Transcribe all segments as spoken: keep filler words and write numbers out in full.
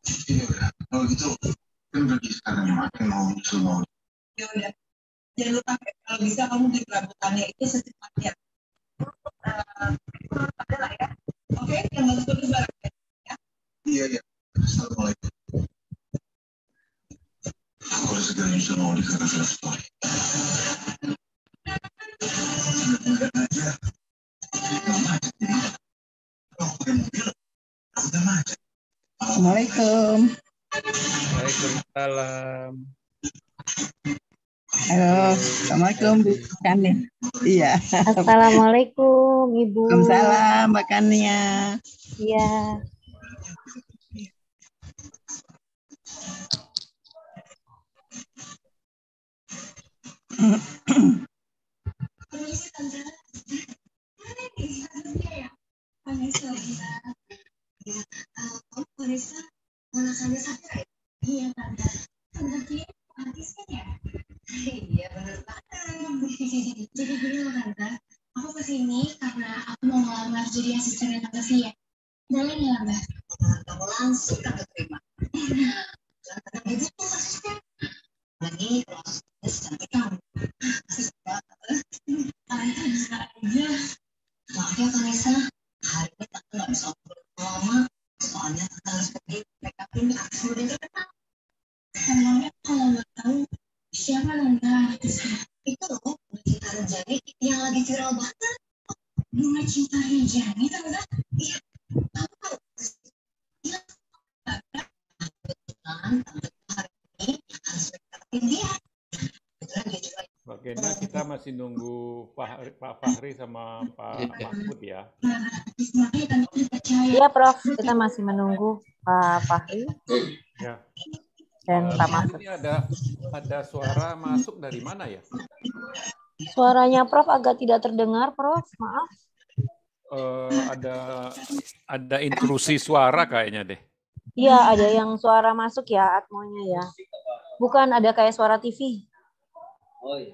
Iya udah. Kalau gitu kan pergi sekarang ya makin mau nyusul mau. Ya udah. Jangan lupa kalau bisa kamu beli perabotannya itu secepatnya. Uh, ada lah ya. Oke, yang bagus-bagus barang ya. Iya iya. Assalamualaikum. Aku harus segera nyusul mau di karena sudah story. Enggak aja. Enggak macet ini. Kalau pakai mobil, aku udah macet. Assalamualaikum. Waalaikumsalam. Halo, assalamualaikum Bu Kania. Iya. Assalamualaikum Ibu. Waalaikumsalam Mbak Kania. Iya. Iya tante, tante artis kan ya? Iya bener banget. Jadi gini loh tante, aku kesini karena aku mau ngelamar jadi asistennya tante Via. Boleh ngelamar? Kamu langsung tante terima. Jangan begitu asisten. Lagi kalau asisten cantik kamu. Asisten banget. Tante bisa aja. Maaf ya Vanessa, hari ini tante nggak bisa ngobrol lama. Soalnya tante harus pergi make upin artis muda terkenal. Emangnya kalau nggak tahu siapa tante artisnya? Itu loh, Bunga Citra Rinjani yang lagi viral banget. Bunga Citra Rinjani tante? Iya, kamu tahu? Iya, tante. Kebetulan tante hari ini harus make upin dia. Kebetulan dia juga. Oke, nah kita masih nunggu Fahri, Pak Fahri sama Pak Mahfud ya. Iya Prof, kita masih menunggu Pak Fahri Ya. dan Uh, Pak Mahfud. Ini ada ada suara masuk dari mana ya? Suaranya Prof agak tidak terdengar, Prof. Maaf. Uh, ada ada intrusi suara kayaknya deh. Iya, ada yang suara masuk ya, atmonya ya. Bukan ada kayak suara T V. Oh iya.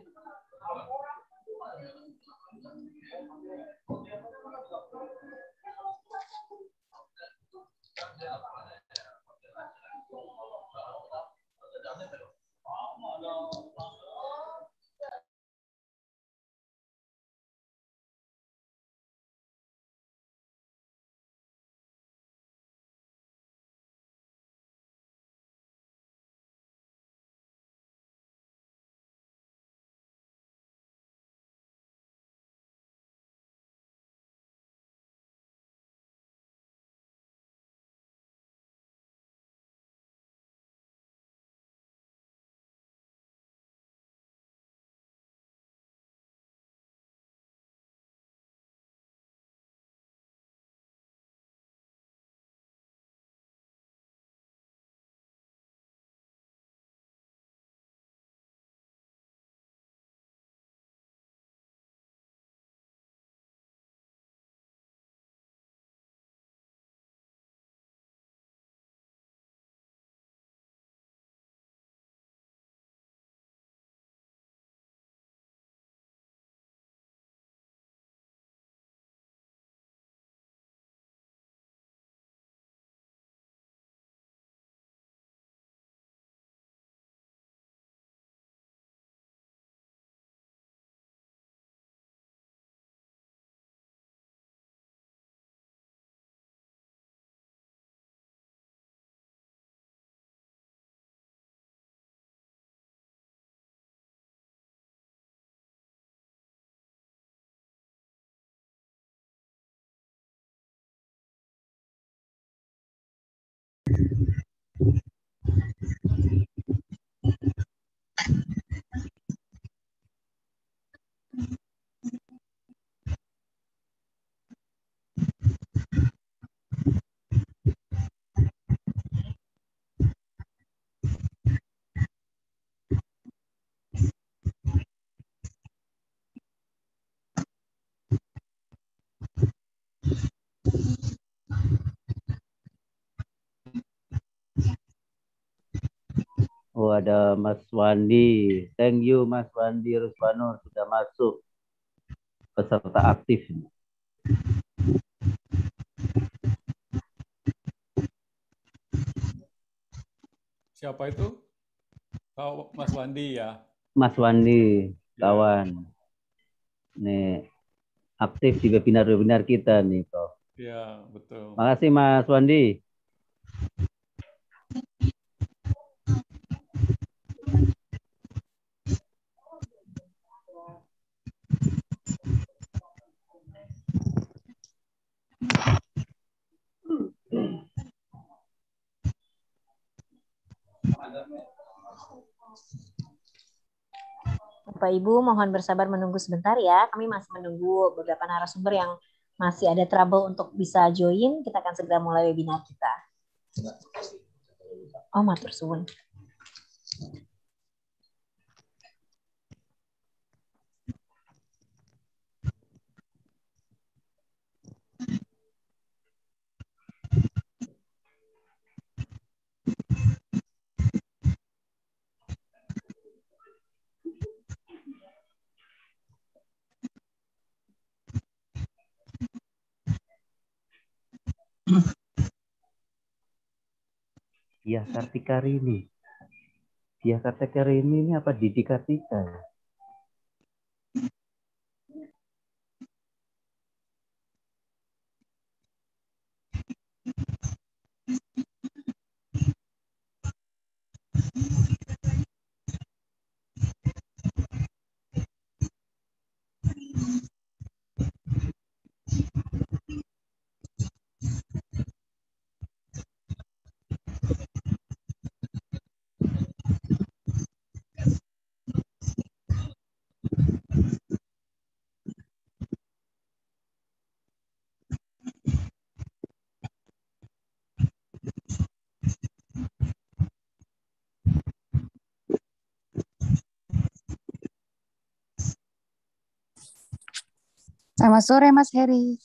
Oh, ada Mas Wandi. Thank you Mas Wandi Ruswano sudah masuk peserta aktif. Siapa itu? Oh, Mas Wandi ya? Mas Wandi, Ya. kawan. Nih, aktif di webinar-webinar kita nih, Prof. Ya, betul. Makasih Mas Wandi. Bapak Ibu mohon bersabar menunggu sebentar ya. Kami masih menunggu beberapa narasumber yang masih ada trouble untuk bisa join. Kita akan segera mulai webinar kita. Oh, matur suwun. Dia Kartika Rini. Dia Kartika Rini ini apa Didi Kartika? Selamat sore Mas Heri.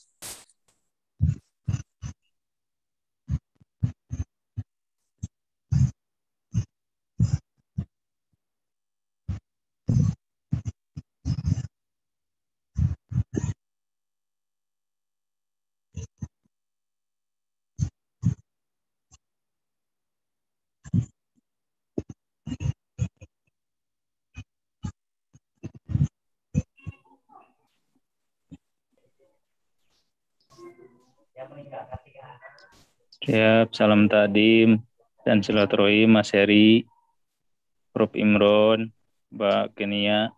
Siap, salam takdim dan silaturahim Mas Heri, Prof Imron, Mbak Kenia.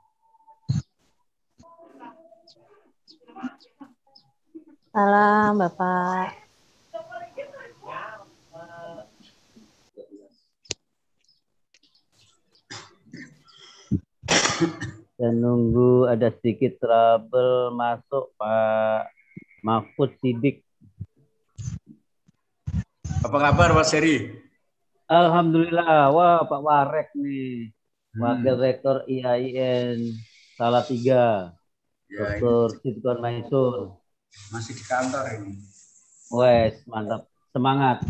Salam Bapak. Dan nunggu ada sedikit trouble masuk Pak Mahfud Sidik. Apa kabar Mas Heri? Alhamdulillah, wah Pak Warek nih, Wakil Rektor I A I N Salatiga, Ya, Doktor Sidkon Maisur. Masih di kantor ini. Wes, mantap, semangat.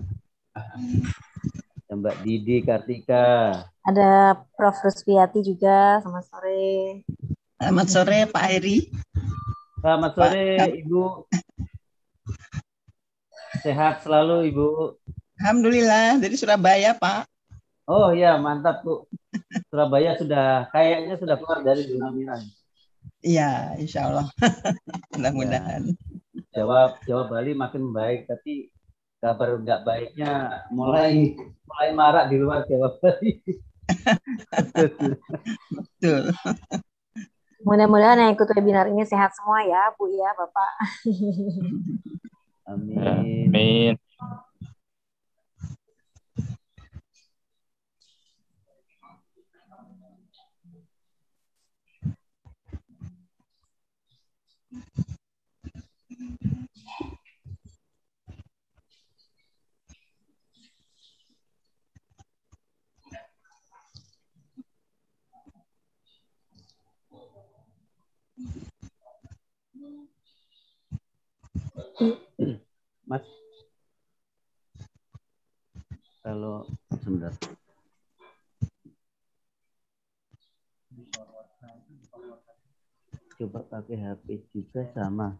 Mbak Didi Kartika. Ada Prof Rusviati juga, selamat sore. Selamat sore Pak Heri. Selamat sore Pak. Ibu. Sehat selalu Ibu. Alhamdulillah, dari Surabaya Pak. Oh iya, mantap Bu. Surabaya sudah, kayaknya sudah keluar dari zona merah. Iya, insya Allah. Mudah-mudahan. Ya. Jawa, Jawa Bali makin baik, tapi kabar nggak baiknya mulai mulai marak di luar Jawa Bali. Betul. Mudah-mudahan yang ikut webinar ini sehat semua ya, Bu ya, Bapak. Amin. Amin. Mas, kalau sebentar. Coba pakai H P juga sama.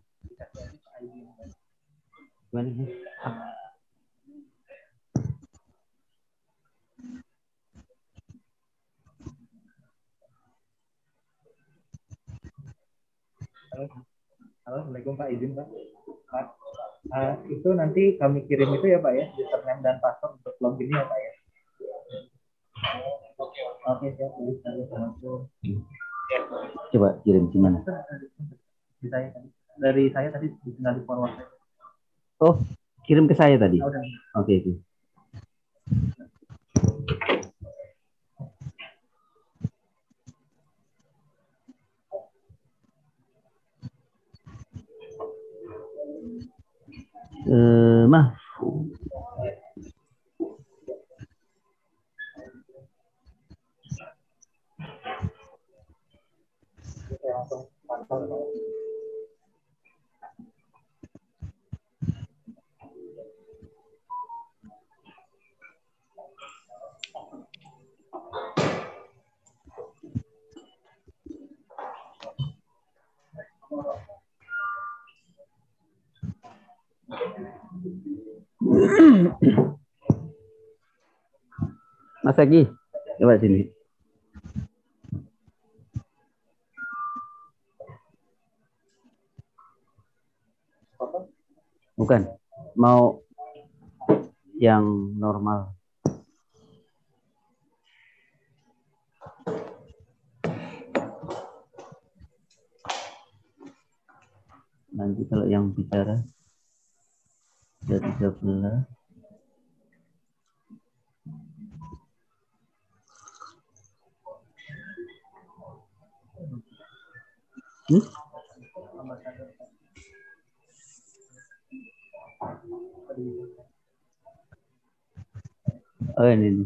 Gimana sih? Halo, Assalamualaikum Pak, izin Pak. Pak, uh, itu nanti kami kirim itu ya Pak ya, username dan password untuk loginnya ya Pak ya. Oke, siap. Assalamualaikum. Coba kirim gimana? Dari saya tadi, dari saya tadi tinggal di forward. Oh, kirim ke saya tadi. Oh, udah. Oke, oke. Eh, mah. Saya langsung pantau. Mas Egi, coba sini. Bukan, mau yang normal. Nanti kalau yang bicara sudah tiga belas. Hmm? Oh ini nih.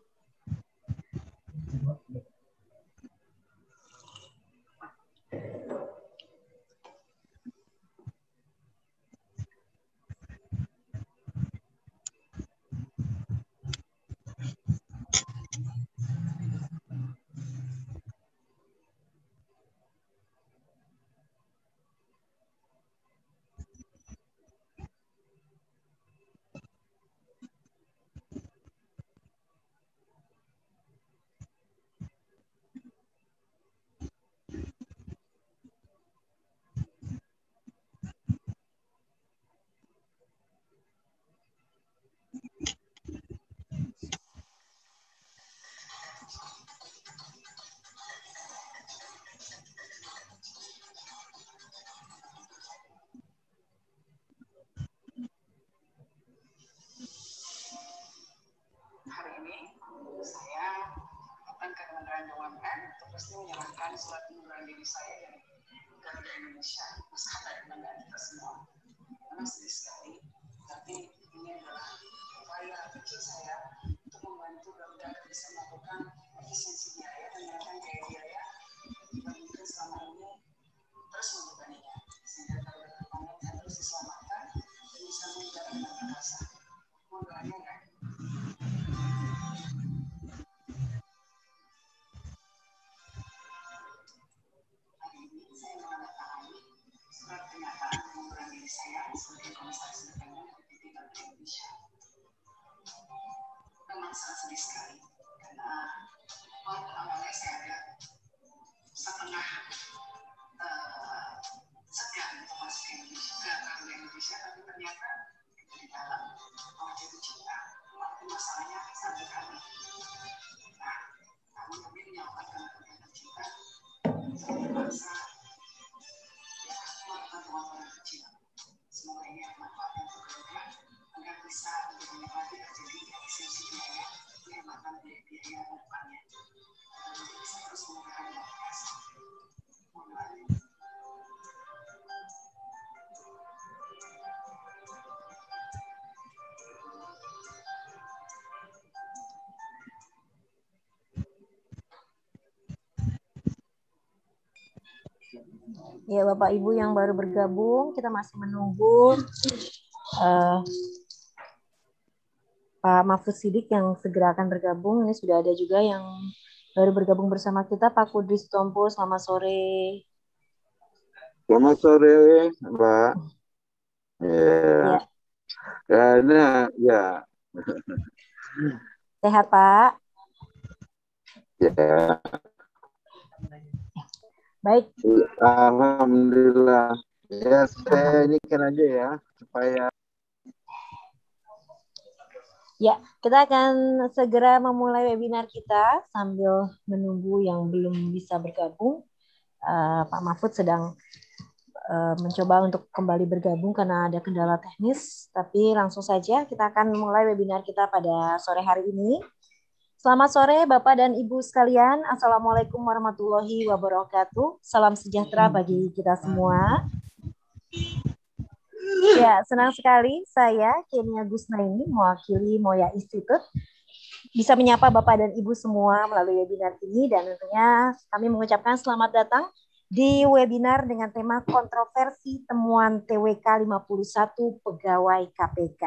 Hari ini saya akan ke Kementerian B U M N untuk resmi menyerahkan surat pengunduran diri saya dari Garuda Indonesia. Sangat kebanggaan kita semua. Memang sedih sekali, tapi ini adalah upaya kecil saya untuk membantu Garuda agar bisa melakukan efisiensi biaya dan menekan biaya-biaya yang mungkin selama ini terus membebaninya, sehingga Garuda Pertamina terus diselamatkan dan bisa menjaga dengan angkasa. Mohon doanya ya. Saya menandatangani surat pernyataan pengunduran diri saya sebagai komisaris independen dari P T Garuda Indonesia. Memang sangat sedih sekali karena walaupun awalnya saya ada setengah uh, segan untuk masuk ke Indonesia, ke Garuda Indonesia, tapi ternyata di dalam mau jatuh cinta, walaupun masalahnya sangat kami. Nah, namun kami menyalurkan karena cinta, saya terpaksa melakukan kecil. Semoga ini ada manfaatnya untuk keluarga agar bisa lebih banyak lagi terjadi efisiensi biaya, penghematan biaya ke depannya. Dan bisa terus menggunakan aplikasi. Mohon doanya. Ya, Bapak Ibu yang baru bergabung, kita masih menunggu uh, Pak Mahfuz Siddiq yang segera akan bergabung. Ini sudah ada juga yang baru bergabung bersama kita, Pak Kudris Tompo. Selamat sore. Selamat sore, Mbak. Ya. Karena ya. Sehat, Pak? Ya. Baik. Alhamdulillah. Ya, saya ini kan aja ya supaya. Ya, kita akan segera memulai webinar kita sambil menunggu yang belum bisa bergabung. Uh, Pak Mahfud sedang uh, mencoba untuk kembali bergabung karena ada kendala teknis. Tapi langsung saja kita akan mulai webinar kita pada sore hari ini. Selamat sore Bapak dan Ibu sekalian. Assalamualaikum warahmatullahi wabarakatuh. Salam sejahtera bagi kita semua. Ya, senang sekali saya Kenia Gusnaini mewakili Moya Institute bisa menyapa Bapak dan Ibu semua melalui webinar ini, dan tentunya kami mengucapkan selamat datang di webinar dengan tema kontroversi temuan T W K lima puluh satu pegawai K P K.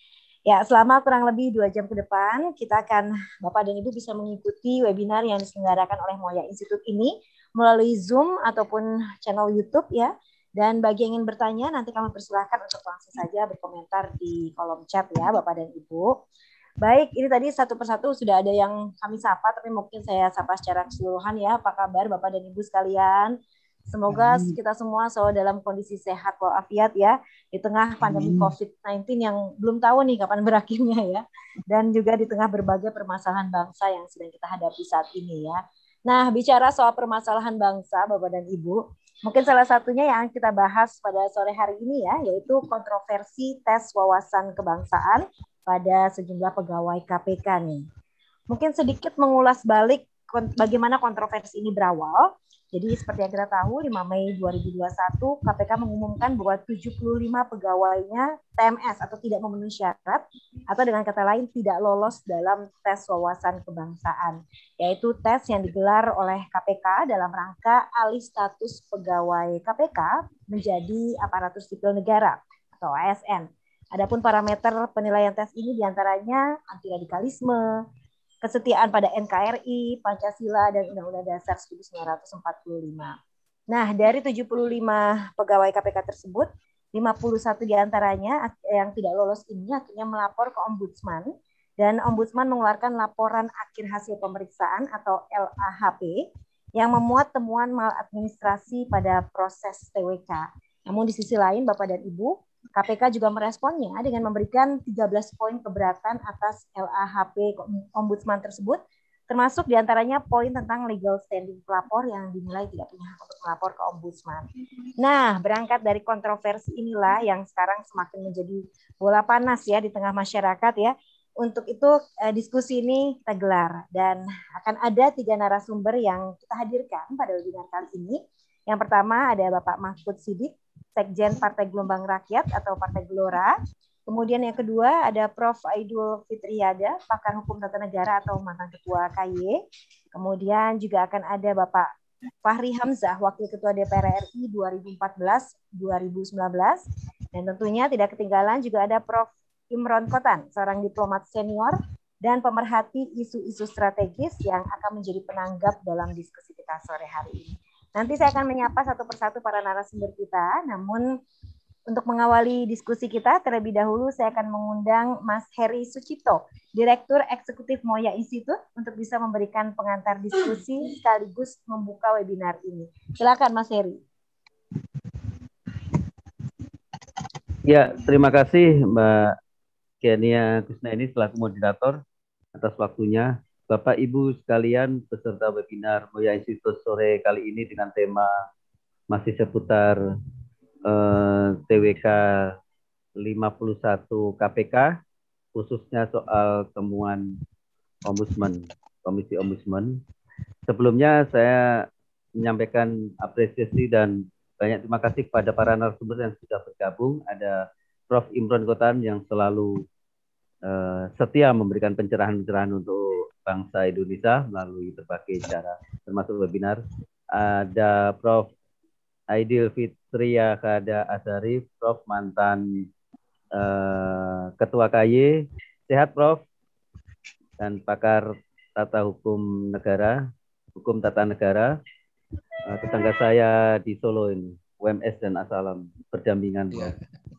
Ya, selama kurang lebih dua jam ke depan, kita akan, Bapak dan Ibu bisa mengikuti webinar yang diselenggarakan oleh Moya Institute ini melalui Zoom ataupun channel YouTube ya. Dan bagi yang ingin bertanya, nanti kami persilahkan untuk langsung saja berkomentar di kolom chat ya, Bapak dan Ibu. Baik, ini tadi satu persatu sudah ada yang kami sapa, tapi mungkin saya sapa secara keseluruhan ya. Apa kabar Bapak dan Ibu sekalian? Semoga kita semua selalu dalam kondisi sehat walafiat ya, di tengah pandemi covid sembilan belas yang belum tahu nih kapan berakhirnya ya, dan juga di tengah berbagai permasalahan bangsa yang sedang kita hadapi saat ini ya. Nah, bicara soal permasalahan bangsa, Bapak dan Ibu, mungkin salah satunya yang kita bahas pada sore hari ini ya, yaitu kontroversi tes wawasan kebangsaan pada sejumlah pegawai K P K nih. Mungkin sedikit mengulas balik bagaimana kontroversi ini berawal. Jadi seperti yang kita tahu, lima Mei dua ribu dua puluh satu K P K mengumumkan bahwa tujuh puluh lima pegawainya T M S atau tidak memenuhi syarat, atau dengan kata lain tidak lolos dalam tes wawasan kebangsaan, yaitu tes yang digelar oleh K P K dalam rangka alih status pegawai K P K menjadi aparatur sipil negara atau A S N. Adapun parameter penilaian tes ini diantaranya anti radikalisme, kesetiaan pada N K R I, Pancasila, dan Undang-Undang Dasar seribu sembilan ratus empat puluh lima. Nah, dari tujuh puluh lima pegawai K P K tersebut, lima puluh satu diantaranya yang tidak lolos ini akhirnya melapor ke Ombudsman, dan Ombudsman mengeluarkan laporan akhir hasil pemeriksaan atau L A H P yang memuat temuan maladministrasi pada proses T W K. Namun di sisi lain, Bapak dan Ibu, K P K juga meresponnya dengan memberikan tiga belas poin keberatan atas L A H P Ombudsman tersebut, termasuk diantaranya poin tentang legal standing pelapor yang dinilai tidak punya hak untuk melapor ke Ombudsman. Nah, berangkat dari kontroversi inilah yang sekarang semakin menjadi bola panas ya di tengah masyarakat ya. Untuk itu eh, diskusi ini kita gelar, dan akan ada tiga narasumber yang kita hadirkan pada webinar kali ini. Yang pertama ada Bapak Mahfud Siddiq, Sekjen Partai Gelombang Rakyat atau Partai Gelora. Kemudian yang kedua ada Profesor Aidul Fitriada, pakar hukum tata negara atau mantan ketua K Y. Kemudian juga akan ada Bapak Fahri Hamzah, Wakil Ketua D P R R I dua ribu empat belas sampai dua ribu sembilan belas. Dan tentunya tidak ketinggalan juga ada Profesor Imron Kotan, seorang diplomat senior dan pemerhati isu-isu strategis yang akan menjadi penanggap dalam diskusi kita sore hari ini. Nanti saya akan menyapa satu persatu para narasumber kita, namun untuk mengawali diskusi kita, terlebih dahulu saya akan mengundang Mas Heri Sucipto, Direktur Eksekutif Moya Institute, untuk bisa memberikan pengantar diskusi sekaligus membuka webinar ini. Silakan Mas Heri. Ya, terima kasih Mbak Kenia Gusnaini selaku moderator atas waktunya. Bapak Ibu sekalian peserta webinar Moya Institute sore kali ini dengan tema masih seputar eh, T W K lima puluh satu K P K, khususnya soal temuan Ombudsman, Komisi Ombudsman. Sebelumnya saya menyampaikan apresiasi dan banyak terima kasih kepada para narasumber yang sudah bergabung. Ada Profesor Imron Kotan yang selalu uh, setia memberikan pencerahan-pencerahan untuk bangsa Indonesia melalui berbagai cara, termasuk webinar. Ada Profesor Aidil Fitria Kada Azari, Prof mantan uh, Ketua K Y. Sehat Prof dan pakar tata hukum negara, hukum tata negara. Uh, tetangga saya di Solo ini, U M S dan Asalam berdampingan. Ya.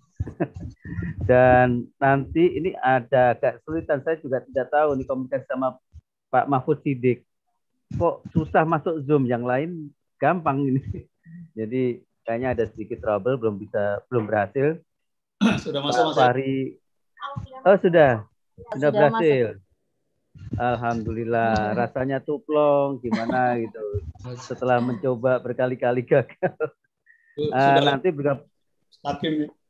Dan nanti ini ada agak kesulitan, saya juga tidak tahu nih komunikasi sama Pak Mahfud Siddiq. Kok susah masuk Zoom, yang lain gampang ini. Jadi kayaknya ada sedikit trouble, belum bisa, belum berhasil. Sudah masuk, Mas Fahri. Oh sudah, sudah, Sudah berhasil. Alhamdulillah. Rasanya tuplong, gimana gitu. Setelah mencoba berkali-kali gagal. Uh, nanti bergabung. Hakim nih.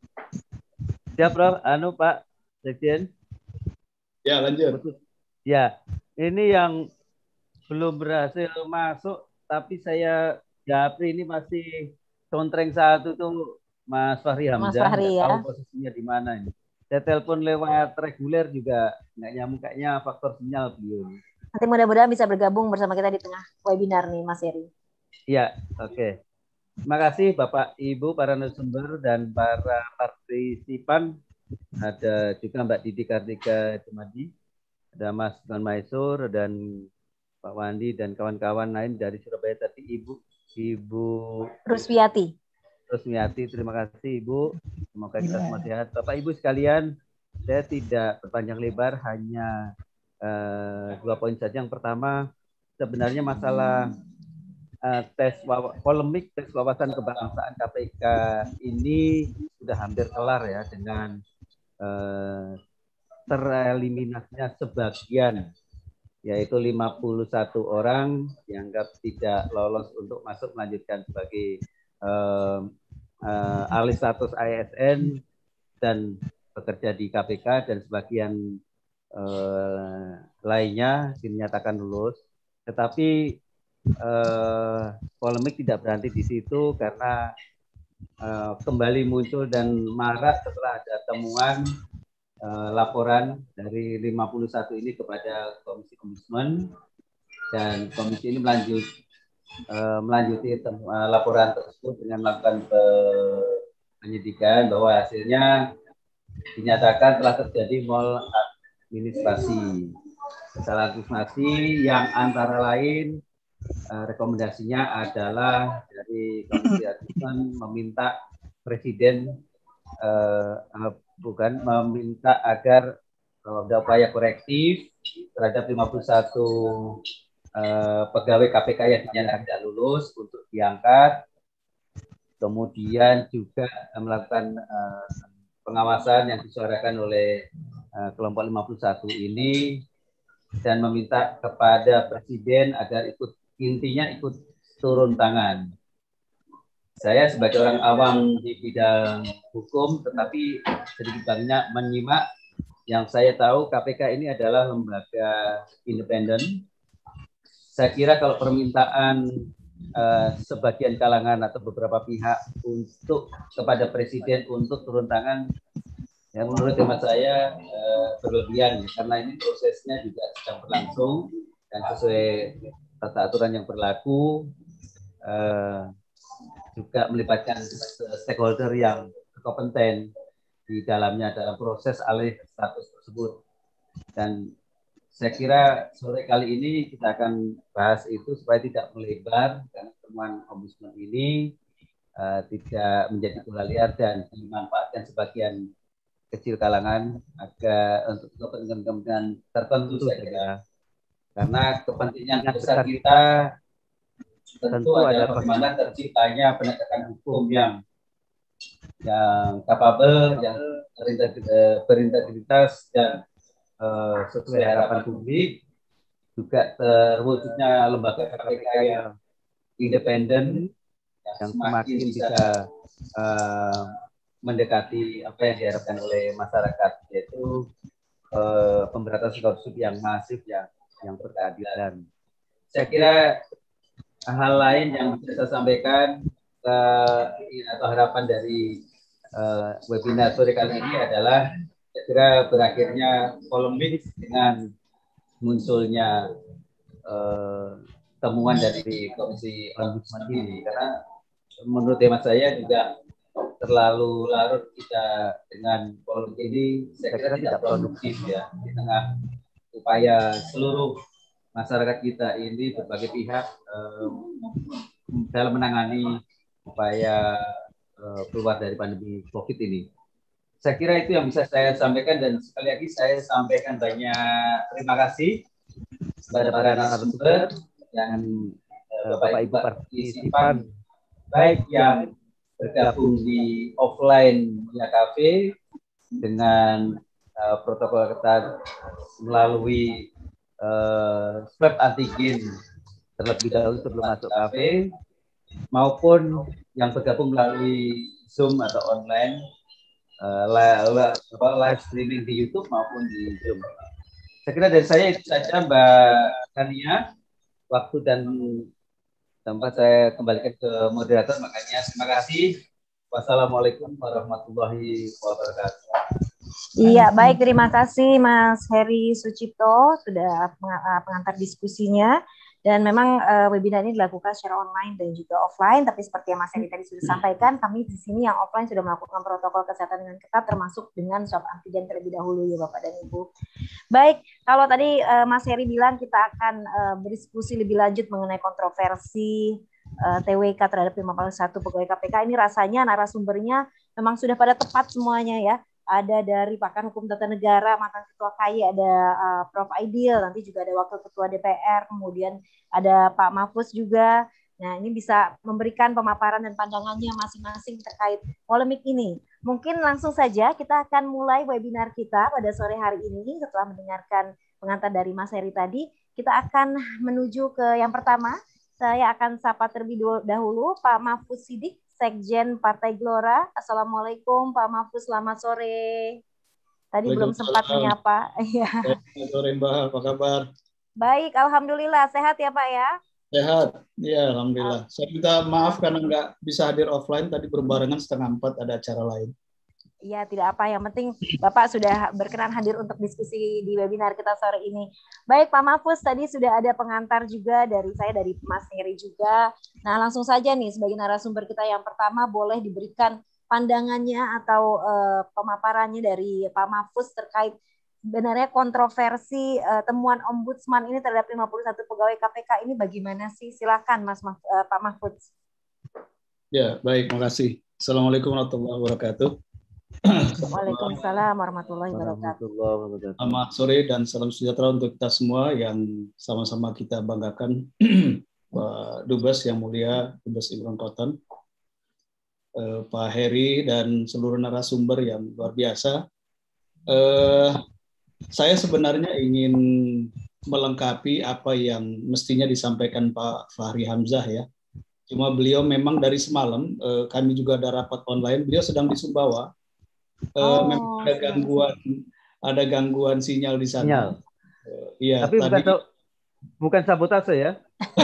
Siap, Bro. Anu Pak Sekjen. Ya lanjut. Ya, ini yang belum berhasil masuk, tapi saya Japri ini masih contreng satu tuh Mas Fahri Hamzah. Mas Fahri ya. Tahu posisinya di mana ini. Saya telepon lewat reguler juga nggak nyambung, kayaknya faktor sinyal beliau. Nanti mudah-mudahan bisa bergabung bersama kita di tengah webinar nih, Mas Heri. Iya, oke. Okay. Terima kasih Bapak, Ibu, para narasumber dan para partisipan. Ada juga Mbak Didi Kartika Cemadi, ada Mas Tuan Maisur dan Pak Wandi dan kawan-kawan lain dari Surabaya tadi, Ibu Ibu Rusmiati. Rusmiati, terima kasih Ibu. Semoga kita semua sehat. Bapak Ibu sekalian, saya tidak berpanjang lebar, hanya uh, dua poin saja. Yang pertama, sebenarnya masalah uh, tes polemik tes wawasan kebangsaan K P K ini sudah hampir kelar ya, dengan uh, tereliminasinya sebagian, yaitu lima puluh satu orang dianggap tidak lolos untuk masuk melanjutkan sebagai uh, uh, alih status A S N dan bekerja di K P K, dan sebagian uh, lainnya dinyatakan lulus. Tetapi uh, polemik tidak berhenti di situ, karena uh, kembali muncul dan marak setelah ada temuan Uh, laporan dari lima puluh satu ini kepada Komisi Ombudsman, dan komisi ini melanjut uh, melanjuti tem- uh, laporan tersebut dengan melakukan penyidikan bahwa hasilnya dinyatakan telah terjadi maladministrasi, kesalahan administrasi yang antara lain uh, rekomendasinya adalah dari Komisi Ombudsman meminta Presiden uh, uh, bukan meminta agar uh, ada upaya korektif terhadap lima puluh satu uh, pegawai K P K yang dinyatakan tidak lulus untuk diangkat. Kemudian juga uh, melakukan uh, pengawasan yang disuarakan oleh uh, kelompok lima puluh satu ini, dan meminta kepada Presiden agar ikut, intinya ikut turun tangan. Saya sebagai orang awam di bidang hukum, tetapi sedikit banyak menyimak, yang saya tahu K P K ini adalah lembaga independen. Saya kira kalau permintaan uh, sebagian kalangan atau beberapa pihak untuk kepada Presiden untuk turun tangan, yang menurut hemat saya uh, berlebihan, karena ini prosesnya juga sedang berlangsung dan sesuai tata aturan yang berlaku. Uh, juga melibatkan stakeholder yang kompeten di dalamnya dalam proses alih status tersebut. Dan saya kira sore kali ini kita akan bahas itu supaya tidak melebar, karena temuan Ombudsman ini uh, tidak menjadi bola liar dan dimanfaatkan sebagian kecil kalangan agar untuk kepentingan tertentu saja. Karena kepentingan besar kita tentu adalah bagaimana terciptanya penegakan hukum yang yang kapabel, yang berintegritas dan uh, sesuai harapan publik, juga terwujudnya lembaga K P K yang independen, yang semakin bisa uh, mendekati apa yang diharapkan oleh masyarakat, yaitu uh, pemberantasan korupsi yang masif, yang yang berkeadilan. Saya kira hal lain yang bisa saya sampaikan uh, atau harapan dari uh, webinar sore kali ini adalah saya kira berakhirnya polemik dengan munculnya uh, temuan dari Komisi Ombudsman ini, karena menurut hemat saya juga terlalu larut kita dengan polemik ini. Saya kira tidak produktif ya, di tengah upaya seluruh masyarakat kita ini, berbagai pihak um, dalam menangani upaya uh, keluar dari pandemi COVID ini. Saya kira itu yang bisa saya sampaikan, dan sekali lagi saya sampaikan banyak terima kasih kepada para narasumber yang uh, Bapak Ibu partisipan baik yang bergabung di offline Mulia Cafe dengan uh, protokol ketat melalui uh, swab antigen terlebih dahulu sebelum masuk kafe, maupun yang bergabung melalui Zoom atau online uh, live, live streaming di YouTube maupun di Zoom. Saya kira dari saya itu saja Mbak Kania. Waktu dan tempat saya kembalikan ke moderator. Makanya terima kasih. Wassalamualaikum warahmatullahi wabarakatuh. Iya, baik, terima kasih Mas Heri Sucipto sudah pengantar diskusinya. Dan memang uh, webinar ini dilakukan secara online dan juga offline, tapi seperti yang Mas Heri tadi sudah sampaikan, kami di sini yang offline sudah melakukan protokol kesehatan dengan ketat, termasuk dengan swab antigen terlebih dahulu ya Bapak dan Ibu. Baik, kalau tadi uh, Mas Heri bilang kita akan uh, berdiskusi lebih lanjut mengenai kontroversi uh, T W K terhadap lima puluh satu pegawai K P K, ini rasanya narasumbernya memang sudah pada tepat semuanya ya. Ada dari pakar hukum tata negara, mantan ketua K Y, ada uh, Prof Aidil, nanti juga ada wakil ketua D P R, kemudian ada Pak Mahfuz juga. Nah, ini bisa memberikan pemaparan dan pandangannya masing-masing terkait polemik ini. Mungkin langsung saja kita akan mulai webinar kita pada sore hari ini. Setelah mendengarkan pengantar dari Mas Heri tadi, kita akan menuju ke yang pertama. Saya akan sapa terlebih dahulu Pak Mahfuz Siddiq, Sekjen Partai Gelora. Assalamualaikum Pak Mahfuz, selamat sore. Tadi belum sempat menyapa. Selamat sore Mbak, apa kabar? Baik, alhamdulillah. Sehat ya Pak ya? Sehat, ya alhamdulillah. Saya minta maaf karena nggak bisa hadir offline, tadi berbarengan setengah empat ada acara lain. Iya, tidak apa. Yang penting Bapak sudah berkenan hadir untuk diskusi di webinar kita sore ini. Baik Pak Mahfuz, tadi sudah ada pengantar juga dari saya, dari Mas Heri juga. Nah, langsung saja nih sebagai narasumber kita yang pertama, boleh diberikan pandangannya atau uh, pemaparannya dari Pak Mahfuz terkait sebenarnya kontroversi uh, temuan Ombudsman ini terhadap lima puluh satu pegawai K P K ini bagaimana sih? Silakan Mas Mah, uh, Pak Mahfuz. Ya, baik, makasih. Assalamualaikum warahmatullahi wabarakatuh. Waalaikumsalam warahmatullahi wabarakatuh. Selamat sore dan salam sejahtera untuk kita semua yang sama-sama kita banggakan. Pak Dubes yang mulia, Dubes Imron Cotton, eh, Pak Heri dan seluruh narasumber yang luar biasa. Eh, saya sebenarnya ingin melengkapi apa yang mestinya disampaikan Pak Fahri Hamzah ya. Cuma beliau memang dari semalam, eh, kami juga ada rapat online, beliau sedang di Sumbawa. Uh, oh, memang ada gangguan, ada gangguan sinyal di sana. Sinyal. Uh, iya. Tapi tadi, bukan, bukan sabotase ya?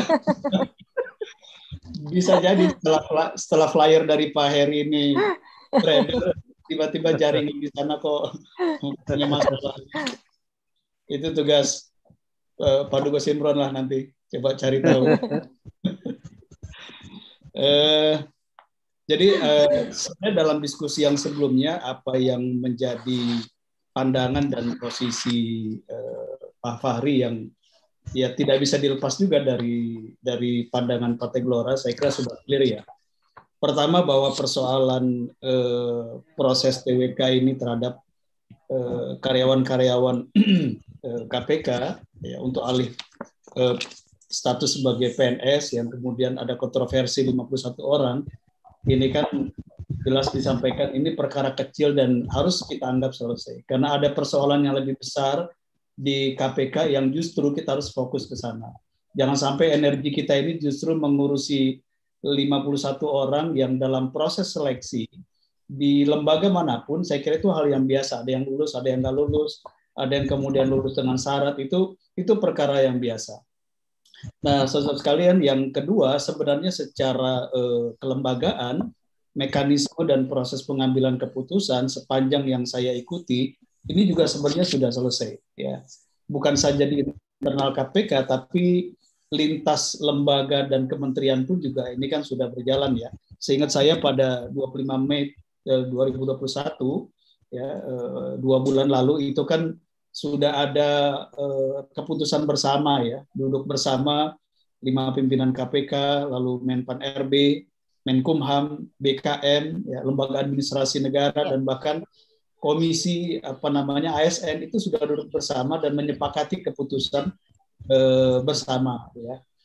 Bisa jadi setelah setelah flyer dari Pak Heri ini beredar, tiba-tiba jaringan di sana kok punya masalah. Itu tugas uh, Pak Dubes Imron lah nanti. Coba cari tahu. uh, Jadi eh, sebenarnya dalam diskusi yang sebelumnya apa yang menjadi pandangan dan posisi eh, Pak Fahri yang ya tidak bisa dilepas juga dari dari pandangan Partai Gelora, saya kira sudah clear ya. Pertama bahwa persoalan eh, proses T W K ini terhadap eh, karyawan-karyawan eh, K P K ya, untuk alih eh, status sebagai P N S yang kemudian ada kontroversi lima puluh satu orang. Ini kan jelas disampaikan ini perkara kecil dan harus kita anggap selesai. Karena ada persoalan yang lebih besar di K P K yang justru kita harus fokus ke sana. Jangan sampai energi kita ini justru mengurusi lima puluh satu orang yang dalam proses seleksi di lembaga manapun, saya kira itu hal yang biasa. Ada yang lulus, ada yang nggak lulus, ada yang kemudian lulus dengan syarat, itu itu perkara yang biasa. Nah, saudara sekalian, yang kedua sebenarnya secara eh, kelembagaan, mekanisme dan proses pengambilan keputusan sepanjang yang saya ikuti ini juga sebenarnya sudah selesai. Ya, bukan saja di internal K P K, tapi lintas lembaga dan kementerian pun juga ini kan sudah berjalan ya. Seingat saya pada dua puluh lima Mei dua ribu dua puluh satu, ya eh, dua bulan lalu itu kan sudah ada eh, keputusan bersama ya, duduk bersama lima pimpinan K P K, lalu Menpan R B, Menkumham, B K N, ya, Lembaga Administrasi Negara, ya, dan bahkan Komisi apa namanya A S N itu sudah duduk bersama dan menyepakati keputusan eh, bersama. Ya,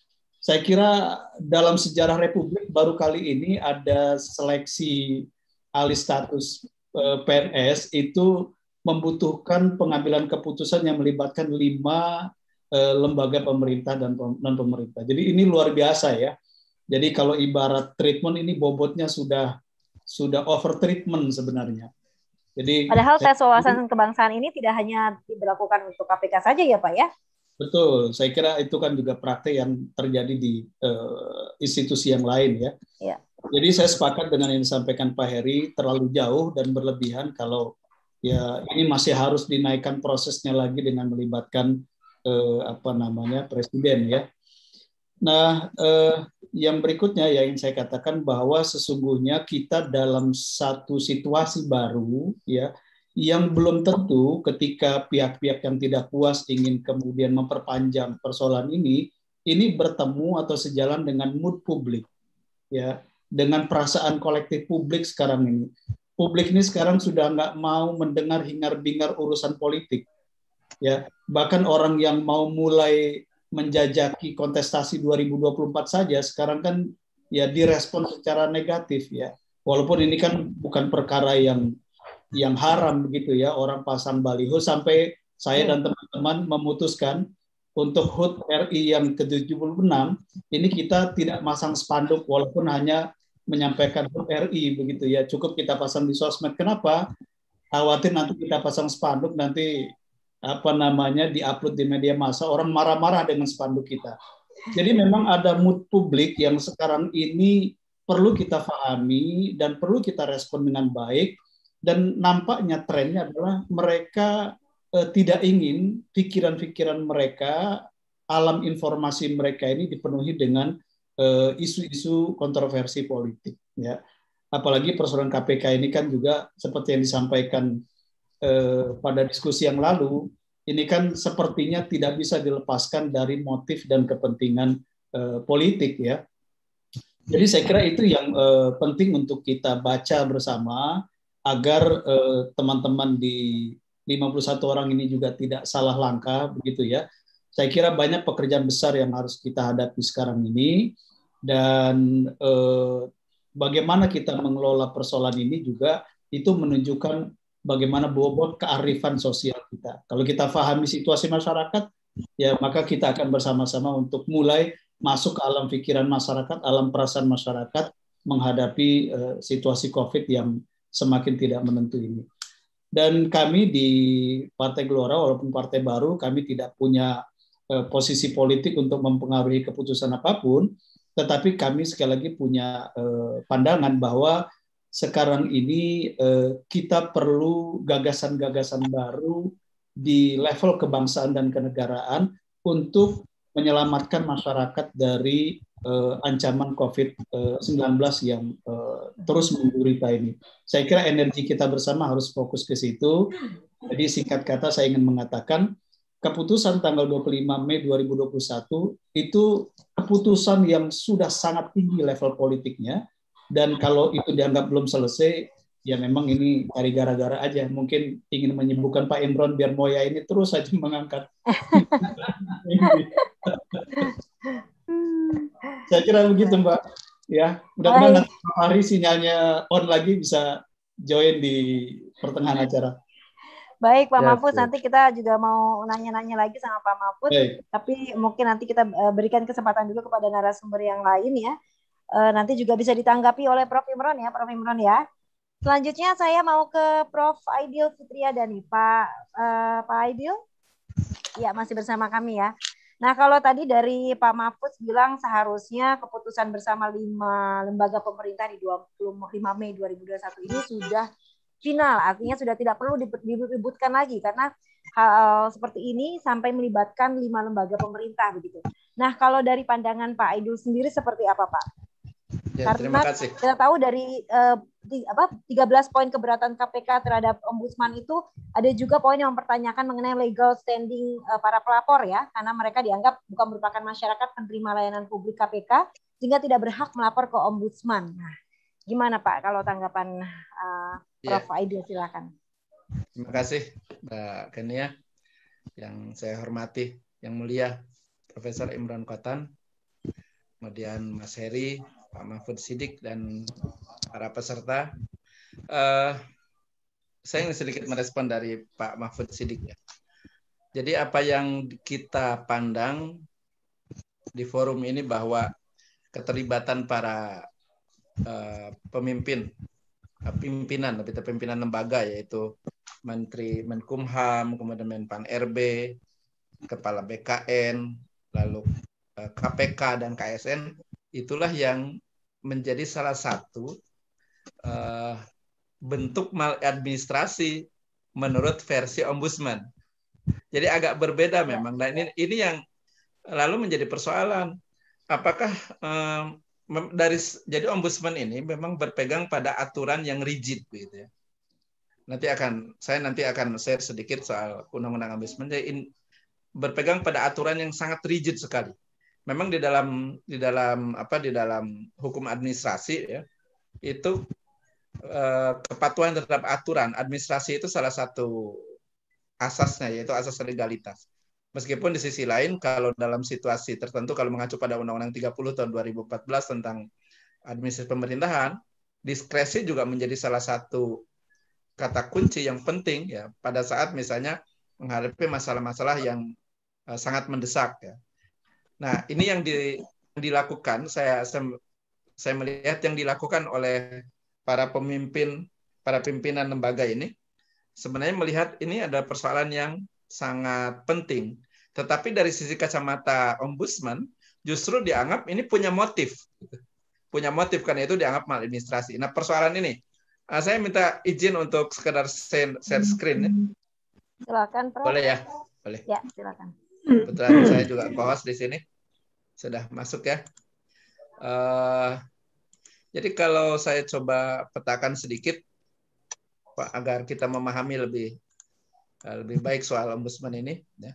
saya kira dalam sejarah Republik baru kali ini ada seleksi alih status P N S itu membutuhkan pengambilan keputusan yang melibatkan lima eh, lembaga pemerintah dan non pemerintah. Jadi ini luar biasa ya. Jadi kalau ibarat treatment ini bobotnya sudah sudah over treatment sebenarnya. Jadi padahal tes wawasan kebangsaan ini tidak hanya diberlakukan untuk K P K saja ya Pak ya? Betul, saya kira itu kan juga praktek yang terjadi di uh, institusi yang lain ya. Ya. Jadi saya sepakat dengan yang disampaikan Pak Heri, terlalu jauh dan berlebihan kalau ya ini masih harus dinaikkan prosesnya lagi dengan melibatkan eh, apa namanya presiden ya. Nah, eh, yang berikutnya ya yang saya katakan bahwa sesungguhnya kita dalam satu situasi baru ya yang belum tentu ketika pihak-pihak yang tidak puas ingin kemudian memperpanjang persoalan ini, ini bertemu atau sejalan dengan mood publik ya, dengan perasaan kolektif publik sekarang ini. Publik ini sekarang sudah nggak mau mendengar hingar-bingar urusan politik. Ya, bahkan orang yang mau mulai menjajaki kontestasi dua ribu dua puluh empat saja sekarang kan ya direspon secara negatif ya. Walaupun ini kan bukan perkara yang yang haram begitu ya, orang pasang baliho sampai saya dan teman-teman memutuskan untuk H U T R I yang ke tujuh puluh enam ini kita tidak masang spanduk walaupun hanya menyampaikan H U T R I begitu ya, cukup kita pasang di sosmed. Kenapa? Khawatir nanti kita pasang spanduk nanti apa namanya diupload di media massa, orang marah-marah dengan spanduk kita. Jadi memang ada mood publik yang sekarang ini perlu kita pahami dan perlu kita respon dengan baik, dan nampaknya trennya adalah mereka eh, tidak ingin pikiran-pikiran mereka, alam informasi mereka ini dipenuhi dengan eh, isu-isu kontroversi politik ya. Apalagi persoalan K P K ini kan juga seperti yang disampaikan Eh, pada diskusi yang lalu, ini kan sepertinya tidak bisa dilepaskan dari motif dan kepentingan eh, politik ya. Jadi saya kira itu yang eh, penting untuk kita baca bersama agar eh, teman-teman di lima puluh satu orang ini juga tidak salah langkah begitu ya. Saya kira banyak pekerjaan besar yang harus kita hadapi sekarang ini, dan eh, bagaimana kita mengelola persoalan ini juga itu menunjukkan bagaimana bobot kearifan sosial kita. Kalau kita pahami situasi masyarakat, ya maka kita akan bersama-sama untuk mulai masuk ke alam pikiran masyarakat, alam perasaan masyarakat menghadapi uh, situasi COVID yang semakin tidak menentu ini. Dan kami di Partai Gelora, walaupun partai baru, kami tidak punya uh, posisi politik untuk mempengaruhi keputusan apapun, tetapi kami sekali lagi punya uh, pandangan bahwa sekarang ini eh, kita perlu gagasan-gagasan baru di level kebangsaan dan kenegaraan untuk menyelamatkan masyarakat dari eh, ancaman COVID sembilan belas yang eh, terus menggurita ini. Saya kira energi kita bersama harus fokus ke situ. Jadi singkat kata saya ingin mengatakan keputusan tanggal dua puluh lima Mei dua ribu dua puluh satu itu keputusan yang sudah sangat tinggi level politiknya. Dan kalau itu dianggap belum selesai, ya memang ini cari gara-gara aja. Mungkin ingin menyembuhkan Pak Imron biar Moya ini terus saja mengangkat. Saya kira begitu Mbak. Ya, mudah-mudahan nanti Pak Fahri sinyalnya on lagi bisa join di pertengahan acara. Baik Pak Ya, Mahfud, ya. nanti kita juga mau nanya-nanya lagi sama Pak Mahfud. Baik. Tapi mungkin nanti kita berikan kesempatan dulu kepada narasumber yang lain ya. Uh, nanti juga bisa ditanggapi oleh Prof Imron ya, Prof Imron ya. Selanjutnya saya mau ke Prof Aidil Fitriadani. Pak uh, Pak Aidil, ya masih bersama kami ya. Nah kalau tadi dari Pak Mahfud bilang seharusnya keputusan bersama lima lembaga pemerintah di dua puluh lima Mei dua ribu dua puluh satu ini sudah final, artinya sudah tidak perlu diribut-ributkan lagi karena hal seperti ini sampai melibatkan lima lembaga pemerintah begitu. Nah kalau dari pandangan Pak Aidil sendiri seperti apa Pak? Ya, terima Karena kasih. kita tahu dari uh, di, apa, tiga belas poin keberatan K P K terhadap Ombudsman itu ada juga poin yang mempertanyakan mengenai legal standing uh, para pelapor ya, karena mereka dianggap bukan merupakan masyarakat penerima layanan publik K P K sehingga tidak berhak melapor ke Ombudsman. Nah, gimana Pak kalau tanggapan uh, Prof Ya. Aidil, silakan. Terima kasih Mbak Kenia, yang saya hormati, yang mulia Profesor Imron Khotan. kemudian Mas Heri, Pak Mahfud Siddiq, dan para peserta. Uh, saya ingin sedikit merespon dari Pak Mahfud Siddiq. Ya. Jadi apa yang kita pandang di forum ini bahwa keterlibatan para uh, pemimpin, uh, pimpinan, lebih tepatnya pimpinan lembaga, yaitu Menteri Menkumham, kemudian Menpan R B, Kepala B K N, lalu uh, K P K dan K S N, itulah yang menjadi salah satu uh, bentuk maladministrasi menurut versi Ombudsman. Jadi agak berbeda memang. Dan ini, ini yang lalu menjadi persoalan. Apakah um, dari jadi Ombudsman ini memang berpegang pada aturan yang rigid, gitu ya. Nanti akan saya nanti akan share sedikit soal undang-undang Ombudsman. Jadi in, berpegang pada aturan yang sangat rigid sekali. Memang di dalam di dalam apa di dalam hukum administrasi ya itu eh, kepatuhan terhadap aturan administrasi itu salah satu asasnya, yaitu asas legalitas. Meskipun di sisi lain kalau dalam situasi tertentu, kalau mengacu pada Undang-Undang tiga puluh tahun dua ribu empat belas tentang administrasi pemerintahan, diskresi juga menjadi salah satu kata kunci yang penting ya pada saat misalnya menghadapi masalah-masalah yang uh, sangat mendesak ya. Nah, ini yang di, dilakukan, saya, saya saya melihat yang dilakukan oleh para pemimpin, para pimpinan lembaga ini, sebenarnya melihat ini ada persoalan yang sangat penting. Tetapi dari sisi kacamata Ombudsman, justru dianggap ini punya motif. Punya motif, karena itu dianggap maladministrasi. Nah, persoalan ini, saya minta izin untuk sekedar share screen. Ya. Silakan, Prof. Boleh ya? Boleh. Ya, silakan. Kebetulan saya juga co-host di sini. Sudah masuk ya. Uh, jadi kalau saya coba petakan sedikit, Pak, agar kita memahami lebih uh, lebih baik soal Ombudsman ini. Ya.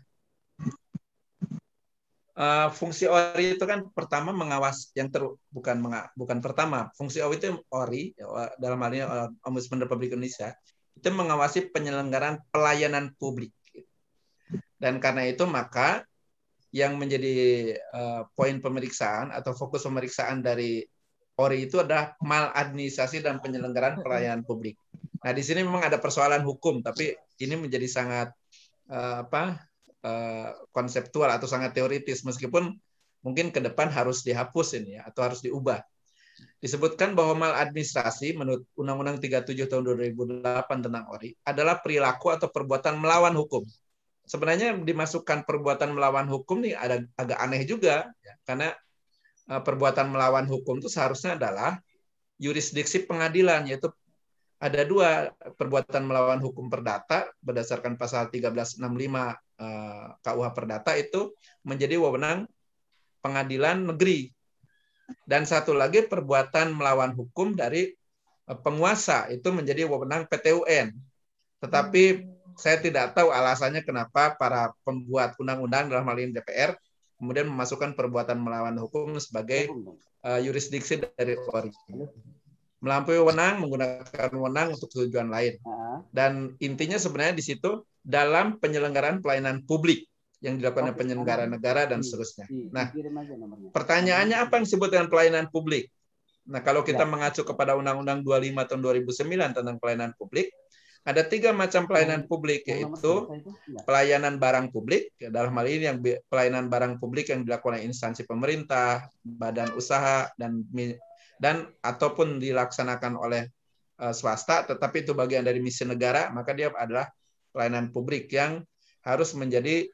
Uh, fungsi O R I itu kan pertama mengawas yang ter bukan menga, bukan pertama. Fungsi O R I itu O R I dalam hal ini Ombudsman Republik Indonesia itu mengawasi penyelenggaraan pelayanan publik. Dan karena itu maka yang menjadi uh, poin pemeriksaan atau fokus pemeriksaan dari O R I itu adalah maladministrasi dan penyelenggaraan pelayanan publik. Nah, di sini memang ada persoalan hukum, tapi ini menjadi sangat uh, apa uh, konseptual atau sangat teoritis, meskipun mungkin ke depan harus dihapus ini ya, atau harus diubah. Disebutkan bahwa maladministrasi menurut Undang-Undang tiga puluh tujuh tahun dua ribu delapan tentang O R I adalah perilaku atau perbuatan melawan hukum. Sebenarnya dimasukkan perbuatan melawan hukum nih ada agak aneh juga ya, karena uh, perbuatan melawan hukum itu seharusnya adalah yurisdiksi pengadilan, yaitu ada dua, perbuatan melawan hukum perdata berdasarkan pasal tiga belas enam puluh lima uh, K U H Perdata itu menjadi wewenang pengadilan negeri, dan satu lagi perbuatan melawan hukum dari uh, penguasa itu menjadi wewenang P T U N. Tetapi saya tidak tahu alasannya kenapa para pembuat undang-undang dalam hal ini D P R kemudian memasukkan perbuatan melawan hukum sebagai uh, yurisdiksi dari O R I. Melampaui wewenang, menggunakan wewenang untuk tujuan lain. Dan intinya sebenarnya di situ dalam penyelenggaraan pelayanan publik yang dilakukan oleh penyelenggara negara dan seterusnya. Nah, pertanyaannya apa yang disebut dengan pelayanan publik? Nah, kalau kita mengacu kepada Undang-Undang dua puluh lima tahun dua ribu sembilan tentang pelayanan publik, ada tiga macam pelayanan publik, yaitu pelayanan barang publik, dalam hal ini yang pelayanan barang publik yang dilakukan oleh instansi pemerintah, badan usaha, dan dan ataupun dilaksanakan oleh uh, swasta, tetapi itu bagian dari misi negara, maka dia adalah pelayanan publik yang harus menjadi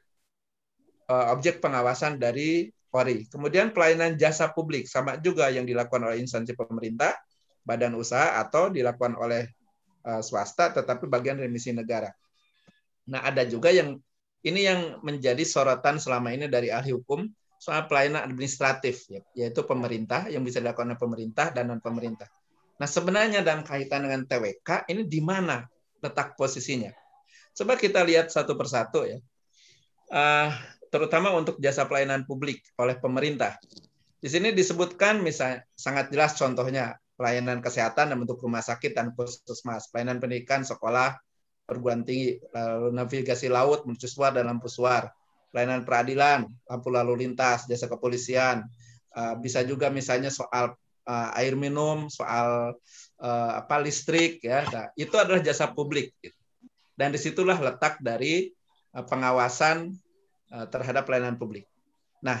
uh, objek pengawasan dari O R I. Kemudian pelayanan jasa publik, sama juga yang dilakukan oleh instansi pemerintah, badan usaha, atau dilakukan oleh swasta, tetapi bagian dari misi negara. Nah, ada juga yang ini yang menjadi sorotan selama ini dari ahli hukum soal pelayanan administratif, yaitu pemerintah yang bisa dilakukan oleh pemerintah dan non pemerintah. Nah, sebenarnya dalam kaitan dengan T W K ini di mana letak posisinya? Coba kita lihat satu persatu ya, uh, terutama untuk jasa pelayanan publik oleh pemerintah. Di sini disebutkan misalnya sangat jelas contohnya. Pelayanan kesehatan dan bentuk rumah sakit dan puskesmas, pelayanan pendidikan, sekolah, perguruan tinggi, lalu navigasi laut, mercusuar dan lampu suar, pelayanan peradilan, lampu lalu lintas, jasa kepolisian, Uh, bisa juga misalnya soal uh, air minum, soal uh, apa listrik, ya. Nah, itu adalah jasa publik. Gitu. Dan disitulah letak dari uh, pengawasan uh, terhadap pelayanan publik. Nah,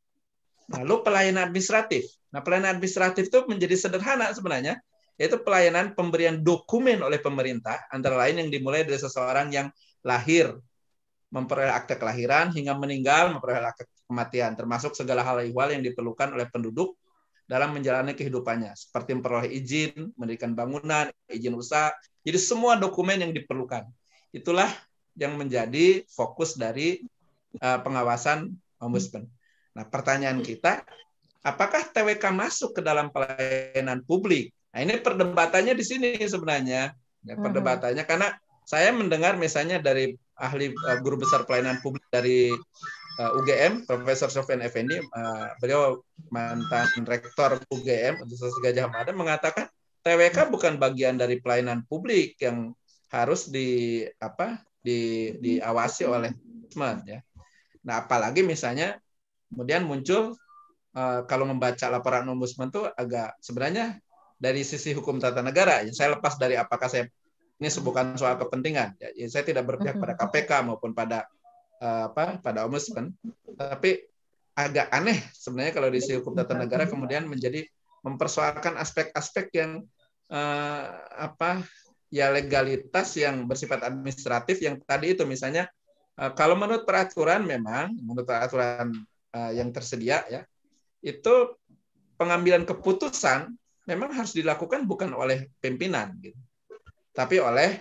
lalu pelayanan administratif. Nah, pelayanan administratif itu menjadi sederhana sebenarnya, yaitu pelayanan pemberian dokumen oleh pemerintah, antara lain yang dimulai dari seseorang yang lahir, memperoleh akte kelahiran, hingga meninggal, memperoleh akte kematian, termasuk segala hal ihwal yang diperlukan oleh penduduk dalam menjalani kehidupannya, seperti memperoleh izin, mendirikan bangunan, izin usaha. Jadi semua dokumen yang diperlukan. Itulah yang menjadi fokus dari uh, pengawasan ombudsman. Nah, pertanyaan kita, apakah T W K masuk ke dalam pelayanan publik? Nah, ini perdebatannya di sini sebenarnya. Ya, perdebatannya karena saya mendengar misalnya dari ahli uh, guru besar pelayanan publik dari uh, U G M, Profesor Sofyan Effendi, uh, beliau mantan rektor U G M, Universitas Gadjah Mada, mengatakan T W K bukan bagian dari pelayanan publik yang harus di apa di diawasi oleh ombudsman, ya. Nah, apalagi misalnya kemudian muncul uh, kalau membaca laporan ombudsman itu agak sebenarnya dari sisi hukum tata negara, ya, saya lepas dari apakah saya ini bukan soal kepentingan, ya, ya, saya tidak berpihak pada K P K maupun pada uh, apa pada ombudsman, tapi agak aneh sebenarnya kalau di sisi hukum tata negara kemudian menjadi mempersoalkan aspek-aspek yang uh, apa ya legalitas yang bersifat administratif yang tadi itu misalnya uh, kalau menurut peraturan memang menurut peraturan uh, yang tersedia, ya, itu pengambilan keputusan memang harus dilakukan bukan oleh pimpinan, gitu, tapi oleh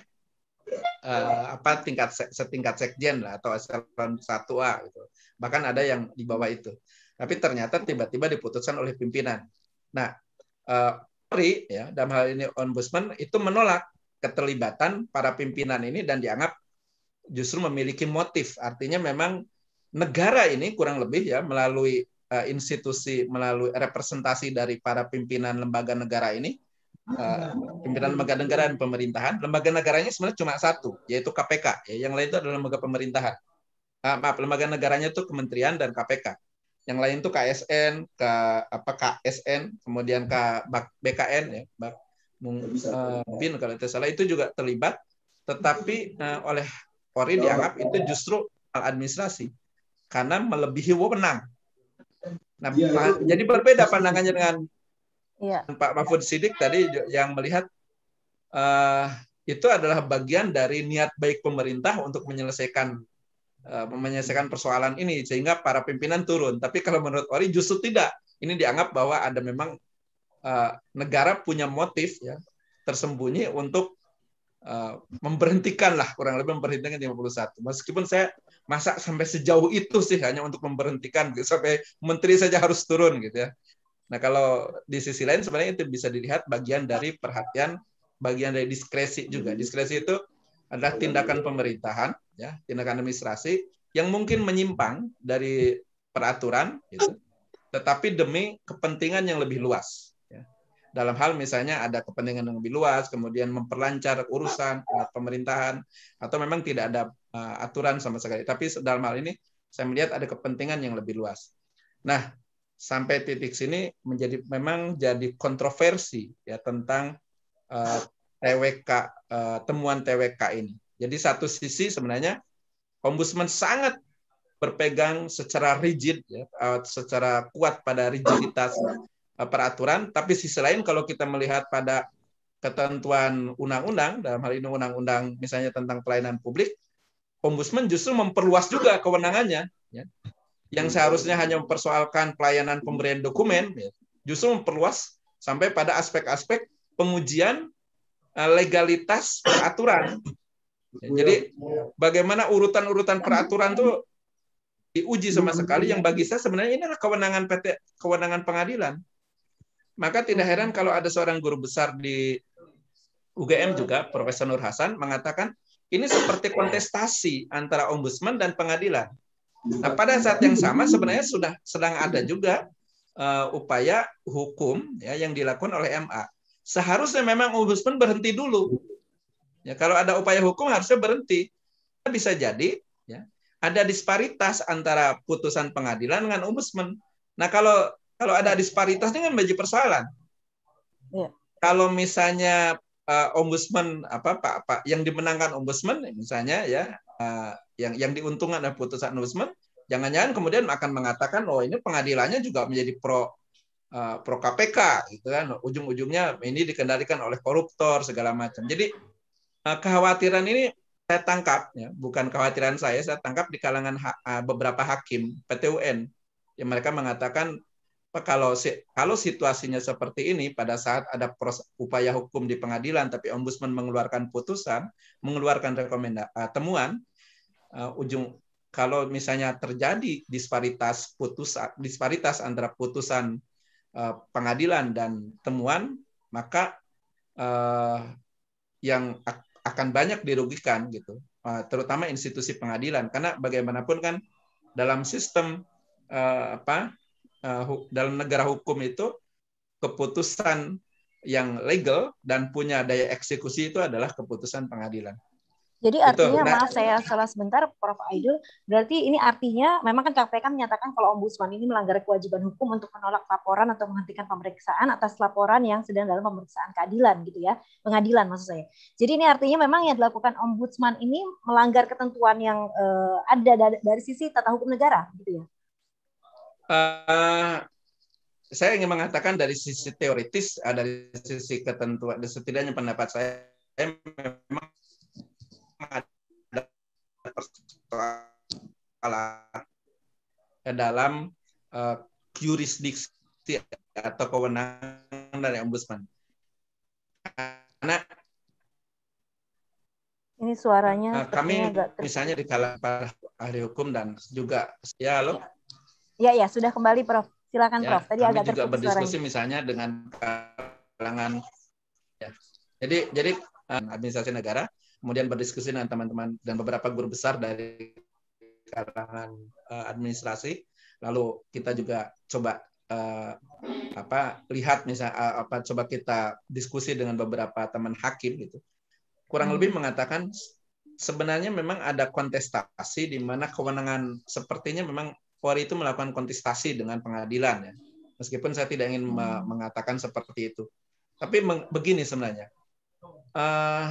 uh, apa tingkat setingkat sekjen lah atau eselon satu A, gitu. Bahkan ada yang di bawah itu. Tapi ternyata tiba-tiba diputuskan oleh pimpinan. Nah, uh, Polri, ya, dalam hal ini ombudsman itu menolak keterlibatan para pimpinan ini dan dianggap justru memiliki motif. Artinya memang negara ini kurang lebih, ya, melalui uh, institusi, melalui representasi dari para pimpinan lembaga negara ini, uh, pimpinan lembaga negara dan pemerintahan, lembaga negaranya sebenarnya cuma satu, yaitu K P K. Ya, yang lain itu adalah lembaga pemerintahan. Uh, maaf, lembaga negaranya itu kementerian dan K P K. Yang lain itu K S N, K apa K S N, kemudian K B K N, ya, mungkin kalau tidak salah itu juga terlibat, tetapi uh, oleh Polri dianggap itu justru administrasi karena melebihi wewenang. Nah, ya, ya. Jadi berbeda pandangannya dengan ya. Pak Mahfud Siddiq tadi yang melihat uh, itu adalah bagian dari niat baik pemerintah untuk menyelesaikan uh, menyelesaikan persoalan ini sehingga para pimpinan turun. Tapi kalau menurut Polri justru tidak. Ini dianggap bahwa ada memang Uh, negara punya motif, ya, tersembunyi untuk uh, memberhentikan lah, kurang lebih memberhentikan lima puluh satu. Meskipun saya masa sampai sejauh itu sih hanya untuk memberhentikan, gitu, sampai menteri saja harus turun, gitu, ya. Nah, kalau di sisi lain sebenarnya itu bisa dilihat bagian dari perhatian, bagian dari diskresi juga. Diskresi itu adalah tindakan pemerintahan, ya, tindakan administrasi yang mungkin menyimpang dari peraturan, gitu, tetapi demi kepentingan yang lebih luas. Dalam hal misalnya ada kepentingan yang lebih luas, kemudian memperlancar urusan uh, pemerintahan, atau memang tidak ada uh, aturan sama sekali. Tapi dalam hal ini saya melihat ada kepentingan yang lebih luas. Nah, sampai titik sini menjadi memang jadi kontroversi, ya, tentang uh, T W K, uh, temuan T W K ini. Jadi satu sisi sebenarnya ombudsman sangat berpegang secara rigid, ya, uh, secara kuat pada rigiditas peraturan, tapi sisi lain kalau kita melihat pada ketentuan undang-undang, dalam hal ini undang-undang misalnya tentang pelayanan publik, ombudsman justru memperluas juga kewenangannya, ya, yang seharusnya hanya mempersoalkan pelayanan pemberian dokumen, ya, justru memperluas sampai pada aspek-aspek pengujian legalitas peraturan. Ya, jadi bagaimana urutan-urutan peraturan itu diuji sama sekali, yang bagi saya sebenarnya ini adalah kewenangan P T, kewenangan pengadilan. Maka tidak heran kalau ada seorang guru besar di U G M juga, Profesor Nur Hasan, mengatakan ini seperti kontestasi antara ombudsman dan pengadilan. Nah, pada saat yang sama sebenarnya sudah sedang ada juga uh, upaya hukum, ya, yang dilakukan oleh M A. Seharusnya memang ombudsman berhenti dulu. Ya, kalau ada upaya hukum harusnya berhenti. Bisa jadi, ya, ada disparitas antara putusan pengadilan dengan ombudsman. Nah, kalau Kalau ada disparitas ini kan menjadi persoalan. Ya. Kalau misalnya uh, ombudsman apa Pak Pak yang dimenangkan ombudsman misalnya ya uh, yang yang diuntungkan oleh putusan ombudsman, jangan-jangan kemudian akan mengatakan oh ini pengadilannya juga menjadi pro uh, pro K P K gitu kan. Ujung-ujungnya ini dikendalikan oleh koruptor segala macam. Jadi uh, kekhawatiran ini saya tangkap ya, bukan kekhawatiran saya, saya tangkap di kalangan ha uh, beberapa hakim P T U N yang mereka mengatakan kalau kalau situasinya seperti ini pada saat ada proses, upaya hukum di pengadilan tapi ombudsman mengeluarkan putusan, mengeluarkan rekomendasi uh, temuan uh, ujung kalau misalnya terjadi disparitas putusan disparitas antara putusan uh, pengadilan dan temuan, maka uh, yang akan banyak dirugikan gitu, uh, terutama institusi pengadilan karena bagaimanapun kan dalam sistem uh, apa Uh, dalam negara hukum itu keputusan yang legal dan punya daya eksekusi itu adalah keputusan pengadilan. Jadi artinya, nah, maaf saya salah sebentar, Prof Aidul, berarti ini artinya memang kan K P K menyatakan kalau ombudsman ini melanggar kewajiban hukum untuk menolak laporan atau menghentikan pemeriksaan atas laporan yang sedang dalam pemeriksaan keadilan gitu ya, pengadilan maksud saya. Jadi ini artinya memang yang dilakukan ombudsman ini melanggar ketentuan yang uh, ada dari, dari sisi tata hukum negara gitu ya. Uh, saya ingin mengatakan dari sisi teoritis, uh, dari sisi ketentuan, setidaknya pendapat saya memang ada persoalan dalam uh, jurisdiksi atau kewenangan dari ombudsman. Karena ini suaranya uh, kami agak misalnya di kalangan ahli hukum dan juga ya lo. Ya, ya, sudah kembali, Prof. Silakan, Ya, Prof. Tadi kami agak juga berdiskusi suaranya. misalnya dengan kalangan, ya. Jadi, jadi administrasi negara, kemudian berdiskusi dengan teman-teman dan beberapa guru besar dari kalangan uh, administrasi. Lalu kita juga coba uh, apa lihat misalnya uh, apa coba kita diskusi dengan beberapa teman hakim gitu. Kurang Hmm. lebih mengatakan sebenarnya memang ada kontestasi di mana kewenangan sepertinya memang Polri itu melakukan kontestasi dengan pengadilan ya. Meskipun saya tidak ingin hmm. mengatakan seperti itu. Tapi begini sebenarnya. Uh,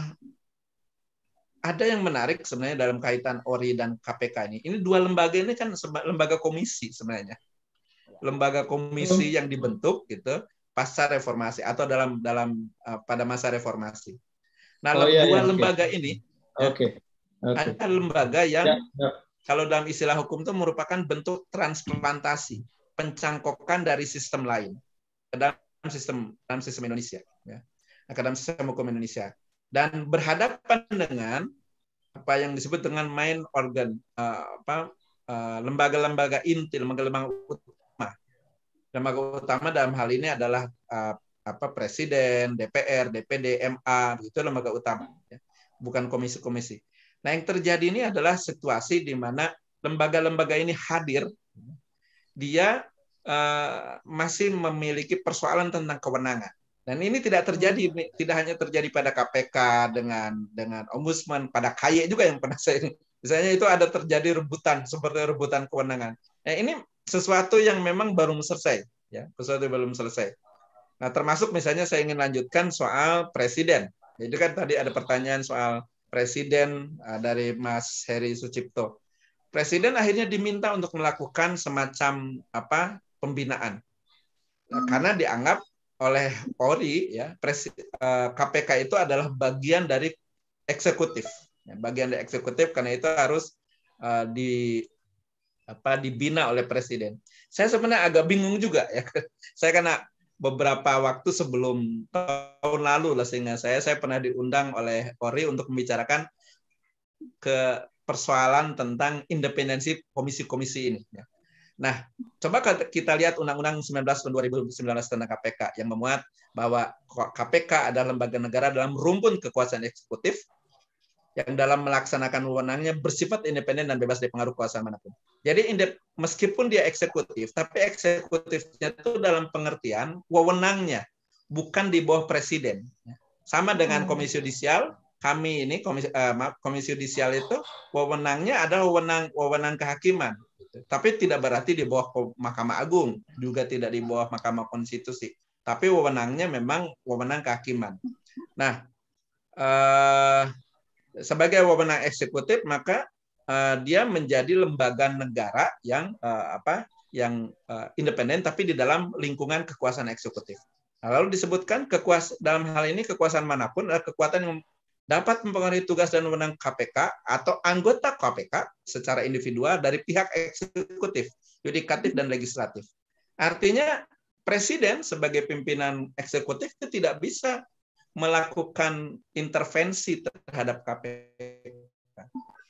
ada yang menarik sebenarnya dalam kaitan O R I dan K P K ini. Ini dua lembaga ini kan lembaga komisi sebenarnya. Lembaga komisi hmm. yang dibentuk gitu pasca reformasi atau dalam dalam uh, pada masa reformasi. Nah, oh, iya, dua iya, lembaga okay. ini okay. Okay. ada lembaga yang ya, ya. Kalau dalam istilah hukum itu merupakan bentuk transplantasi, pencangkokan dari sistem lain ke dalam sistem dalam sistem Indonesia, ya, ke dalam sistem hukum Indonesia, dan berhadapan dengan apa yang disebut dengan main organ, uh, apa uh, lembaga-lembaga inti, lembaga-lembaga utama. Lembaga utama dalam hal ini adalah uh, apa presiden, D P R, D P D, M A, itu lembaga utama, ya, bukan komisi-komisi. Nah, yang terjadi ini adalah situasi di mana lembaga-lembaga ini hadir, dia uh, masih memiliki persoalan tentang kewenangan. Dan ini tidak terjadi, tidak hanya terjadi pada K P K dengan dengan ombudsman, pada K Y juga yang pernah saya, misalnya itu ada terjadi rebutan seperti rebutan kewenangan. Nah, ini sesuatu yang memang baru selesai, ya, sesuatu yang belum selesai. Nah, termasuk misalnya saya ingin lanjutkan soal presiden. Jadi kan tadi ada pertanyaan soal presiden uh, dari Mas Heri Sucipto. Presiden akhirnya diminta untuk melakukan semacam apa pembinaan. Nah, karena dianggap oleh Polri ya, pres, uh, K P K itu adalah bagian dari eksekutif. Ya, bagian dari eksekutif karena itu harus uh, di apa dibina oleh presiden. Saya sebenarnya agak bingung juga ya. Saya karena beberapa waktu sebelum tahun lalu lah sehingga saya saya pernah diundang oleh Polri untuk membicarakan ke persoalan tentang independensi komisi-komisi ini. Nah, coba kita lihat Undang-Undang sembilan belas tahun dua ribu sembilan belas tentang K P K yang memuat bahwa K P K adalah lembaga negara dalam rumpun kekuasaan eksekutif yang dalam melaksanakan wewenangnya bersifat independen dan bebas dari pengaruh kuasa manapun. Jadi meskipun dia eksekutif, tapi eksekutifnya itu dalam pengertian wewenangnya bukan di bawah presiden. Sama dengan komisi yudisial, kami ini komisi, uh, komisi yudisial itu wewenangnya adalah wewenang wewenang kehakiman, gitu. Tapi tidak berarti di bawah Mahkamah Agung, juga tidak di bawah Mahkamah Konstitusi. Tapi wewenangnya memang wewenang kehakiman. Nah, uh, sebagai wewenang eksekutif maka uh, dia menjadi lembaga negara yang uh, apa? yang uh, independen tapi di dalam lingkungan kekuasaan eksekutif. Nah, lalu disebutkan kekuasaan dalam hal ini kekuasaan manapun adalah kekuatan yang dapat mempengaruhi tugas dan wewenang K P K atau anggota K P K secara individual dari pihak eksekutif, yudikatif, dan legislatif. Artinya presiden sebagai pimpinan eksekutif itu tidak bisa melakukan intervensi terhadap K P K.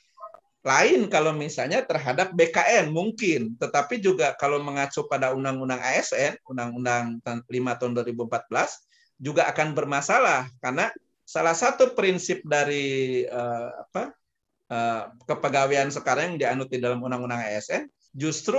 Lain kalau misalnya terhadap B K N mungkin, tetapi juga kalau mengacu pada Undang-Undang A S N, Undang-Undang lima tahun dua ribu empat belas, juga akan bermasalah karena salah satu prinsip dari uh, apa uh, kepegawaian sekarang yang dianut di dalam Undang-Undang A S N justru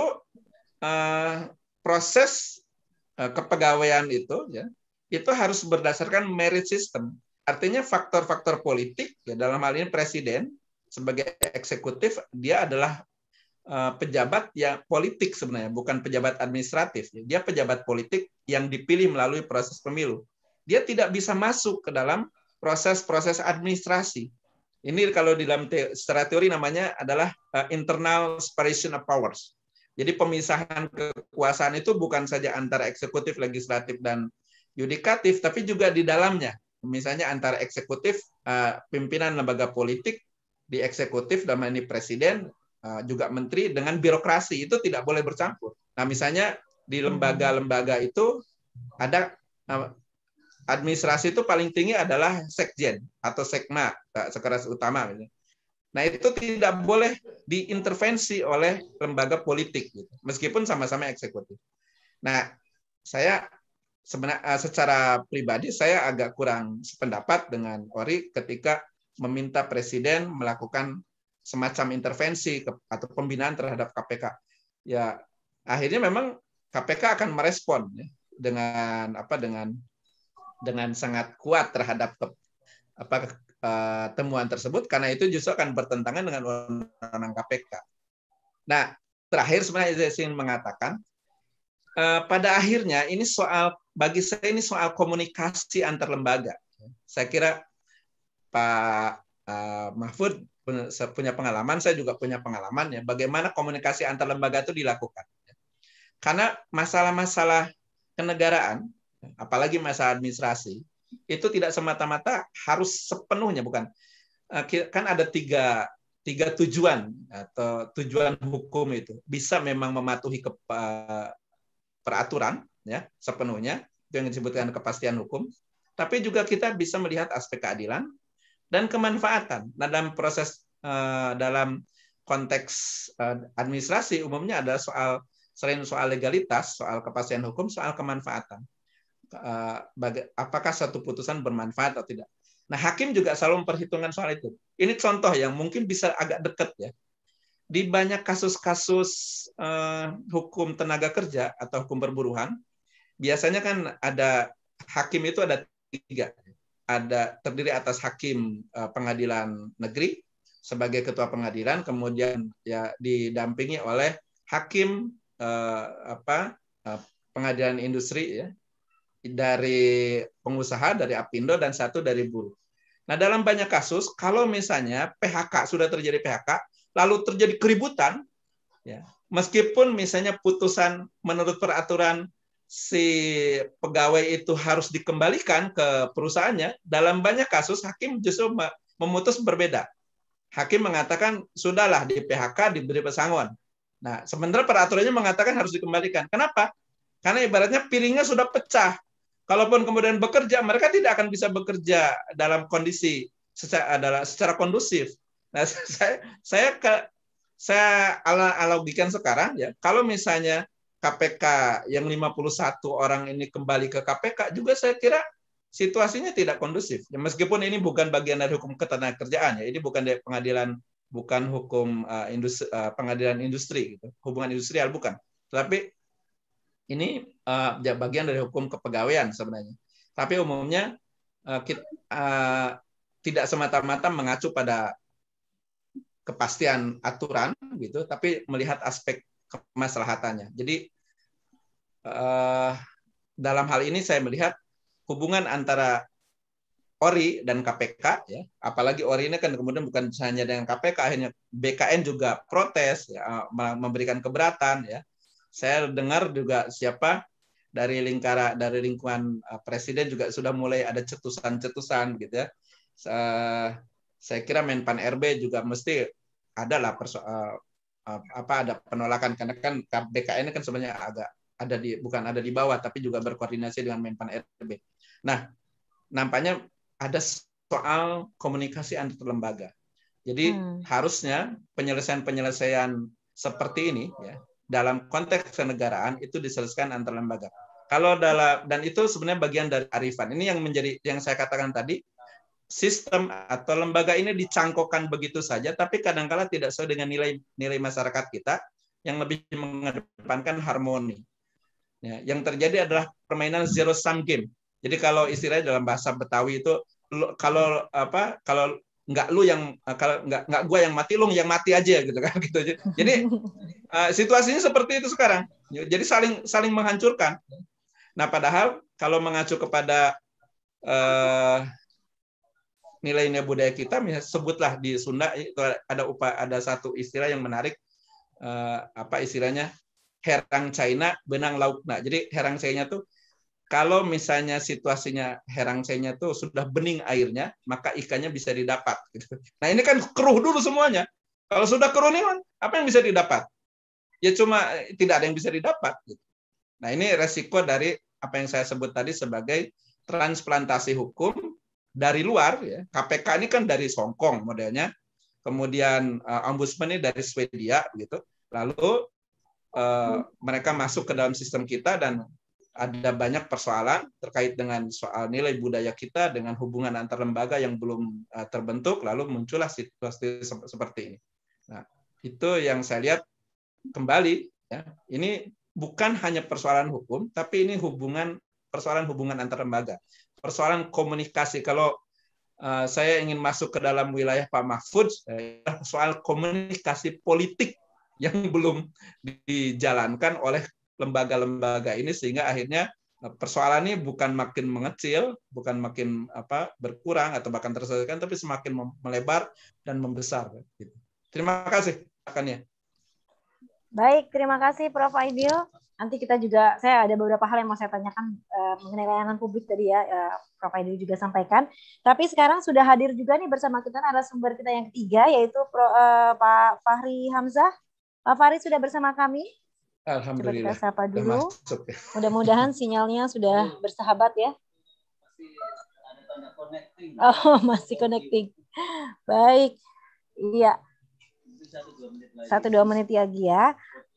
uh, proses uh, kepegawaian itu ya itu harus berdasarkan merit system. Artinya faktor-faktor politik ya dalam hal ini presiden sebagai eksekutif dia adalah uh, pejabat ya politik sebenarnya bukan pejabat administratif. Ya. Dia pejabat politik yang dipilih melalui proses pemilu. Dia tidak bisa masuk ke dalam proses-proses administrasi. Ini kalau di dalam te secara teori namanya adalah uh, internal separation of powers. Jadi pemisahan kekuasaan itu bukan saja antara eksekutif, legislatif, dan yudikatif, tapi juga di dalamnya. Misalnya antara eksekutif, uh, pimpinan lembaga politik, di eksekutif, dalam ini presiden, uh, juga menteri, dengan birokrasi, itu tidak boleh bercampur. Nah misalnya di lembaga-lembaga itu ada uh, administrasi itu paling tinggi adalah sekjen atau sekma, sekretaris utama. Nah itu tidak boleh diintervensi oleh lembaga politik, gitu. Meskipun sama-sama eksekutif. Nah saya sebenarnya secara pribadi saya agak kurang sependapat dengan Ori ketika meminta presiden melakukan semacam intervensi atau pembinaan terhadap K P K. Ya akhirnya memang K P K akan merespon ya, dengan apa dengan dengan sangat kuat terhadap apa uh, temuan tersebut karena itu justru akan bertentangan dengan undang-undang K P K. Nah, terakhir sebenarnya saya ingin mengatakan uh, pada akhirnya ini soal bagi saya ini soal komunikasi antar lembaga. Saya kira Pak uh, Mahfud punya pengalaman, saya juga punya pengalaman ya bagaimana komunikasi antar lembaga itu dilakukan. Karena masalah-masalah kenegaraan apalagi masa administrasi, itu tidak semata-mata harus sepenuhnya, bukan. Kan ada tiga, tiga tujuan atau tujuan hukum itu. Bisa memang mematuhi ke, peraturan ya sepenuhnya, itu yang disebutkan kepastian hukum. Tapi juga kita bisa melihat aspek keadilan dan kemanfaatan. Nah, dalam proses, dalam konteks administrasi, umumnya ada soal, selain soal legalitas, soal kepastian hukum, soal kemanfaatan. Apakah satu putusan bermanfaat atau tidak. Nah, hakim juga selalu memperhitungkan soal itu. Ini contoh yang mungkin bisa agak dekat ya. Di banyak kasus-kasus uh, hukum tenaga kerja atau hukum perburuhan, biasanya kan ada hakim itu ada tiga. Ada terdiri atas hakim uh, pengadilan negeri sebagai ketua pengadilan, kemudian ya didampingi oleh hakim uh, apa uh, pengadilan industri ya, dari pengusaha, dari Apindo, dan satu dari buruh. Nah, dalam banyak kasus, kalau misalnya P H K, sudah terjadi P H K, lalu terjadi keributan, ya, meskipun misalnya putusan menurut peraturan si pegawai itu harus dikembalikan ke perusahaannya, dalam banyak kasus hakim justru memutus berbeda. Hakim mengatakan, sudahlah di P H K diberi pesangon. Nah, sementara peraturannya mengatakan harus dikembalikan. Kenapa? Karena ibaratnya piringnya sudah pecah. Kalaupun kemudian bekerja, mereka tidak akan bisa bekerja dalam kondisi secara, adalah secara kondusif. Nah, saya saya ke, saya analogikan sekarang ya, kalau misalnya K P K yang lima puluh satu orang ini kembali ke K P K, juga saya kira situasinya tidak kondusif. Ya, meskipun ini bukan bagian dari hukum ketenagakerjaan ya, ini bukan dari pengadilan, bukan hukum uh, industri, uh, pengadilan industri, gitu, hubungan industrial bukan. Tapi ini uh, bagian dari hukum kepegawaian sebenarnya. Tapi umumnya uh, kita, uh, tidak semata-mata mengacu pada kepastian aturan gitu, tapi melihat aspek kemaslahatannya. Jadi eh, dalam hal ini saya melihat hubungan antara O R I dan K P K, ya, apalagi O R I ini kan kemudian bukan hanya dengan K P K, akhirnya B K N juga protes, ya, memberikan keberatan. Ya, saya dengar juga siapa dari lingkaran dari lingkungan uh, presiden juga sudah mulai ada cetusan-cetusan, gitu ya. Uh, saya kira Menpan R B juga mesti ada lah perso uh, uh, apa ada penolakan karena kan B K N ini kan sebenarnya agak ada di bukan ada di bawah tapi juga berkoordinasi dengan Menpan R B. Nah, nampaknya ada soal komunikasi antar lembaga. Jadi hmm. harusnya penyelesaian-penyelesaian seperti ini ya dalam konteks kenegaraan itu diselesaikan antar lembaga. Kalau dalam dan itu sebenarnya bagian dari arifan. Ini yang menjadi yang saya katakan tadi, sistem atau lembaga ini dicangkokkan begitu saja, tapi kadang-kala tidak sesuai dengan nilai-nilai masyarakat kita yang lebih mengedepankan harmoni. Ya, yang terjadi adalah permainan zero sum game. Jadi kalau istilahnya dalam bahasa Betawi itu kalau apa kalau nggak lu yang kalau nggak nggak gua yang mati, lu yang mati aja gitu kan gitu. Jadi uh, situasinya seperti itu sekarang. Jadi saling saling menghancurkan. Nah, padahal kalau mengacu kepada uh, nilai-nilai budaya kita, misalnya sebutlah di Sunda itu ada upah ada satu istilah yang menarik, uh, apa istilahnya herang China benang laukna. Jadi herang China tuh kalau misalnya situasinya herang China tuh sudah bening airnya, maka ikannya bisa didapat. Gitu. Nah ini kan keruh dulu semuanya. Kalau sudah keruh nih, apa yang bisa didapat? Ya cuma tidak ada yang bisa didapat. Gitu. Nah ini resiko dari apa yang saya sebut tadi sebagai transplantasi hukum dari luar. Ya. K P K ini kan dari Hongkong modelnya, kemudian uh, Ombudsman ini dari Swedia, gitu. Lalu uh, mereka masuk ke dalam sistem kita dan ada banyak persoalan terkait dengan soal nilai budaya kita dengan hubungan antar lembaga yang belum uh, terbentuk, lalu muncullah situasi seperti ini. Nah, itu yang saya lihat kembali. Ya, ini bukan hanya persoalan hukum, tapi ini hubungan persoalan hubungan antar lembaga, persoalan komunikasi. Kalau uh, saya ingin masuk ke dalam wilayah Pak Mahfud, eh, soal komunikasi politik yang belum dijalankan oleh lembaga-lembaga ini sehingga akhirnya persoalan ini bukan makin mengecil, bukan makin apa berkurang atau bahkan terselesaikan, tapi semakin melebar dan membesar. Gitu. Terima kasih akannya. Baik, terima kasih Prof Aidil. Nanti kita juga, saya ada beberapa hal yang mau saya tanyakan uh, mengenai layanan publik tadi ya, uh, Prof Aidil juga sampaikan. Tapi sekarang sudah hadir juga nih bersama kita narasumber kita yang ketiga, yaitu Pro, uh, Pak Fahri Hamzah. Pak Fahri sudah bersama kami. Alhamdulillah. Coba kita sapa dulu. Mudah-mudahan sinyalnya sudah bersahabat ya. Oh, masih connecting. Baik. Iya. Satu dua menit lagi ya.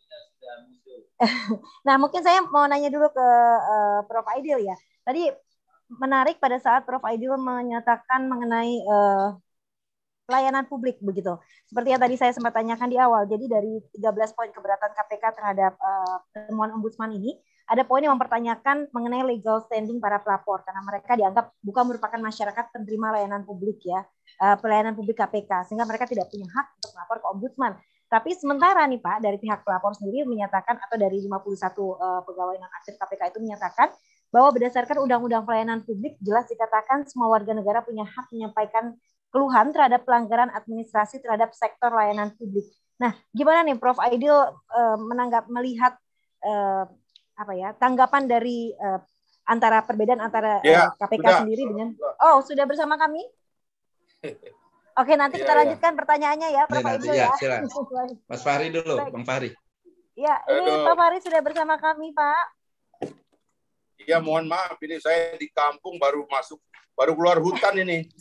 Nah, mungkin saya mau nanya dulu ke uh, Prof Aidil ya. Tadi menarik pada saat Prof Aidil menyatakan mengenai uh, pelayanan publik begitu. Seperti yang tadi saya sempat tanyakan di awal. Jadi dari tiga belas poin keberatan K P K terhadap uh, temuan Ombudsman ini, ada poin yang mempertanyakan mengenai legal standing para pelapor karena mereka dianggap bukan merupakan masyarakat penerima layanan publik ya, uh, pelayanan publik K P K, sehingga mereka tidak punya hak untuk melapor ke Ombudsman. Tapi sementara nih Pak, dari pihak pelapor sendiri menyatakan atau dari lima puluh satu uh, pegawai non-aktif K P K itu menyatakan bahwa berdasarkan Undang-Undang Pelayanan Publik jelas dikatakan semua warga negara punya hak menyampaikan keluhan terhadap pelanggaran administrasi terhadap sektor layanan publik. Nah, gimana nih Prof Aidil uh, menanggap melihat uh, apa ya tanggapan dari uh, antara perbedaan antara ya, uh, K P K sudah. sendiri dengan oh sudah bersama kami? Oke, nanti ya, kita ya. lanjutkan pertanyaannya ya Prof ya, Aidil ya. ya. Mas Fahri dulu, Baik. Bang Fahri. Ya, ini Aduh. Pak Fahri sudah bersama kami Pak. Iya, mohon maaf ini saya di kampung baru masuk, baru keluar hutan ini.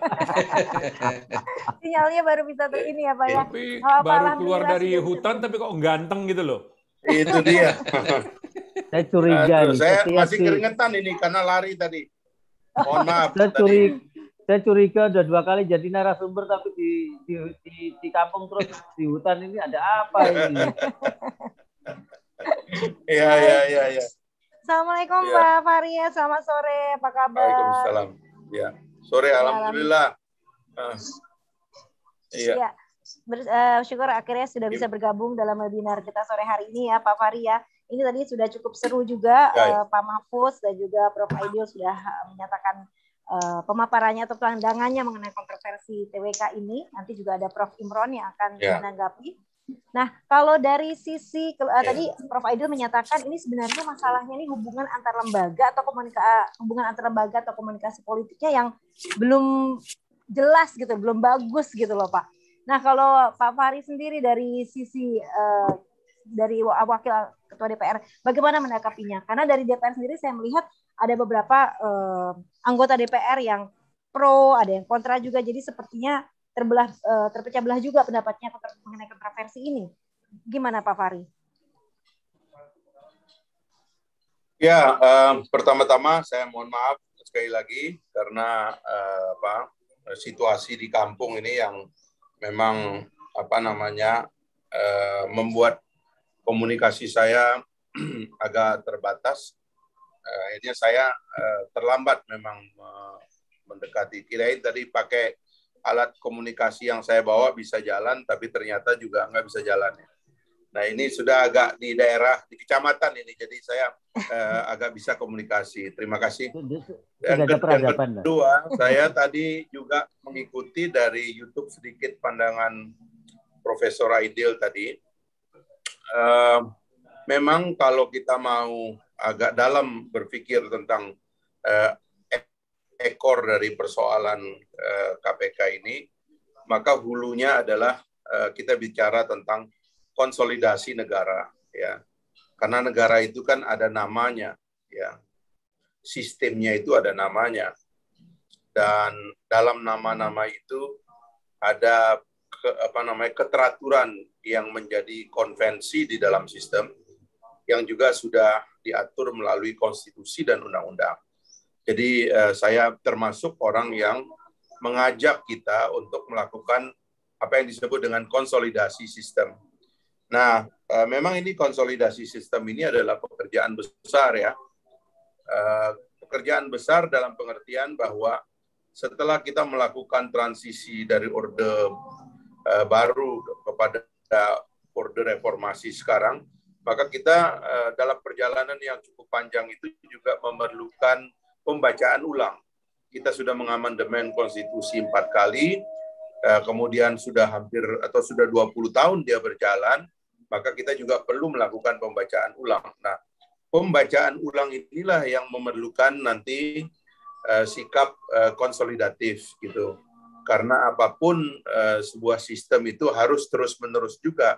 Sinyalnya baru bisa ter ini ya Pak ya. Tapi oh, baru keluar dari hutan tapi kok ganteng gitu loh. Itu dia. Saya curiga Aduh, nih. Saya Hati-hati. masih keringetan ini karena lari tadi. Mohon maaf. Saya curiga, saya curiga udah dua kali jadi narasumber tapi di di, di, di kampung terus di hutan ini ada apa ini? Iya iya iya. Ya. Assalamualaikum ya. Pak Fahri, selamat sore, apa kabar? Waalaikumsalam. Ya. Sore, alhamdulillah. Uh, iya. Ya, bersyukur akhirnya sudah bisa bergabung dalam webinar kita sore hari ini ya Pak Fahri ya. Ini tadi sudah cukup seru juga, ya, uh, Pak Mahfuz dan juga Prof Aidil sudah menyatakan uh, pemaparannya atau pandangannya mengenai kontroversi T W K ini. Nanti juga ada Prof Imron yang akan ya. menanggapi. Nah, kalau dari sisi uh, yeah. tadi Prof Aidil menyatakan ini sebenarnya masalahnya ini hubungan antar lembaga atau komunikasi hubungan antar lembaga atau komunikasi politiknya yang belum jelas gitu, belum bagus gitu loh Pak. Nah, kalau Pak Fahri sendiri dari sisi uh, dari wakil ketua D P R, bagaimana menanggapinya? Karena dari D P R sendiri saya melihat ada beberapa uh, anggota D P R yang pro, ada yang kontra juga. Jadi sepertinya terbelah uh, terpecah belah juga pendapatnya mengenai kontroversi ini. Gimana Pak Fahri? Ya, uh, pertama-tama saya mohon maaf sekali lagi karena uh, apa situasi di kampung ini yang memang apa namanya uh, membuat komunikasi saya agak terbatas. Uh, akhirnya saya uh, terlambat memang uh, mendekati. Kirain tadi pakai alat komunikasi yang saya bawa bisa jalan, tapi ternyata juga nggak bisa jalan. Nah, ini sudah agak di daerah, di kecamatan ini, jadi saya eh, agak bisa komunikasi. Terima kasih. Dan yang kedua, saya tadi juga mengikuti dari YouTube sedikit pandangan Profesor Aidil tadi. Eh, memang kalau kita mau agak dalam berpikir tentang eh, ekor dari persoalan uh, K P K ini, maka hulunya adalah uh, kita bicara tentang konsolidasi negara, ya. Karena negara itu kan ada namanya, ya. Sistemnya itu ada namanya. Dan dalam nama-nama itu ada ke, apa namanya keteraturan yang menjadi konvensi di dalam sistem yang juga sudah diatur melalui konstitusi dan undang-undang. Jadi eh, saya termasuk orang yang mengajak kita untuk melakukan apa yang disebut dengan konsolidasi sistem. Nah, eh, memang ini konsolidasi sistem ini adalah pekerjaan besar ya. Eh, pekerjaan besar dalam pengertian bahwa setelah kita melakukan transisi dari orde eh, baru kepada orde reformasi sekarang, maka kita eh, dalam perjalanan yang cukup panjang itu juga memerlukan pembacaan ulang. Kita sudah mengamandemen konstitusi empat kali, kemudian sudah hampir atau sudah dua puluh tahun dia berjalan, maka kita juga perlu melakukan pembacaan ulang. Nah, pembacaan ulang inilah yang memerlukan nanti uh, sikap uh, konsolidatif gitu. Karena apapun uh, sebuah sistem itu harus terus-menerus juga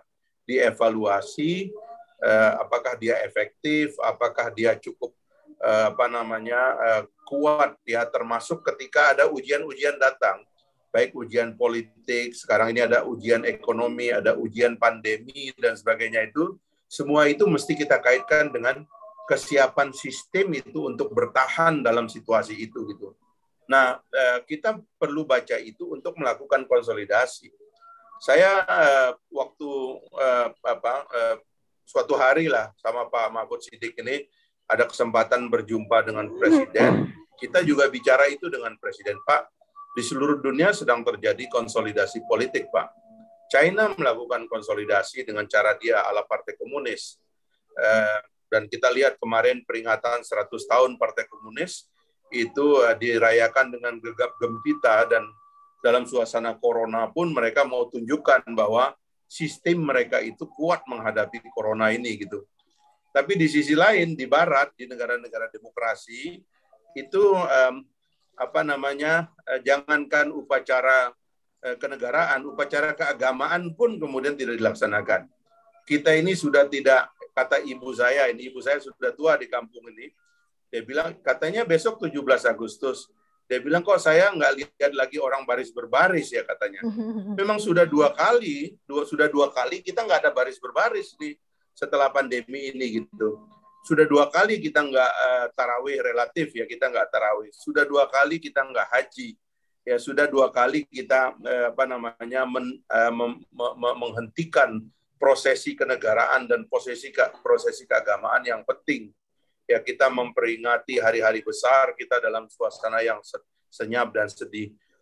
dievaluasi, uh, apakah dia efektif, apakah dia cukup Uh, apa namanya uh, kuat ya, termasuk ketika ada ujian-ujian datang, baik ujian politik, sekarang ini ada ujian ekonomi, ada ujian pandemi dan sebagainya, itu semua itu mesti kita kaitkan dengan kesiapan sistem itu untuk bertahan dalam situasi itu gitu. Nah, uh, kita perlu baca itu untuk melakukan konsolidasi. Saya uh, waktu uh, apa uh, suatu hari lah sama Pak Mahfud Siddiq ini ada kesempatan berjumpa dengan Presiden, kita juga bicara itu dengan Presiden. Pak, di seluruh dunia sedang terjadi konsolidasi politik, Pak. China melakukan konsolidasi dengan cara dia ala Partai Komunis. Eh, dan kita lihat kemarin peringatan seratus tahun Partai Komunis, itu eh, dirayakan dengan gegap gempita, dan dalam suasana corona pun mereka mau tunjukkan bahwa sistem mereka itu kuat menghadapi corona ini, gitu. Tapi di sisi lain di Barat, di negara-negara demokrasi itu um, apa namanya uh, jangankan upacara uh, kenegaraan, upacara keagamaan pun kemudian tidak dilaksanakan. Kita ini sudah tidak, kata ibu saya, ini ibu saya sudah tua di kampung ini, dia bilang katanya besok tujuh belas Agustus. Dia bilang kok saya nggak lihat lagi orang baris berbaris ya katanya. Memang sudah dua kali, dua sudah dua kali kita nggak ada baris berbaris nih. Setelah pandemi ini gitu, sudah dua kali kita nggak uh, tarawih relatif ya, kita nggak tarawih, sudah dua kali kita nggak haji, ya sudah dua kali kita uh, apa namanya men, uh, mem, me, me, menghentikan prosesi kenegaraan dan prosesi ke, prosesi keagamaan yang penting. Ya kita memperingati hari-hari besar kita dalam suasana yang senyap dan sedih.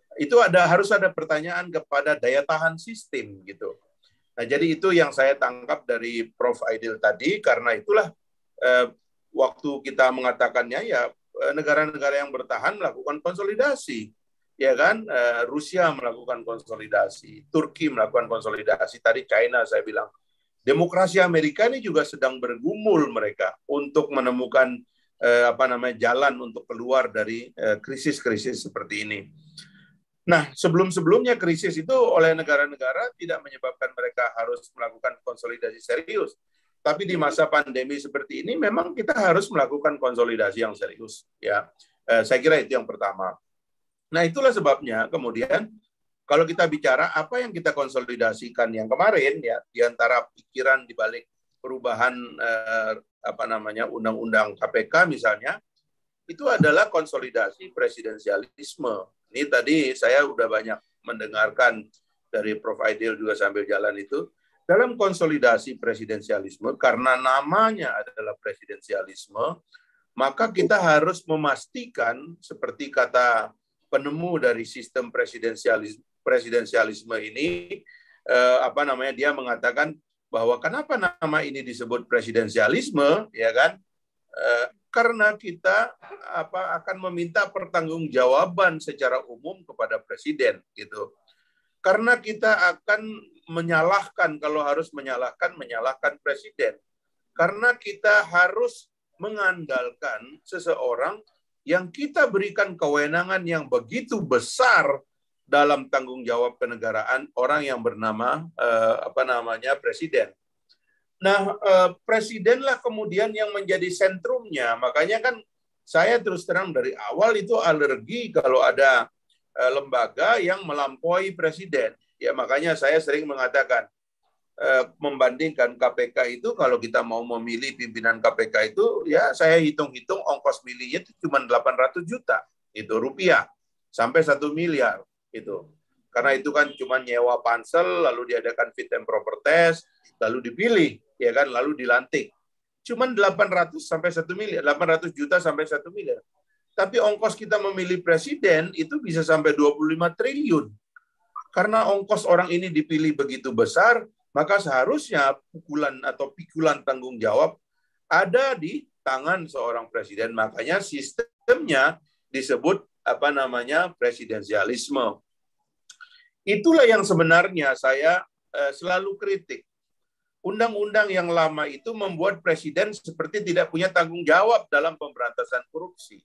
itu ada harus ada pertanyaan kepada daya tahan sistem gitu. Nah, jadi itu yang saya tangkap dari Prof Aidil tadi, karena itulah eh, waktu kita mengatakannya ya negara-negara yang bertahan melakukan konsolidasi. Ya kan, eh, Rusia melakukan konsolidasi, Turki melakukan konsolidasi, tadi China saya bilang. Demokrasi Amerika ini juga sedang bergumul mereka untuk menemukan eh, apa namanya jalan untuk keluar dari krisis-krisis eh, seperti ini. Nah, sebelum-sebelumnya krisis itu oleh negara-negara tidak menyebabkan mereka harus melakukan konsolidasi serius. Tapi di masa pandemi seperti ini memang kita harus melakukan konsolidasi yang serius. Ya, eh, saya kira itu yang pertama. Nah, itulah sebabnya kemudian kalau kita bicara apa yang kita konsolidasikan yang kemarin ya, di antara pikiran di balik perubahan eh, apa namanya undang-undang K P K misalnya, itu adalah konsolidasi presidensialisme. Ini tadi saya udah banyak mendengarkan dari Prof Aidil juga sambil jalan itu, dalam konsolidasi presidensialisme karena namanya adalah presidensialisme, maka kita harus memastikan seperti kata penemu dari sistem presidensialisme presidensialisme ini eh, apa namanya dia mengatakan bahwa kenapa nama ini disebut presidensialisme ya kan eh, karena kita apa akan meminta pertanggungjawaban secara umum kepada presiden gitu, karena kita akan menyalahkan kalau harus menyalahkan menyalahkan presiden, karena kita harus mengandalkan seseorang yang kita berikan kewenangan yang begitu besar dalam tanggung jawab kenegaraan, orang yang bernama eh, apa namanya presiden. Nah, eh, presidenlah kemudian yang menjadi sentrumnya. Makanya kan saya terus terang dari awal itu alergi kalau ada eh, lembaga yang melampaui presiden. Ya makanya saya sering mengatakan eh, membandingkan K P K itu, kalau kita mau memilih pimpinan K P K itu, ya saya hitung-hitung ongkos milihnya itu cuma delapan ratus juta itu rupiah sampai satu miliar itu. Karena itu kan cuma nyewa pansel, lalu diadakan fit and proper test, lalu dipilih, ya kan, lalu dilantik. Cuman delapan ratus sampai satu miliar, delapan ratus juta sampai satu miliar. Tapi ongkos kita memilih presiden itu bisa sampai dua puluh lima triliun. Karena ongkos orang ini dipilih begitu besar, maka seharusnya pukulan atau pikulan tanggung jawab ada di tangan seorang presiden. Makanya sistemnya disebut apa namanya presidensialisme. Itulah yang sebenarnya saya eh, selalu kritik. Undang-undang yang lama itu membuat presiden seperti tidak punya tanggung jawab dalam pemberantasan korupsi.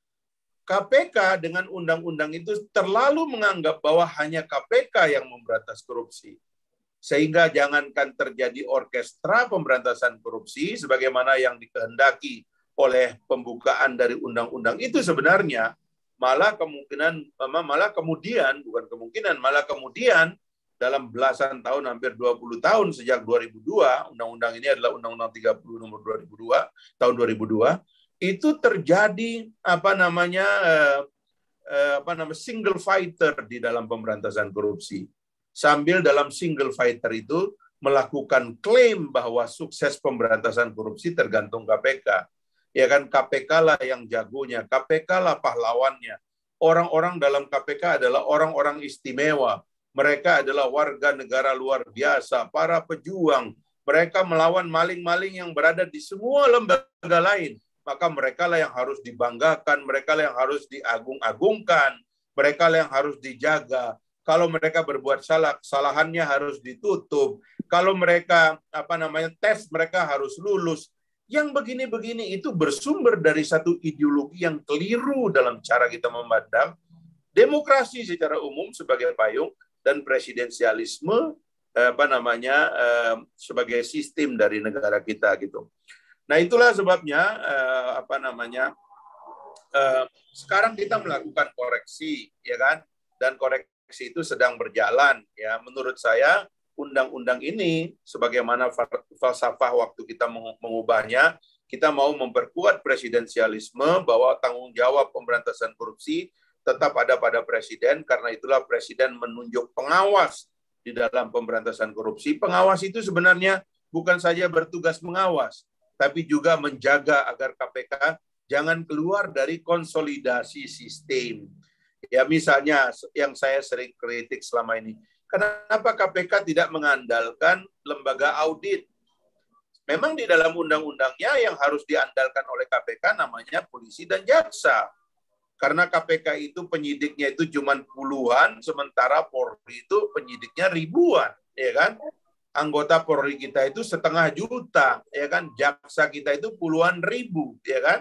K P K dengan undang-undang itu terlalu menganggap bahwa hanya K P K yang memberantas korupsi. Sehingga jangankan terjadi orkestra pemberantasan korupsi sebagaimana yang dikehendaki oleh pembukaan dari undang-undang itu, sebenarnya malah kemungkinan malah kemudian bukan kemungkinan malah kemudian dalam belasan tahun, hampir dua puluh tahun sejak dua ribu dua, undang-undang ini adalah Undang-Undang tiga puluh nomor dua ribu dua tahun dua ribu dua, itu terjadi apa namanya eh, eh, apa namanya single fighter di dalam pemberantasan korupsi. Sambil dalam single fighter itu melakukan klaim bahwa sukses pemberantasan korupsi tergantung K P K. Ya kan, K P K lah yang jagonya, K P K lah pahlawannya. Orang-orang dalam K P K adalah orang-orang istimewa. Mereka adalah warga negara luar biasa, para pejuang. Mereka melawan maling-maling yang berada di semua lembaga lain. Maka mereka lah yang harus dibanggakan, mereka lah yang harus diagung-agungkan, mereka lah yang harus dijaga. Kalau mereka berbuat salah, kesalahannya harus ditutup. Kalau mereka apa namanya tes, mereka harus lulus. Yang begini-begini itu bersumber dari satu ideologi yang keliru dalam cara kita memandang demokrasi secara umum sebagai payung dan presidensialisme apa namanya sebagai sistem dari negara kita gitu. Nah, itulah sebabnya apa namanya sekarang kita melakukan koreksi, ya kan? Dan koreksi itu sedang berjalan, ya. Menurut saya undang-undang ini sebagaimana falsafah waktu kita mengubahnya, kita mau memperkuat presidensialisme bahwa tanggung jawab pemberantasan korupsi tetap ada pada presiden, karena itulah presiden menunjuk pengawas di dalam pemberantasan korupsi. Pengawas itu sebenarnya bukan saja bertugas mengawas, tapi juga menjaga agar K P K jangan keluar dari konsolidasi sistem. Ya misalnya yang saya sering kritik selama ini, kenapa K P K tidak mengandalkan lembaga audit? Memang di dalam undang-undangnya yang harus diandalkan oleh K P K namanya polisi dan jaksa. Karena K P K itu penyidiknya itu cuma puluhan, sementara Polri itu penyidiknya ribuan, ya kan? Anggota Polri kita itu setengah juta, ya kan? Jaksa kita itu puluhan ribu, ya kan?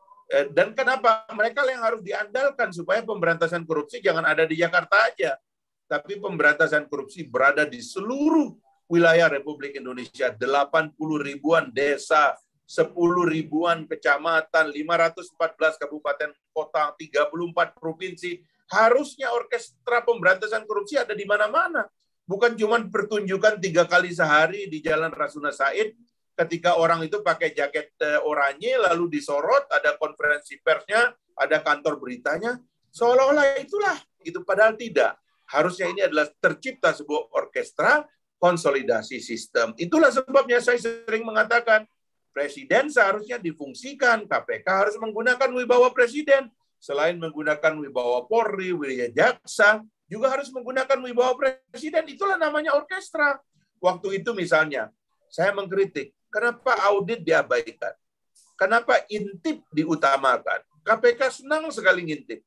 Dan kenapa mereka yang harus diandalkan supaya pemberantasan korupsi jangan ada di Jakarta aja, tapi pemberantasan korupsi berada di seluruh wilayah Republik Indonesia, delapan puluh ribuan desa, sepuluh ribuan kecamatan, lima ratus empat belas kabupaten kota, tiga puluh empat provinsi. Harusnya orkestra pemberantasan korupsi ada di mana-mana. Bukan cuma pertunjukan tiga kali sehari di Jalan Rasuna Said, ketika orang itu pakai jaket oranye, lalu disorot, ada konferensi persnya, ada kantor beritanya, seolah-olah itulah, itu padahal tidak. Harusnya ini adalah tercipta sebuah orkestra konsolidasi sistem. Itulah sebabnya saya sering mengatakan, Presiden seharusnya difungsikan, K P K harus menggunakan wibawa Presiden. Selain menggunakan wibawa Polri, wibawa jaksa, juga harus menggunakan wibawa Presiden. Itulah namanya orkestra. Waktu itu misalnya, saya mengkritik, kenapa audit diabaikan? Kenapa intip diutamakan? K P K senang sekali ngintip.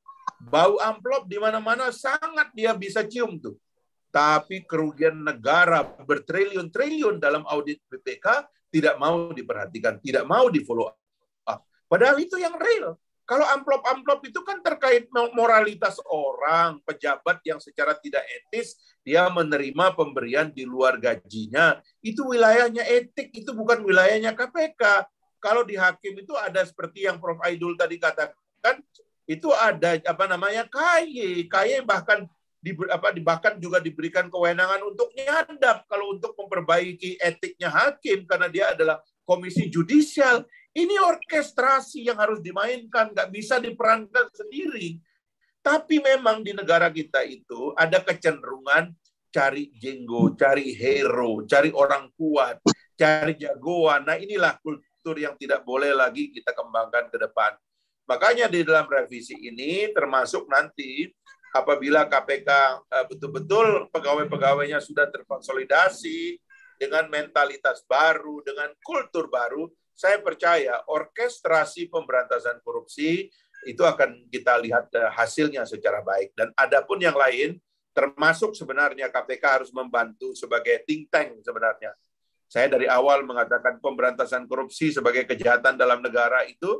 Bau amplop di mana-mana sangat dia bisa cium tuh. Tapi kerugian negara bertriliun-triliun dalam audit B P K tidak mau diperhatikan, tidak mau di-follow up. Padahal itu yang real. Kalau amplop-amplop itu kan terkait moralitas orang, pejabat yang secara tidak etis, dia menerima pemberian di luar gajinya. Itu wilayahnya etik, itu bukan wilayahnya K P K. Kalau di hakim itu ada seperti yang Prof Aidul tadi katakan, itu ada apa namanya K Y. K Y bahkan di, apa, bahkan juga diberikan kewenangan untuk nyadap kalau untuk memperbaiki etiknya hakim, karena dia adalah komisi judisial. Ini orkestrasi yang harus dimainkan, nggak bisa diperankan sendiri. Tapi memang di negara kita itu ada kecenderungan cari jenggo, cari hero, cari orang kuat, cari jagoan. Nah inilah kultur yang tidak boleh lagi kita kembangkan ke depan. Makanya di dalam revisi ini termasuk nanti apabila K P K betul-betul pegawai-pegawainya sudah terkonsolidasi dengan mentalitas baru, dengan kultur baru, saya percaya orkestrasi pemberantasan korupsi itu akan kita lihat hasilnya secara baik. Dan adapun yang lain, termasuk sebenarnya K P K harus membantu sebagai think tank sebenarnya. Saya dari awal mengatakan pemberantasan korupsi sebagai kejahatan dalam negara itu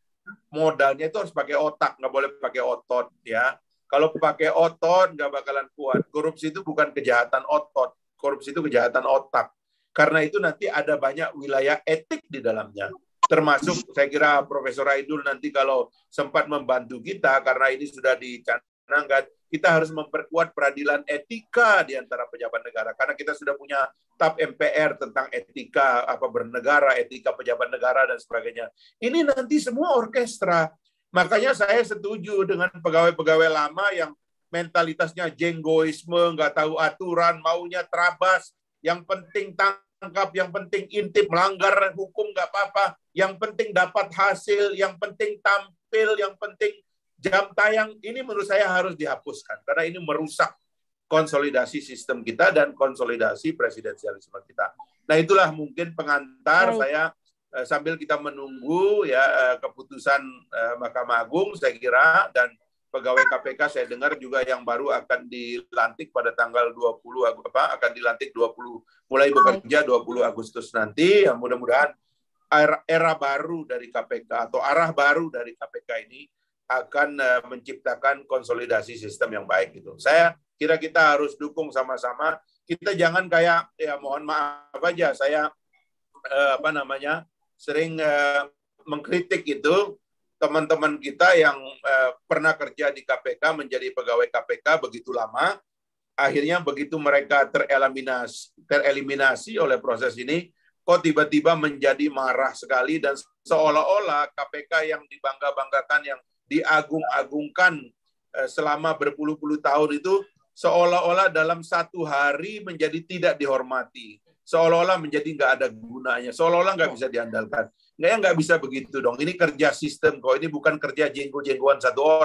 modalnya itu harus pakai otak, nggak boleh pakai otot, ya. Kalau pakai otot nggak bakalan kuat. Korupsi itu bukan kejahatan otot, korupsi itu kejahatan otak. Karena itu nanti ada banyak wilayah etik di dalamnya. Termasuk saya kira Profesor Aidul nanti kalau sempat membantu kita, karena ini sudah dicanangkan, kita harus memperkuat peradilan etika di antara pejabat negara. Karena kita sudah punya T A P M P R tentang etika apa bernegara, etika pejabat negara dan sebagainya. Ini nanti semua orkestra. Makanya saya setuju dengan pegawai-pegawai lama yang mentalitasnya jenggoisme, nggak tahu aturan, maunya terabas, yang penting tangkap, yang penting intip, melanggar hukum nggak apa-apa, yang penting dapat hasil, yang penting tampil, yang penting jam tayang. Ini menurut saya harus dihapuskan, karena ini merusak konsolidasi sistem kita dan konsolidasi presidensialisme kita. Nah itulah mungkin pengantar. Baik. Saya sambil kita menunggu ya keputusan Mahkamah Agung, saya kira, dan pegawai K P K saya dengar juga yang baru akan dilantik pada tanggal dua puluh apa akan dilantik dua puluh mulai bekerja dua puluh Agustus nanti. Ya, mudah-mudahan era, era baru dari K P K atau arah baru dari K P K ini akan uh, menciptakan konsolidasi sistem yang baik gitu. Saya kira kita harus dukung sama-sama. Kita jangan kayak ya mohon maaf aja saya uh, apa namanya sering uh, mengkritik itu teman-teman kita yang uh, pernah kerja di K P K menjadi pegawai K P K begitu lama, akhirnya begitu mereka tereliminasi, tereliminasi oleh proses ini, kok tiba-tiba menjadi marah sekali dan seolah-olah K P K yang dibangga-banggakan, yang diagung-agungkan uh, selama berpuluh-puluh tahun itu seolah-olah dalam satu hari menjadi tidak dihormati, seolah-olah menjadi nggak ada gunanya, seolah-olah nggak bisa diandalkan. Nggak, ya nggak bisa begitu dong. Ini kerja sistem kok. Ini bukan kerja jenggo-jenggoan satu orang.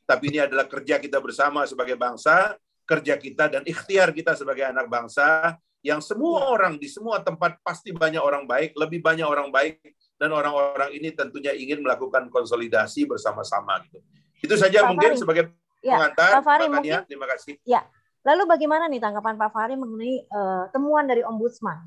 tapi ini adalah kerja kita bersama sebagai bangsa, kerja kita dan ikhtiar kita sebagai anak bangsa, yang semua orang di semua tempat pasti banyak orang baik, lebih banyak orang baik, dan orang-orang ini tentunya ingin melakukan konsolidasi bersama-sama. Gitu. Itu saja Pak mungkin Fahri. sebagai Ya, pengantar. Pak Fahri, Makanya, mungkin, terima kasih. Ya, lalu bagaimana nih tanggapan Pak Fahri mengenai uh, temuan dari Ombudsman?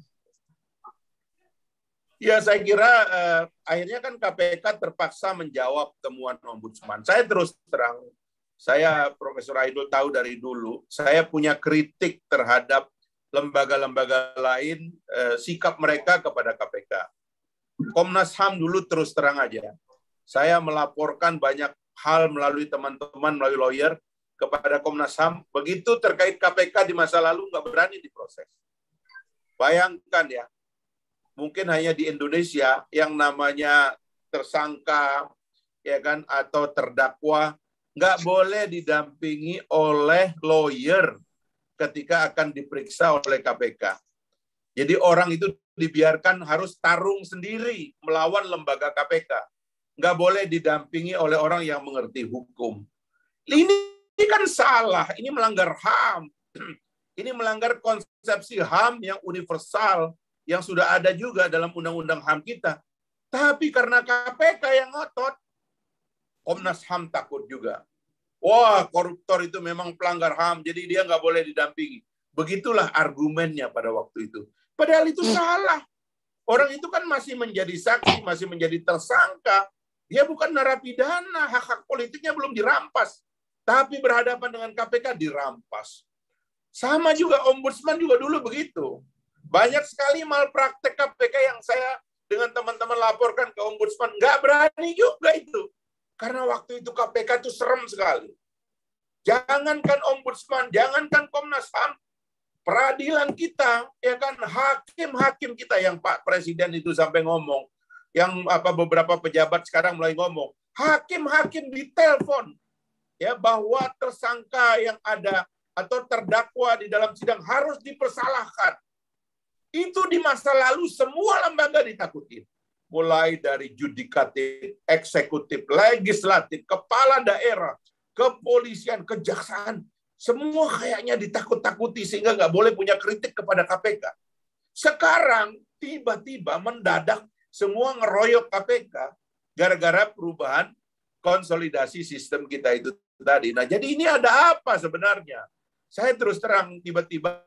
Ya, saya kira eh, akhirnya kan K P K terpaksa menjawab temuan Ombudsman. Saya terus terang, saya Profesor Aidul tahu dari dulu, saya punya kritik terhadap lembaga-lembaga lain, eh, sikap mereka kepada K P K. Komnas H A M dulu terus terang aja. Saya melaporkan banyak hal melalui teman-teman, melalui lawyer, kepada Komnas H A M. Begitu terkait K P K di masa lalu, nggak berani diproses. Bayangkan ya, mungkin hanya di Indonesia yang namanya tersangka, ya kan, atau terdakwa, nggak boleh didampingi oleh lawyer ketika akan diperiksa oleh K P K. Jadi orang itu dibiarkan harus tarung sendiri melawan lembaga K P K. Nggak boleh didampingi oleh orang yang mengerti hukum. Ini, ini kan salah, ini melanggar H A M. Ini melanggar konsepsi H A M yang universal, yang sudah ada juga dalam Undang-Undang H A M kita. Tapi karena K P K yang ngotot, Komnas H A M takut juga. Wah, koruptor itu memang pelanggar H A M, jadi dia nggak boleh didampingi. Begitulah argumennya pada waktu itu. Padahal itu salah. Orang itu kan masih menjadi saksi, masih menjadi tersangka. Dia bukan narapidana, hak-hak politiknya belum dirampas. Tapi berhadapan dengan K P K dirampas. Sama juga Ombudsman juga dulu begitu. Banyak sekali malpraktek K P K yang saya dengan teman-teman laporkan ke Ombudsman. Nggak berani juga itu. Karena waktu itu K P K itu serem sekali. Jangankan Ombudsman, jangankan Komnas H A M, peradilan kita, ya kan, hakim-hakim kita yang Pak Presiden itu sampai ngomong, yang apa beberapa pejabat sekarang mulai ngomong, hakim-hakim ditelepon, ya, bahwa tersangka yang ada atau terdakwa di dalam sidang harus dipersalahkan. Itu di masa lalu semua lembaga ditakutin. Mulai dari yudikatif, eksekutif, legislatif, kepala daerah, kepolisian, kejaksaan, semua kayaknya ditakut-takuti sehingga nggak boleh punya kritik kepada K P K. Sekarang tiba-tiba mendadak semua ngeroyok K P K gara-gara perubahan konsolidasi sistem kita itu tadi. Nah, jadi ini ada apa sebenarnya? Saya terus terang tiba-tiba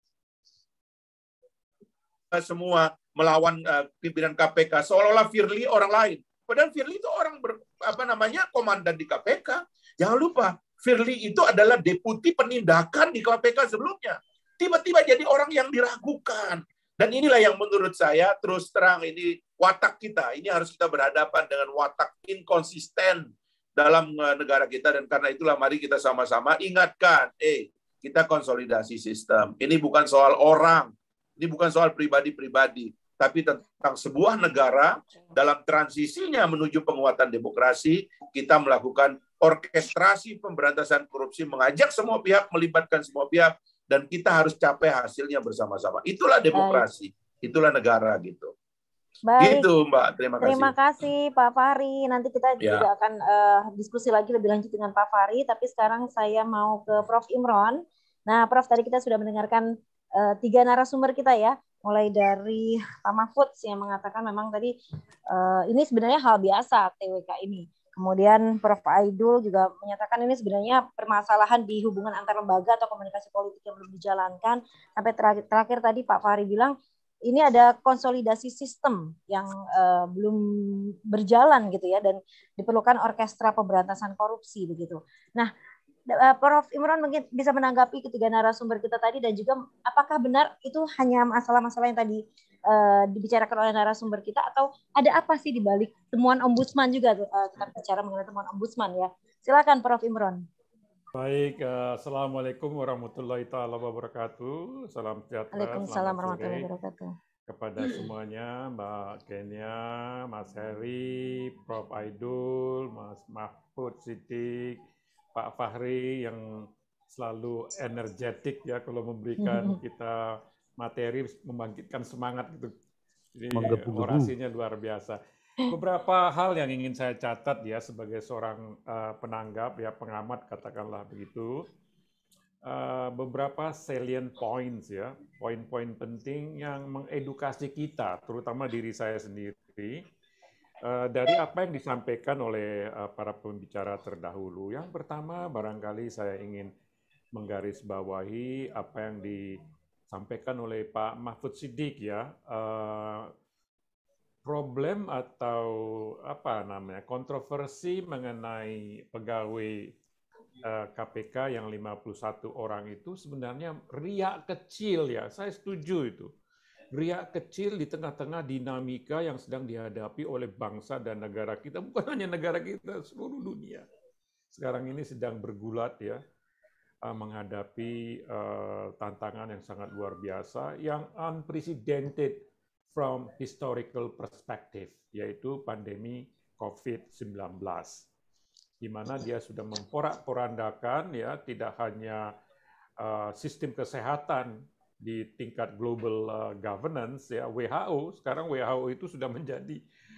semua melawan uh, pimpinan K P K seolah-olah Firly orang lain. Padahal Firly itu orang ber, apa namanya komandan di K P K. Jangan lupa Firly itu adalah deputi penindakan di K P K sebelumnya. Tiba-tiba jadi orang yang diragukan. Dan inilah yang menurut saya terus terang ini watak kita. Ini harus kita berhadapan dengan watak inkonsisten dalam negara kita. Dan karena itulah mari kita sama-sama ingatkan, eh kita konsolidasi sistem. Ini bukan soal orang. Ini bukan soal pribadi-pribadi. Tapi tentang sebuah negara dalam transisinya menuju penguatan demokrasi, kita melakukan orkestrasi pemberantasan korupsi, mengajak semua pihak, melibatkan semua pihak, dan kita harus capai hasilnya bersama-sama. Itulah demokrasi, Baik. itulah negara gitu. Baik. Gitu Mbak, terima kasih. Terima kasih Pak Fahri. Nanti kita ya. juga akan uh, diskusi lagi lebih lanjut dengan Pak Fahri, tapi sekarang saya mau ke Prof Imron. Nah, Prof, tadi kita sudah mendengarkan uh, tiga narasumber kita ya, mulai dari Pak Mahfud yang mengatakan memang tadi uh, ini sebenarnya hal biasa T W K ini. Kemudian Prof Aidul juga menyatakan ini sebenarnya permasalahan di hubungan antar lembaga atau komunikasi politik yang belum dijalankan. Sampai terakhir, terakhir tadi Pak Fahri bilang ini ada konsolidasi sistem yang uh, belum berjalan gitu ya, dan diperlukan orkestra pemberantasan korupsi begitu. Nah, Prof Imron mungkin bisa menanggapi ketiga narasumber kita tadi, dan juga apakah benar itu hanya masalah-masalah yang tadi uh, dibicarakan oleh narasumber kita, atau ada apa sih di balik temuan Ombudsman juga, uh, kita bicara mengenai temuan Ombudsman ya. Silakan Prof Imron. Baik, uh, Assalamualaikum warahmatullahi taala wabarakatuh. Salam sejahtera. Waalaikumsalam warahmatullahi wabarakatuh. Kepada semuanya, Mbak Kenia, Mas Heri, Prof Aidul, Mas Mahfud Siddiq, Pak Fahri yang selalu energetik ya kalau memberikan kita materi, membangkitkan semangat gitu. Jadi orasinya luar biasa. Beberapa hal yang ingin saya catat ya sebagai seorang uh, penanggap ya pengamat katakanlah begitu. Uh, beberapa salient points ya, poin-poin penting yang mengedukasi kita, terutama diri saya sendiri, uh, dari apa yang disampaikan oleh uh, para pembicara terdahulu. Yang pertama barangkali saya ingin menggarisbawahi apa yang disampaikan oleh Pak Mahfud Siddiq ya. Uh, problem atau apa namanya kontroversi mengenai pegawai uh, K P K yang lima puluh satu orang itu sebenarnya riak kecil ya, saya setuju itu. Riak kecil di tengah-tengah dinamika yang sedang dihadapi oleh bangsa dan negara kita, bukan hanya negara kita, seluruh dunia. Sekarang ini sedang bergulat ya, uh, menghadapi uh, tantangan yang sangat luar biasa, yang unprecedented from historical perspective, yaitu pandemi COVID sembilan belas, di mana dia sudah memporak-porandakan ya tidak hanya uh, sistem kesehatan di tingkat global uh, governance ya W H O, sekarang W H O itu sudah menjadi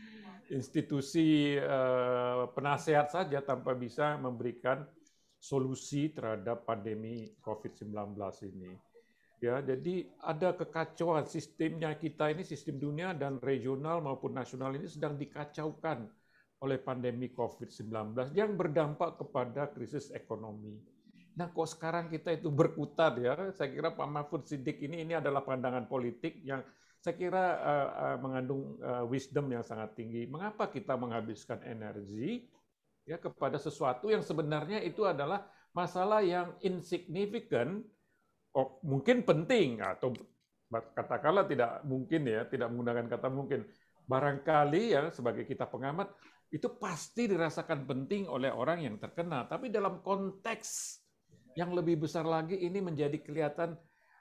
institusi uh, penasehat saja tanpa bisa memberikan solusi terhadap pandemi COVID sembilan belas ini. Ya, jadi ada kekacauan sistemnya kita ini, sistem dunia dan regional maupun nasional ini sedang dikacaukan oleh pandemi COVID sembilan belas yang berdampak kepada krisis ekonomi. Nah, kok sekarang kita itu berkutat ya? Saya kira Pak Mahfud Siddiq ini ini adalah pandangan politik yang saya kira uh, uh, mengandung uh, wisdom yang sangat tinggi. Mengapa kita menghabiskan energi ya kepada sesuatu yang sebenarnya itu adalah masalah yang insignificant? Oh, mungkin penting atau katakanlah tidak mungkin ya, tidak menggunakan kata mungkin. Barangkali ya sebagai kita pengamat itu pasti dirasakan penting oleh orang yang terkena, tapi dalam konteks yang lebih besar lagi ini menjadi kelihatan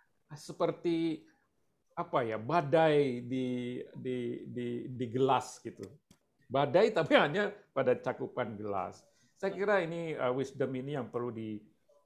seperti apa ya, badai di di di di gelas gitu. Badai tapi hanya pada cakupan gelas. Saya kira ini uh, wisdom ini yang perlu di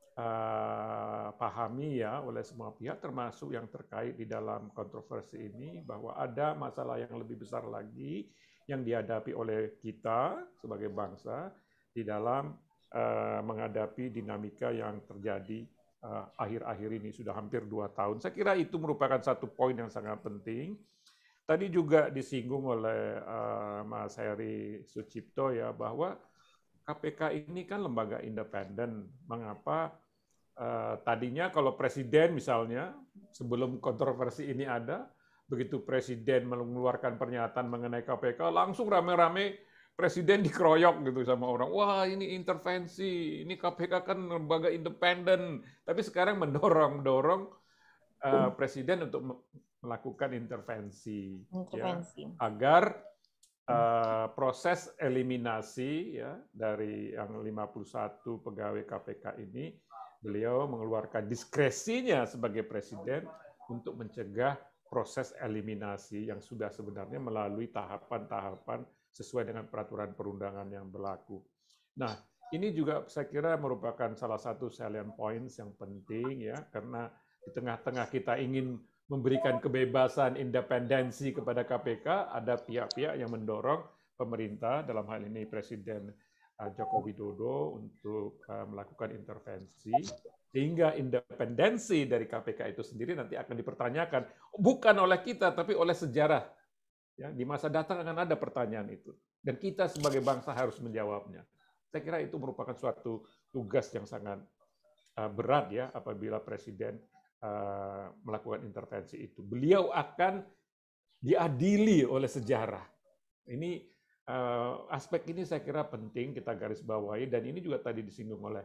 Uh, pahami ya oleh semua pihak, termasuk yang terkait di dalam kontroversi ini, bahwa ada masalah yang lebih besar lagi yang dihadapi oleh kita sebagai bangsa di dalam uh, menghadapi dinamika yang terjadi uh, akhir-akhir ini sudah hampir dua tahun. Saya kira itu merupakan satu poin yang sangat penting. Tadi juga disinggung oleh uh, Mas Heri Sucipto ya bahwa K P K ini kan lembaga independen. Mengapa Uh, tadinya kalau presiden misalnya, sebelum kontroversi ini ada, begitu presiden mengeluarkan pernyataan mengenai K P K, langsung rame-rame presiden dikeroyok gitu sama orang. Wah ini intervensi, ini K P K kan lembaga independen. Tapi sekarang mendorong-dorong uh, presiden untuk melakukan intervensi, intervensi. Ya, agar uh, proses eliminasi ya dari yang lima puluh satu pegawai K P K ini, beliau mengeluarkan diskresinya sebagai presiden untuk mencegah proses eliminasi yang sudah sebenarnya melalui tahapan-tahapan sesuai dengan peraturan perundangan yang berlaku. Nah, ini juga saya kira merupakan salah satu salient points yang penting ya, karena di tengah-tengah kita ingin memberikan kebebasan independensi kepada K P K, ada pihak-pihak yang mendorong pemerintah, dalam hal ini Presiden Joko Widodo, untuk uh, melakukan intervensi, sehingga independensi dari K P K itu sendiri nanti akan dipertanyakan, bukan oleh kita, tapi oleh sejarah. Ya, di masa datang akan ada pertanyaan itu. Dan kita sebagai bangsa harus menjawabnya. Saya kira itu merupakan suatu tugas yang sangat uh, berat ya, apabila Presiden uh, melakukan intervensi itu. Beliau akan diadili oleh sejarah. Ini Uh, aspek ini saya kira penting kita garis bawahi, dan ini juga tadi disinggung oleh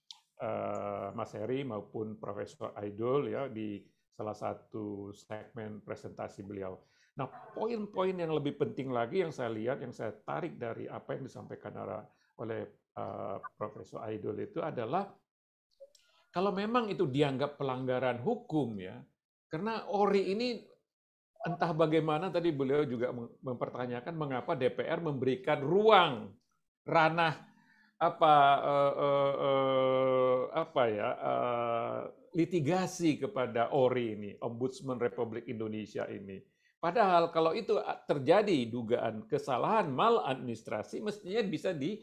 uh, Mas Heri maupun Profesor Aidul ya di salah satu segmen presentasi beliau. Nah, poin-poin yang lebih penting lagi yang saya lihat, yang saya tarik dari apa yang disampaikan oleh uh, Profesor Aidul itu adalah kalau memang itu dianggap pelanggaran hukum ya, karena O R I ini entah bagaimana tadi beliau juga mempertanyakan mengapa D P R memberikan ruang ranah apa uh, uh, uh, apa ya uh, litigasi kepada O R I ini, Ombudsman Republik Indonesia ini. Padahal kalau itu terjadi dugaan kesalahan maladministrasi, mestinya bisa di,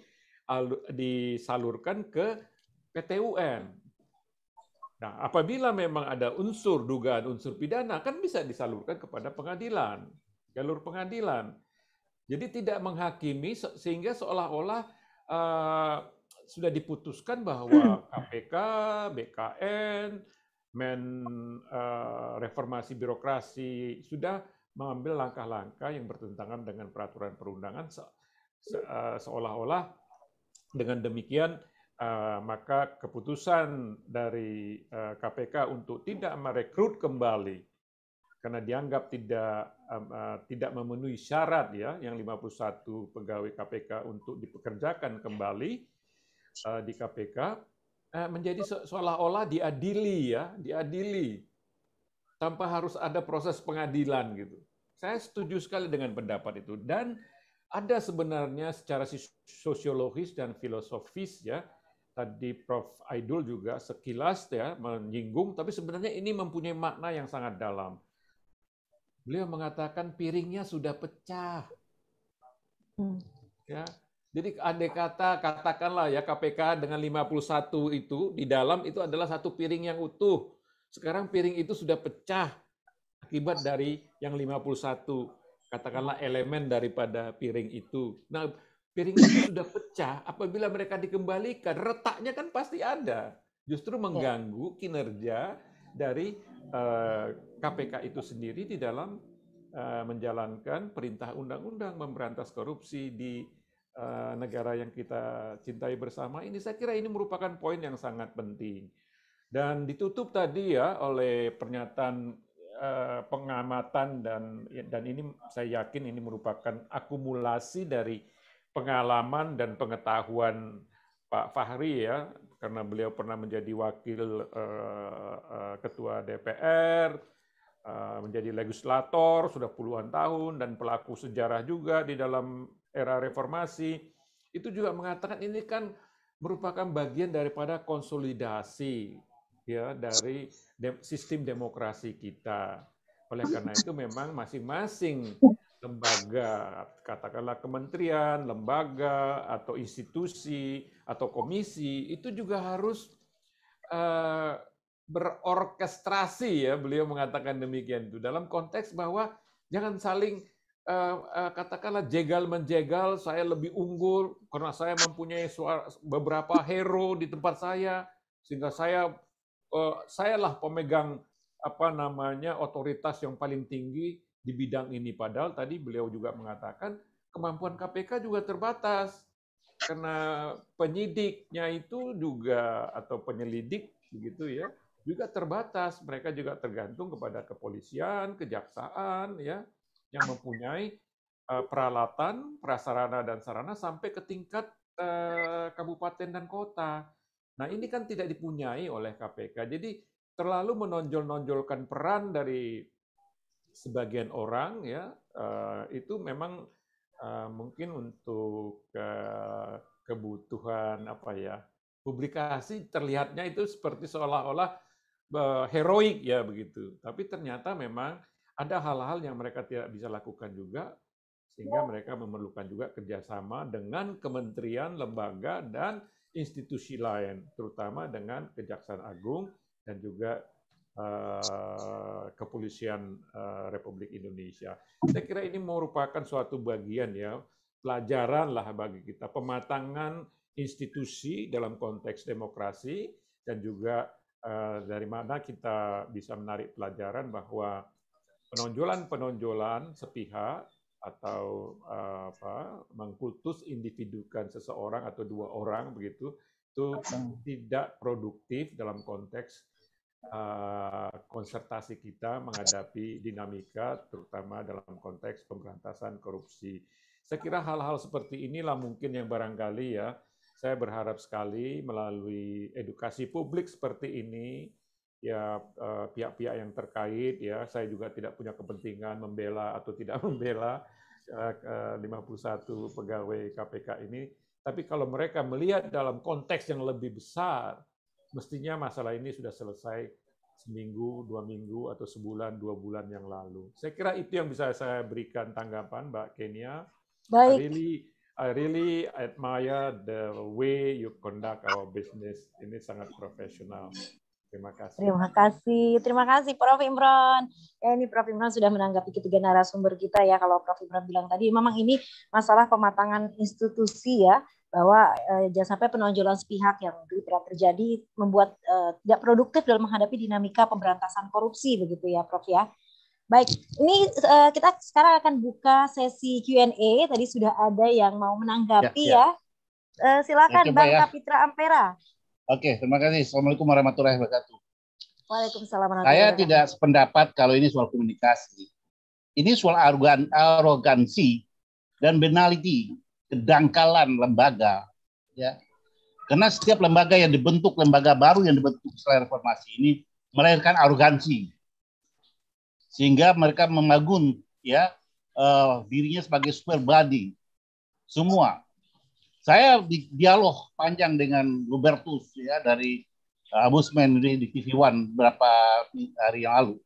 disalurkan ke P T U N. Nah, apabila memang ada unsur dugaan unsur pidana, kan bisa disalurkan kepada pengadilan, jalur pengadilan. Jadi tidak menghakimi sehingga seolah-olah uh, sudah diputuskan bahwa K P K, B K N, Men uh, Reformasi Birokrasi sudah mengambil langkah-langkah yang bertentangan dengan peraturan perundangan, se se uh, seolah-olah dengan demikian uh, maka keputusan dari uh, K P K untuk tidak merekrut kembali karena dianggap tidak um, uh, tidak memenuhi syarat ya yang lima puluh satu pegawai K P K untuk dipekerjakan kembali uh, di K P K uh, menjadi se seolah-olah diadili ya, diadili tanpa harus ada proses pengadilan gitu. Saya setuju sekali dengan pendapat itu dan ada sebenarnya secara sosiologis dan filosofis ya. Tadi Prof Aidul juga sekilas ya menyinggung, tapi sebenarnya ini mempunyai makna yang sangat dalam. Beliau mengatakan piringnya sudah pecah. Hmm. Ya. Jadi andai kata katakanlah ya K P K dengan lima puluh satu itu di dalam itu adalah satu piring yang utuh. Sekarang piring itu sudah pecah akibat dari yang lima puluh satu, katakanlah elemen daripada piring itu. Nah, piring itu sudah pecah, apabila mereka dikembalikan, retaknya kan pasti ada. Justru mengganggu kinerja dari uh, K P K itu sendiri di dalam uh, menjalankan perintah undang-undang memberantas korupsi di uh, negara yang kita cintai bersama ini. Saya kira ini merupakan poin yang sangat penting. Dan ditutup tadi ya oleh pernyataan uh, pengamatan dan dan ini saya yakin ini merupakan akumulasi dari pengalaman dan pengetahuan Pak Fahri ya, karena beliau pernah menjadi wakil uh, uh, ketua D P R, uh, menjadi legislator sudah puluhan tahun dan pelaku sejarah juga di dalam era reformasi. Itu juga mengatakan ini kan merupakan bagian daripada konsolidasi ya dari de sistem demokrasi kita. Oleh karena itu memang masing-masing lembaga, katakanlah kementerian, lembaga atau institusi atau komisi itu juga harus uh, berorkestrasi ya, beliau mengatakan demikian itu dalam konteks bahwa jangan saling uh, uh, katakanlah jegal menjegal, saya lebih unggul karena saya mempunyai suara, beberapa hero di tempat saya sehingga saya Uh, sayalah pemegang apa namanya otoritas yang paling tinggi di bidang ini. Padahal tadi beliau juga mengatakan kemampuan K P K juga terbatas karena penyidiknya itu juga atau penyelidik begitu ya juga terbatas. Mereka juga tergantung kepada kepolisian, kejaksaan ya yang mempunyai uh, peralatan, prasarana dan sarana sampai ke tingkat uh, kabupaten dan kota. Nah, ini kan tidak dipunyai oleh K P K. Jadi terlalu menonjol-nonjolkan peran dari sebagian orang ya uh, itu memang uh, mungkin untuk uh, kebutuhan apa ya publikasi terlihatnya itu seperti seolah-olah uh, heroik ya begitu. Tapi ternyata memang ada hal-hal yang mereka tidak bisa lakukan juga sehingga mereka memerlukan juga kerjasama dengan kementerian, lembaga dan institusi lain, terutama dengan Kejaksaan Agung dan juga uh, Kepolisian uh, Republik Indonesia. Saya kira ini merupakan suatu bagian ya, pelajaran lah bagi kita, pematangan institusi dalam konteks demokrasi dan juga uh, dari mana kita bisa menarik pelajaran bahwa penonjolan-penonjolan sepihak atau uh, apa mengkultus individukan seseorang atau dua orang begitu itu tidak produktif dalam konteks uh, konsertasi kita menghadapi dinamika terutama dalam konteks pemberantasan korupsi. Saya kira hal-hal seperti inilah mungkin yang barangkali ya saya berharap sekali melalui edukasi publik seperti ini ya pihak-pihak yang terkait ya, saya juga tidak punya kepentingan membela atau tidak membela lima puluh satu pegawai K P K ini, tapi kalau mereka melihat dalam konteks yang lebih besar, mestinya masalah ini sudah selesai seminggu, dua minggu, atau sebulan, dua bulan yang lalu. Saya kira itu yang bisa saya berikan tanggapan, Mbak Kenia. Baik. I really, I really admire the way you conduct our business. Ini sangat profesional. Terima kasih. Terima kasih, terima kasih Prof Imron. Ya, ini Prof Imron sudah menanggapi ketiga narasumber kita ya. Kalau Prof Imron bilang tadi, memang ini masalah pematangan institusi ya, bahwa eh, jangan sampai penonjolan sepihak yang tidak terjadi membuat eh, tidak produktif dalam menghadapi dinamika pemberantasan korupsi begitu ya, Prof ya. Baik, ini uh, kita sekarang akan buka sesi Q and A. Tadi sudah ada yang mau menanggapi ya. ya. Uh, silakan Oke, Bang ya. Kapitra Ampera. Oke, terima kasih. Assalamualaikum warahmatullahi wabarakatuh. Waalaikumsalam warahmatullahi Saya wabarakatuh. tidak sependapat kalau ini soal komunikasi. Ini soal arogan, arogansi dan banality, kedangkalan lembaga. Ya, karena setiap lembaga yang dibentuk, lembaga baru yang dibentuk setelah reformasi ini melahirkan arogansi. Sehingga mereka memagun ya uh, dirinya sebagai super body semua. Saya di dialog panjang dengan Robertus ya dari uh, Ombudsman di, di T V One beberapa hari yang lalu.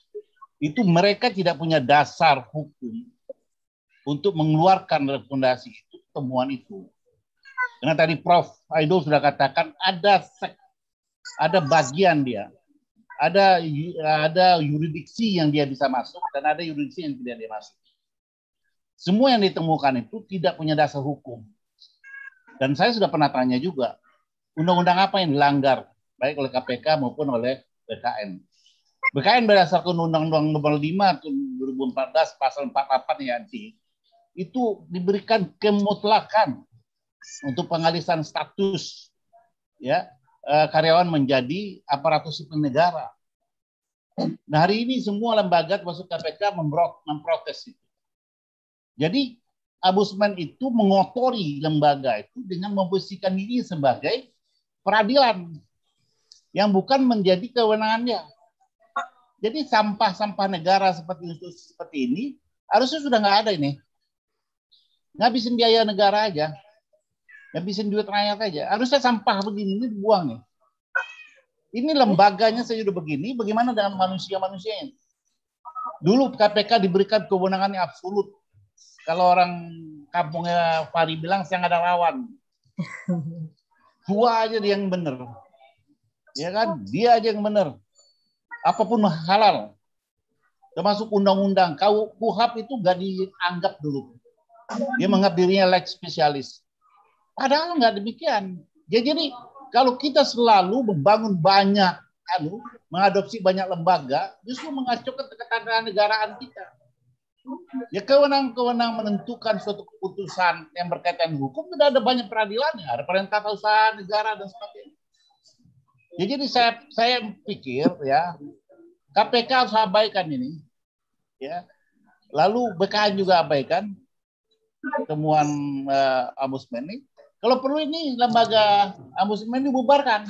Itu mereka tidak punya dasar hukum untuk mengeluarkan rekomendasi itu, temuan itu. Karena tadi Prof Aidul sudah katakan ada sek, ada bagian dia. Ada ada yurisdiksi yang dia bisa masuk dan ada yurisdiksi yang tidak dia masuk. Semua yang ditemukan itu tidak punya dasar hukum. Dan saya sudah pernah tanya juga, undang-undang apa yang dilanggar baik oleh K P K maupun oleh B K N. B K N berdasarkan Undang-Undang Nomor lima tahun dua ribu empat belas pasal empat puluh delapan ya nanti itu diberikan kemutlakan untuk pengalisan status ya karyawan menjadi aparatur sipil negara. Nah, hari ini semua lembaga termasuk K P K memprotes itu. Jadi Ombudsman itu mengotori lembaga itu dengan memposisikan diri sebagai peradilan yang bukan menjadi kewenangannya. Jadi sampah-sampah negara seperti itu seperti ini harusnya sudah nggak ada ini. Ngabisin biaya negara aja. Ngabisin duit rakyat aja. Harusnya sampah begini ini dibuang nih. Ini lembaganya saja udah begini, bagaimana dengan manusia-manusianya? Dulu K P K diberikan kewenangan yang absolut. Kalau orang kampungnya Fahri bilang, saya nggak ada lawan. Dua aja dia yang benar. Ya kan? Dia aja yang benar. Apapun halal. Termasuk undang-undang. K U H A P itu nggak dianggap dulu. Dia menganggap dirinya lex spesialis. Padahal nggak demikian. Ya, jadi kalau kita selalu membangun banyak, anu, mengadopsi banyak lembaga, justru mengacaukan ketatanegaraan kita. Ya kewenangan-kewenangan menentukan suatu keputusan yang berkaitan hukum tidak ada banyak peradilannya, ada perintah usaha negara dan sebagainya. Ya, jadi saya saya pikir ya K P K harus abaikan ini, ya. Lalu B K N juga abaikan temuan uh, Ombudsman ini. Kalau perlu ini lembaga Ombudsman dibubarkan.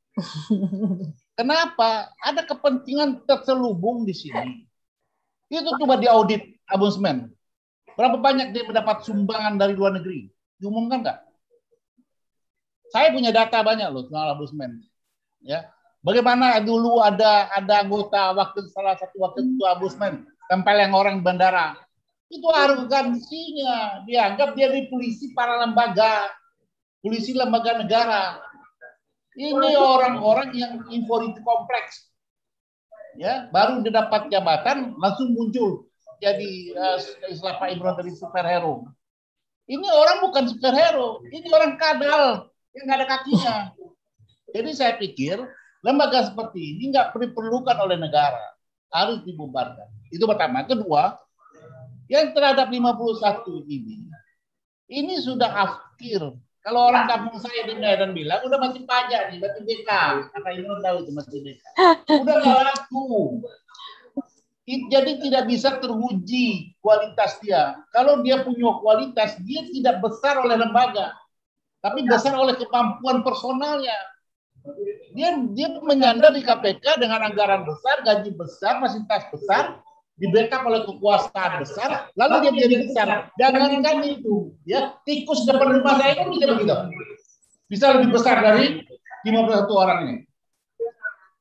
Kenapa? Ada kepentingan terselubung di sini. Itu coba diaudit Ombudsman. Berapa banyak dia mendapat sumbangan dari luar negeri? Diumumkan nggak? Saya punya data banyak loh soal Ombudsman. Ya, bagaimana dulu ada ada anggota waktu salah satu waktu itu Ombudsman tempel yang orang bandara. Itu arogansinya. Dianggap dia di polisi para lembaga. Polisi lembaga negara. Ini orang-orang yang inferiority kompleks. Ya, baru didapat jabatan langsung muncul jadi uh, istilah Pak Imron dari superhero. Ini orang bukan superhero, ini orang kadal yang nggak ada kakinya. Jadi saya pikir lembaga seperti ini nggak diperlukan oleh negara, harus dibubarkan. Itu pertama. Kedua, yang terhadap lima puluh satu ini, ini sudah akhir. Kalau orang kampung saya di Medan bilang, udah masih pajak nih, masih B K. Karena ini tahu itu masih B K. Udah nggak laku. Jadi tidak bisa teruji kualitas dia. Kalau dia punya kualitas, dia tidak besar oleh lembaga, tapi besar oleh kemampuan personalnya. Dia dia menyandar di K P K dengan anggaran besar, gaji besar, fasilitas besar, di backup oleh kekuasaan besar, lalu dia menjadi besar. Jangankan itu, ya tikus depan rumah saya kan bisa begitu, bisa lebih besar dari lima puluh satu orang ini.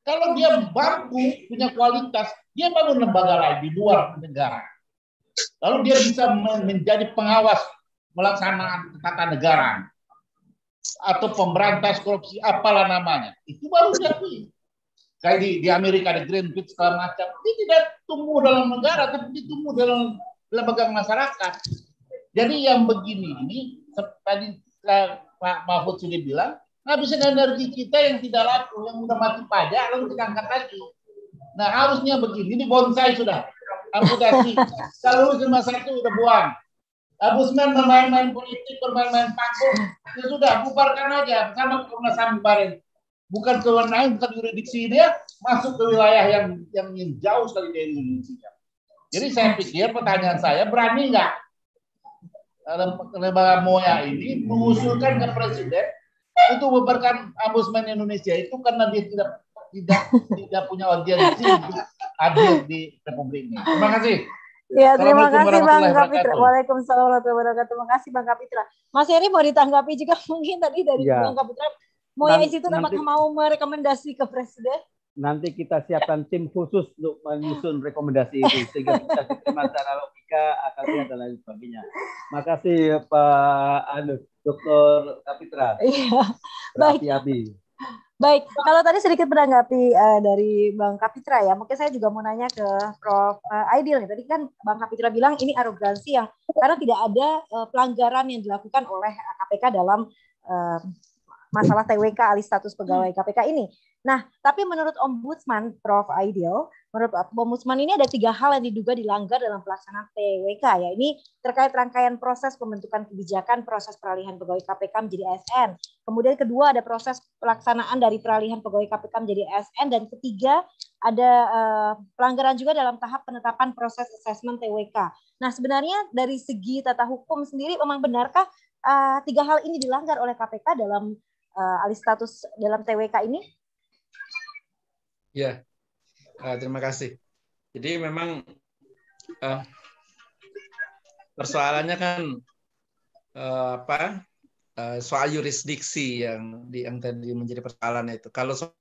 Kalau dia mampu, punya kualitas, dia bangun lembaga lain di luar negara. Lalu dia bisa menjadi pengawas melaksanaan tata negara atau pemberantas korupsi, apalah namanya. Itu baru diakui. Kayak di, di Amerika ada Greenpeace segala macam. Dia tidak tumbuh dalam negara, tapi dia tumbuh dalam lembaga masyarakat. Jadi yang begini ini, tadi Pak Mahfud sudah bilang, ngabisin energi kita yang tidak laku, yang udah mati pajak, lalu kita angkat lagi. Nah harusnya begini, ini bonsai sudah, amputasi. Kalau lulus lima satu udah buang. Abusman bermain-main politik, bermain-main panggung, ya sudah, bubarkan aja, sama Komnas H A M bubarin. Bukan kewenangan, bukan yuridiksi dia, masuk ke wilayah yang yang, yang jauh sekali dari Indonesia. Jadi saya pikir pertanyaan saya, berani nggak lembaga MOYA ini mengusulkan ke Presiden untuk membubarkan Ombudsman Indonesia itu karena dia tidak tidak tidak punya audiensi hadir di Republik ini. Terima kasih. Ya, terima kasih Bang Kapitra. Waalaikumsalam warahmatullahi wabarakatuh. Terima kasih Bang Kapitra. Mas Heri mau ditanggapi juga mungkin tadi dari ya. Bang Kapitra. MOYA itu apakah mau merekomendasi ke Presiden? Nanti kita siapkan tim khusus untuk menyusun rekomendasi itu sehingga bisa diterima secara logika, akalnya dan lain sebagainya. Makasih Pak Anu, Doktor Kapitra. Iya. Baik. Baik, kalau tadi sedikit menanggapi uh, dari Bang Kapitra ya, mungkin saya juga mau nanya ke Prof Uh, Aidil nih. Tadi kan Bang Kapitra bilang ini arogansi yang karena tidak ada uh, pelanggaran yang dilakukan oleh K P K dalam uh, masalah T W K alih status pegawai K P K ini. Nah, tapi menurut Ombudsman Prof Aidil, menurut Ombudsman ini ada tiga hal yang diduga dilanggar dalam pelaksanaan T W K ya. Ini terkait rangkaian proses pembentukan kebijakan, proses peralihan pegawai K P K menjadi A S N. Kemudian kedua ada proses pelaksanaan dari peralihan pegawai K P K menjadi A S N, dan ketiga ada uh, pelanggaran juga dalam tahap penetapan proses asesmen T W K. Nah, sebenarnya dari segi tata hukum sendiri memang benarkah uh, tiga hal ini dilanggar oleh K P K dalam uh, alih status dalam T W K ini? Ya, uh, terima kasih. Jadi memang uh, persoalannya kan uh, apa uh, soal yurisdiksi yang di yang tadi menjadi persoalan itu. Kalau soal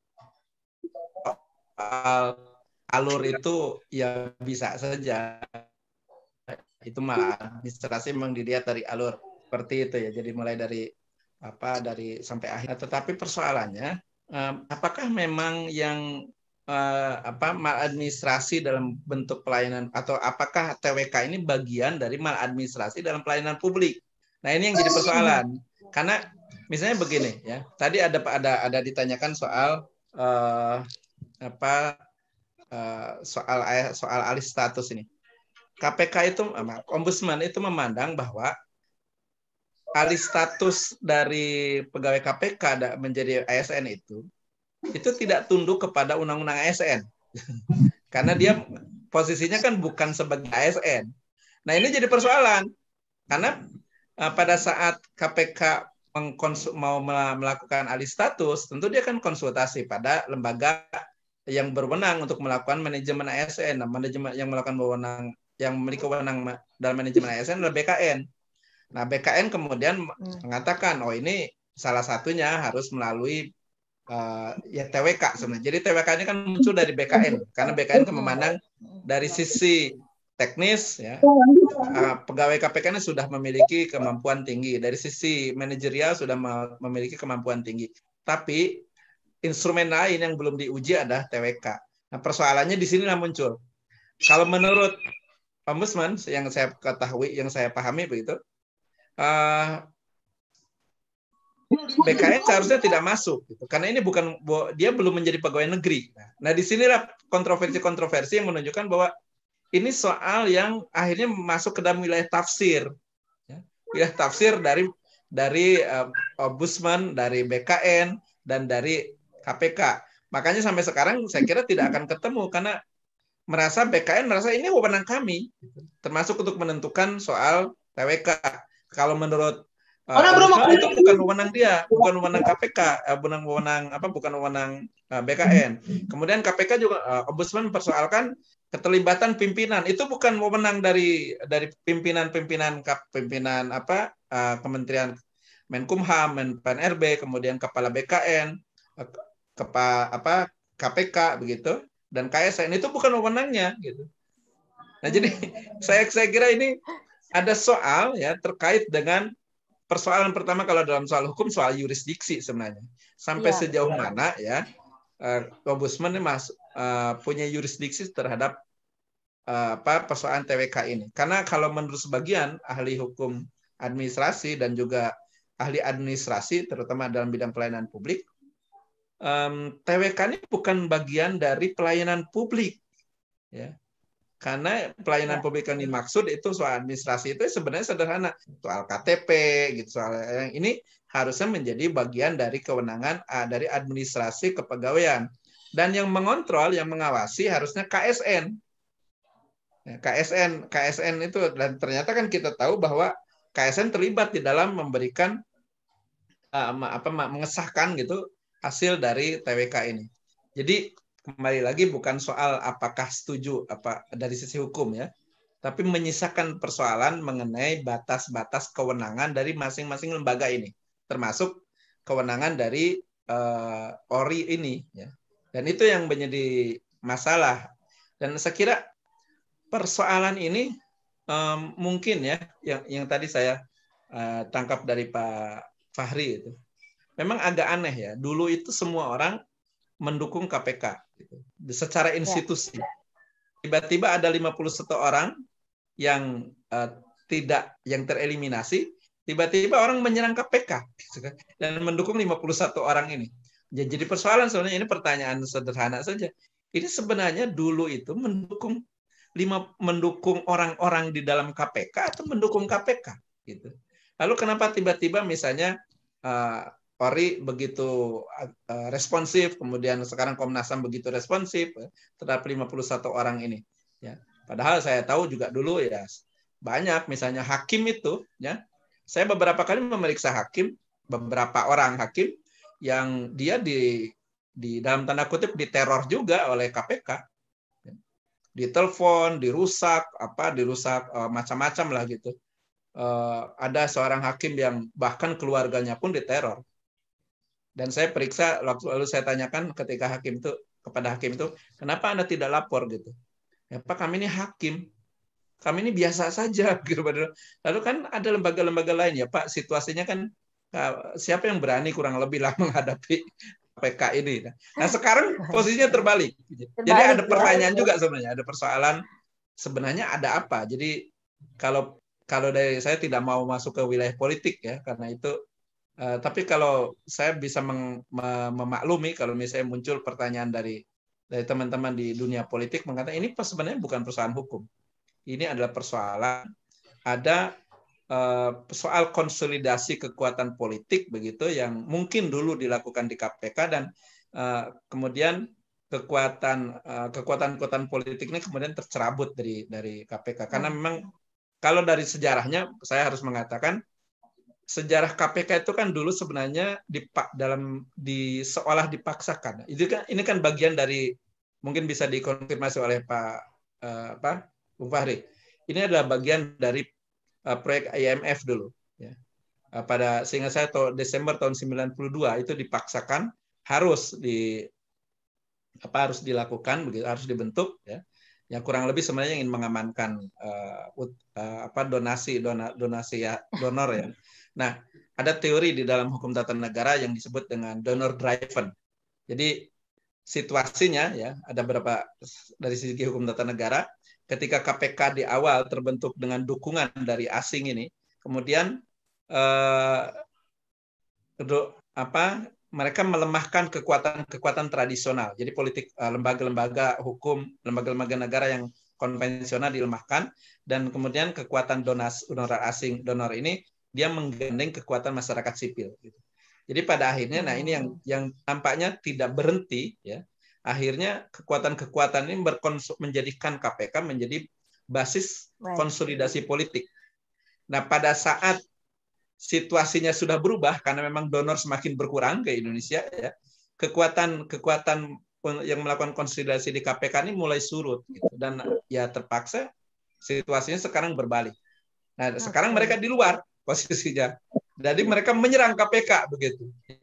alur itu ya bisa saja. Itu mah administrasi memang dilihat dari alur seperti itu ya. Jadi mulai dari apa dari sampai akhir. Tetapi persoalannya Um, apakah memang yang uh, apa maladministrasi dalam bentuk pelayanan atau apakah T W K ini bagian dari maladministrasi dalam pelayanan publik? Nah, ini yang jadi persoalan. Karena misalnya begini ya. Tadi ada ada ada ditanyakan soal uh, apa uh, soal soal alih status ini. K P K itu Ombudsman itu memandang bahwa alih status dari pegawai K P K menjadi A S N itu itu tidak tunduk kepada undang-undang A S N. Karena dia posisinya kan bukan sebagai A S N. Nah, ini jadi persoalan. Karena uh, pada saat K P K mau melakukan alih status, tentu dia kan konsultasi pada lembaga yang berwenang untuk melakukan manajemen A S N. Nah, manajemen yang melakukan wewenang yang memiliki wewenang dalam manajemen A S N adalah B K N. Nah, B K N kemudian hmm. mengatakan, oh ini salah satunya harus melalui uh, ya T W K sebenarnya. Jadi T W K ini kan muncul dari B K N, karena B K N kan memandang dari sisi teknis, ya uh, pegawai K P K ini sudah memiliki kemampuan tinggi, dari sisi manajerial sudah memiliki kemampuan tinggi. Tapi instrumen lain yang belum diuji adalah T W K. Nah, persoalannya di sinilah muncul. Kalau menurut Ombudsman yang saya ketahui, yang saya pahami begitu. Uh, B K N seharusnya tidak masuk, gitu. Karena ini bukan dia belum menjadi pegawai negeri. Nah, di sinilah kontroversi-kontroversi yang menunjukkan bahwa ini soal yang akhirnya masuk ke dalam wilayah tafsir, ya. Wilayah tafsir dari dari uh, Ombudsman, dari B K N dan dari K P K. Makanya sampai sekarang saya kira tidak akan ketemu karena merasa B K N merasa ini wewenang kami, termasuk untuk menentukan soal T W K. Kalau menurut uh, Ombudsman itu bukan wewenang dia, bukan wewenang K P K, uh, bukan wewenang apa, bukan wewenang uh, B K N. Kemudian K P K juga uh, Ombudsman mempersoalkan keterlibatan pimpinan. Itu bukan wewenang dari dari pimpinan-pimpinan pimpinan apa uh, Kementerian Menkumham, Men P N R B, kemudian kepala B K N, uh, kepa apa K P K begitu, dan K S N itu bukan wewenangnya gitu. Nah, jadi saya saya kira ini ada soal ya terkait dengan persoalan pertama kalau dalam soal hukum soal yurisdiksi sebenarnya. Sampai Iya, sejauh betul. mana ya uh, Ombudsman ini mas, uh, punya yurisdiksi terhadap uh, apa persoalan T W K ini. Karena kalau menurut sebagian ahli hukum administrasi dan juga ahli administrasi terutama dalam bidang pelayanan publik, um, T W K ini bukan bagian dari pelayanan publik ya. Karena pelayanan publik yang dimaksud itu soal administrasi itu sebenarnya sederhana, soal K T P gitu, soal yang ini harusnya menjadi bagian dari kewenangan uh, dari administrasi kepegawaian, dan yang mengontrol, yang mengawasi harusnya K S N. Ya, K S N, K S N itu, dan ternyata kan kita tahu bahwa K S N terlibat di dalam memberikan uh, apa mengesahkan gitu hasil dari T W K ini. Jadi kembali lagi bukan soal apakah setuju apa dari sisi hukum ya, tapi menyisakan persoalan mengenai batas-batas kewenangan dari masing-masing lembaga ini, termasuk kewenangan dari uh, O R I ini ya. Dan itu yang menjadi masalah. Dan saya kira persoalan ini um, mungkin ya yang yang tadi saya uh, tangkap dari Pak Fahri itu. Memang agak aneh ya. Dulu itu semua orang mendukung K P K gitu, secara institusi. Tiba-tiba ada lima puluh satu orang yang uh, tidak yang tereliminasi, tiba-tiba orang menyerang K P K gitu kan, dan mendukung lima puluh satu orang ini. Jadi persoalan sebenarnya ini pertanyaan sederhana saja. Ini sebenarnya dulu itu mendukung lima mendukung orang-orang di dalam K P K atau mendukung K P K gitu. Lalu kenapa tiba-tiba misalnya uh, O R I begitu uh, responsif, kemudian sekarang Komnas H A M begitu responsif ya, terhadap lima puluh satu orang ini. Ya, padahal saya tahu juga dulu ya banyak, misalnya hakim itu, ya, saya beberapa kali memeriksa hakim, beberapa orang hakim yang dia di di dalam tanda kutip diteror juga oleh K P K, ya. Ditelepon, dirusak, apa, dirusak uh, macam-macam lah gitu. Uh, ada seorang hakim yang bahkan keluarganya pun diteror. Dan saya periksa, lalu saya tanyakan ketika hakim itu kepada hakim itu, kenapa Anda tidak lapor gitu? Ya Pak, kami ini hakim, kami ini biasa saja. Lalu kan ada lembaga-lembaga lain ya Pak, situasinya kan siapa yang berani kurang lebih lah menghadapi K P K ini. Nah sekarang posisinya terbalik. Jadi ada pertanyaan juga sebenarnya, ada persoalan sebenarnya ada apa? Jadi kalau kalau dari saya tidak mau masuk ke wilayah politik ya, karena itu. Uh, tapi kalau saya bisa mem memaklumi kalau misalnya muncul pertanyaan dari dari teman-teman di dunia politik mengatakan ini sebenarnya bukan persoalan hukum. Ini adalah persoalan ada uh, soal konsolidasi kekuatan politik begitu yang mungkin dulu dilakukan di K P K dan uh, kemudian kekuatan uh, kekuatan-kekuatan politik ini kemudian tercerabut dari dari K P K karena memang kalau dari sejarahnya saya harus mengatakan sejarah K P K itu kan dulu sebenarnya di dalam di seolah dipaksakan. Itu kan ini kan bagian dari mungkin bisa dikonfirmasi oleh Pak uh, apa Bung Fahri. Ini adalah bagian dari uh, proyek I M F dulu ya. Uh, pada seingat saya tahun Desember tahun sembilan puluh dua itu dipaksakan harus di apa harus dilakukan begitu, harus dibentuk ya. Yang kurang lebih sebenarnya ingin mengamankan uh, uh, apa donasi dona, donasi ya donor ya. Nah, ada teori di dalam hukum tata negara yang disebut dengan donor driven. Jadi situasinya ya, ada beberapa dari segi hukum tata negara, ketika K P K di awal terbentuk dengan dukungan dari asing ini, kemudian eh, apa mereka melemahkan kekuatan-kekuatan tradisional. Jadi politik lembaga-lembaga hukum, lembaga-lembaga negara yang konvensional dilemahkan, dan kemudian kekuatan donas donor asing donor ini dia menggandeng kekuatan masyarakat sipil. Jadi pada akhirnya, nah ini yang yang tampaknya tidak berhenti, ya. Akhirnya kekuatan-kekuatan ini menjadikan K P K menjadi basis konsolidasi politik. Nah pada saat situasinya sudah berubah karena memang donor semakin berkurang ke Indonesia, ya, kekuatan-kekuatan yang melakukan konsolidasi di K P K ini mulai surut, gitu. Dan ya terpaksa situasinya sekarang berbalik. Nah sekarang mereka di luar posisinya, jadi mereka menyerang K P K begitu,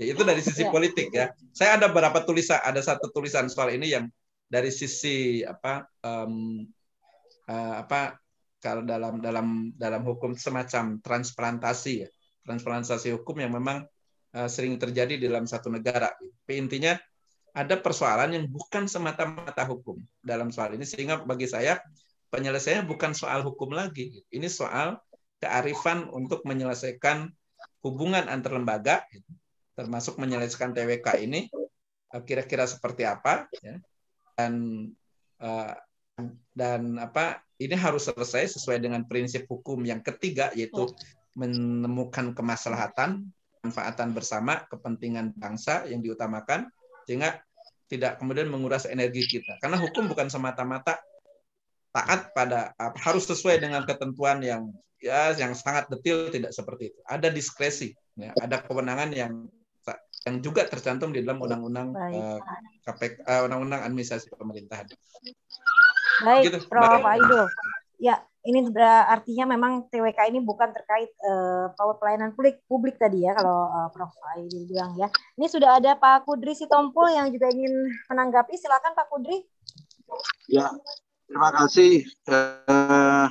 Ya, itu dari sisi Ya. politik ya. Saya ada beberapa tulisan, ada satu tulisan soal ini yang dari sisi apa um, uh, apa kalau dalam dalam dalam hukum semacam transplantasi ya, transplantasi hukum yang memang uh, sering terjadi di dalam satu negara. Tapi intinya ada persoalan yang bukan semata-mata hukum dalam soal ini, sehingga bagi saya penyelesaiannya bukan soal hukum lagi. Ini soal kearifan untuk menyelesaikan hubungan antar lembaga, termasuk menyelesaikan T W K ini kira-kira seperti apa, ya. dan uh, dan apa ini harus selesai sesuai dengan prinsip hukum yang ketiga, yaitu menemukan kemaslahatan, manfaatan bersama, kepentingan bangsa yang diutamakan, sehingga tidak kemudian menguras energi kita. Karena hukum bukan semata-mata taat pada apa, harus sesuai dengan ketentuan yang ya yang sangat detail, tidak seperti itu. Ada diskresi, ya, ada kewenangan yang yang juga tercantum di dalam undang-undang uh, K P K, uh, undang-undang administrasi pemerintahan. Baik, Gitu, Prof Mbak. Aidul. Ya, ini artinya memang T W K ini bukan terkait uh, pelayanan publik, publik tadi ya, kalau uh, Prof Aidul bilang ya. Ini sudah ada Pak Kudri Sitompul yang juga ingin menanggapi. Silakan Pak Kudri. Ya, terima kasih. Uh,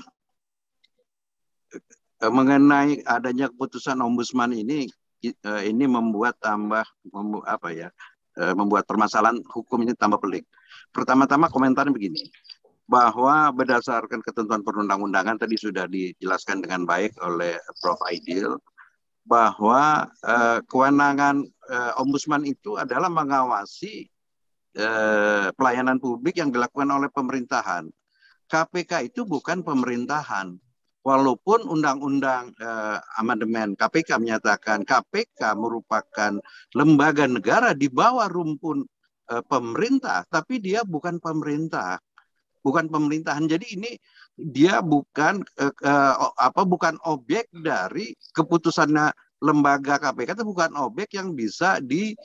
mengenai adanya keputusan Ombudsman ini, uh, ini membuat tambah membu apa ya, uh, membuat permasalahan hukum ini tambah pelik. Pertama-tama komentarnya begini, bahwa berdasarkan ketentuan perundang-undangan tadi sudah dijelaskan dengan baik oleh Prof Aidil, bahwa uh, kewenangan uh, Ombudsman itu adalah mengawasi uh, pelayanan publik yang dilakukan oleh pemerintahan. K P K itu bukan pemerintahan. Walaupun undang-undang uh, amandemen K P K menyatakan K P K merupakan lembaga negara di bawah rumpun uh, pemerintah, tapi dia bukan pemerintah. Bukan pemerintahan. Jadi ini dia bukan uh, uh, apa bukan objek dari keputusannya lembaga K P K, itu bukan objek yang bisa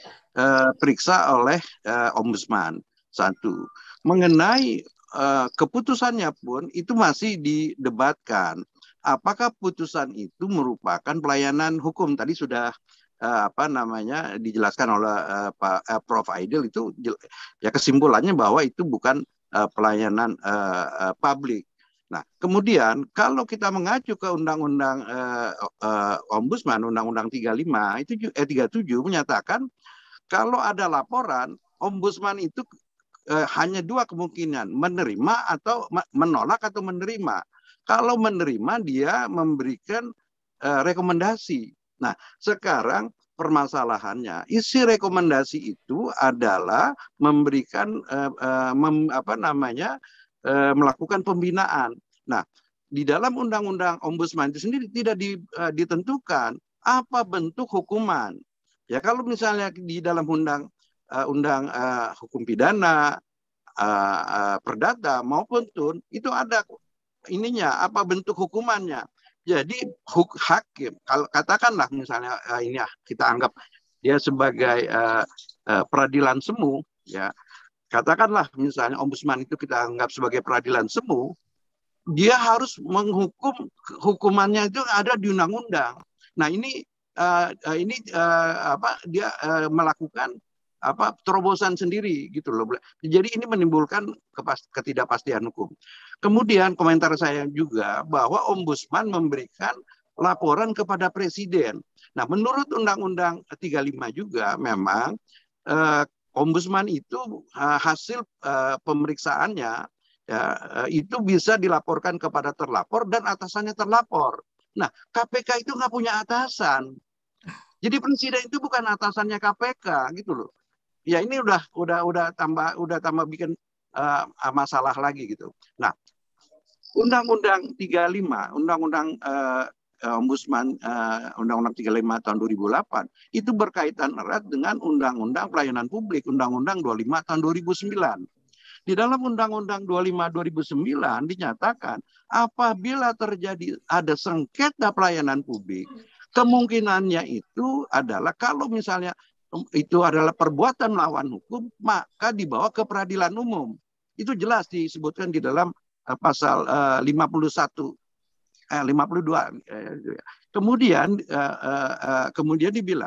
diperiksa uh, oleh uh, Ombudsman. Satu. Mengenai uh, keputusannya pun itu masih didebatkan. Apakah putusan itu merupakan pelayanan hukum? Tadi sudah uh, apa namanya dijelaskan oleh uh, Pak uh, Prof Aidil, itu ya kesimpulannya bahwa itu bukan Uh, pelayanan uh, uh, publik. Nah, kemudian kalau kita mengacu ke Undang-Undang uh, uh, Ombudsman, Undang-Undang tiga puluh lima itu eh, tiga puluh tujuh menyatakan kalau ada laporan, Ombudsman itu uh, hanya dua kemungkinan, menerima atau menolak atau menerima. Kalau menerima, dia memberikan uh, rekomendasi. Nah, sekarang permasalahannya, isi rekomendasi itu adalah memberikan uh, uh, mem, apa namanya uh, melakukan pembinaan. Nah, di dalam Undang-Undang Ombudsman itu sendiri tidak di, uh, ditentukan apa bentuk hukuman. Ya, kalau misalnya di dalam undang uh, undang uh, hukum pidana, uh, uh, perdata maupun tun itu ada ininya apa bentuk hukumannya. Jadi huk hakim, kalau katakanlah misalnya uh, ini ya kita anggap dia sebagai uh, uh, peradilan semu, ya katakanlah misalnya Ombudsman itu kita anggap sebagai peradilan semu, dia harus menghukum hukumannya itu ada di undang-undang. Nah ini uh, uh, ini uh, apa dia uh, melakukan apa terobosan sendiri gitu loh. Jadi ini menimbulkan ketidakpastian hukum. Kemudian komentar saya juga bahwa Ombudsman memberikan laporan kepada Presiden. Nah, menurut Undang-Undang tiga puluh lima juga memang eh, Ombudsman itu eh, hasil eh, pemeriksaannya ya, eh, itu bisa dilaporkan kepada terlapor dan atasannya terlapor. Nah, K P K itu nggak punya atasan. Jadi Presiden itu bukan atasannya K P K gitu loh. Ya ini udah udah udah tambah udah tambah bikin uh, masalah lagi gitu. Nah, Undang-Undang tiga puluh lima, Undang-Undang uh, Ombudsman, uh, Undang-Undang tiga puluh lima tahun dua ribu delapan itu berkaitan erat dengan Undang-Undang Pelayanan Publik, Undang-Undang dua puluh lima tahun dua ribu sembilan. Di dalam Undang-Undang dua puluh lima dua ribu sembilan dinyatakan apabila terjadi ada sengketa pelayanan publik, kemungkinannya itu adalah kalau misalnya itu adalah perbuatan melawan hukum, maka dibawa ke peradilan umum. Itu jelas disebutkan di dalam uh, pasal uh, lima puluh satu, eh, lima puluh dua. Eh, kemudian uh, uh, uh, kemudian dibilang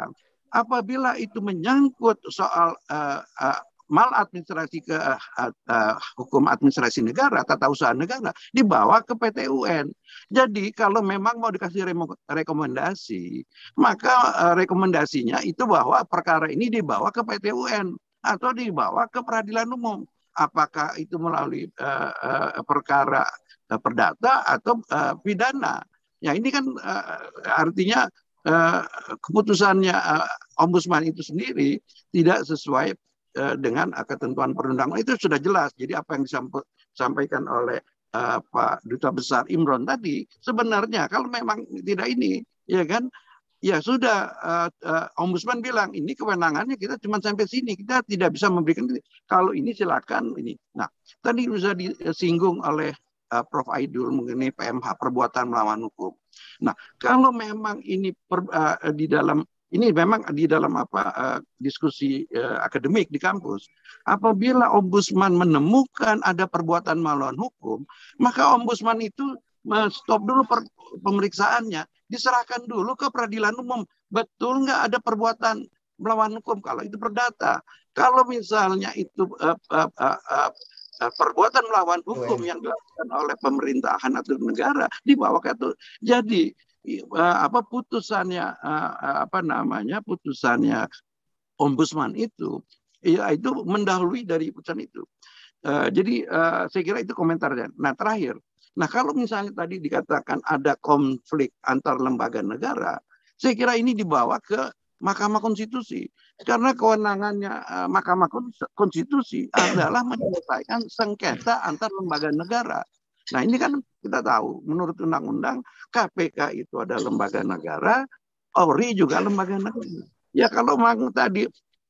apabila itu menyangkut soal uh, uh, maladministrasi ke uh, uh, hukum administrasi negara, tata usaha negara, dibawa ke P T U N. Jadi kalau memang mau dikasih rekomendasi, maka uh, rekomendasinya itu bahwa perkara ini dibawa ke P T U N atau dibawa ke peradilan umum. Apakah itu melalui uh, uh, perkara uh, perdata atau uh, pidana. Ya ini kan uh, artinya uh, keputusannya uh, ombudsman itu sendiri tidak sesuai dengan ketentuan perundang-undangan, itu sudah jelas. Jadi apa yang disampaikan oleh uh, Pak Duta Besar Imron tadi, sebenarnya kalau memang tidak ini, ya kan, ya sudah, uh, uh, ombudsman bilang ini kewenangannya kita cuma sampai sini, kita tidak bisa memberikan. Kalau ini silakan ini. Nah, tadi bisa disinggung oleh uh, Prof Aidul mengenai P M H, perbuatan melawan hukum. Nah, kalau memang ini per, uh, di dalam Ini memang di dalam apa uh, diskusi uh, akademik di kampus. Apabila ombudsman menemukan ada perbuatan melawan hukum, maka ombudsman itu stop dulu per, pemeriksaannya, diserahkan dulu ke peradilan umum. Betul nggak ada perbuatan melawan hukum? Kalau itu perdata. Kalau misalnya itu uh, uh, uh, uh, uh, perbuatan melawan hukum yang dilakukan oleh pemerintahan atau negara, dibawa ke itu. Jadi apa putusannya apa namanya putusannya ombudsman itu ya itu mendahului dari putusan itu. Uh, jadi uh, saya kira itu komentarnya. Nah terakhir, nah kalau misalnya tadi dikatakan ada konflik antar lembaga negara, saya kira ini dibawa ke Mahkamah Konstitusi karena kewenangannya uh, Mahkamah Konstitusi adalah menyelesaikan sengketa antar lembaga negara. Nah ini kan kita tahu menurut undang-undang K P K itu ada lembaga negara, O R I juga lembaga negara. Ya kalau memang tadi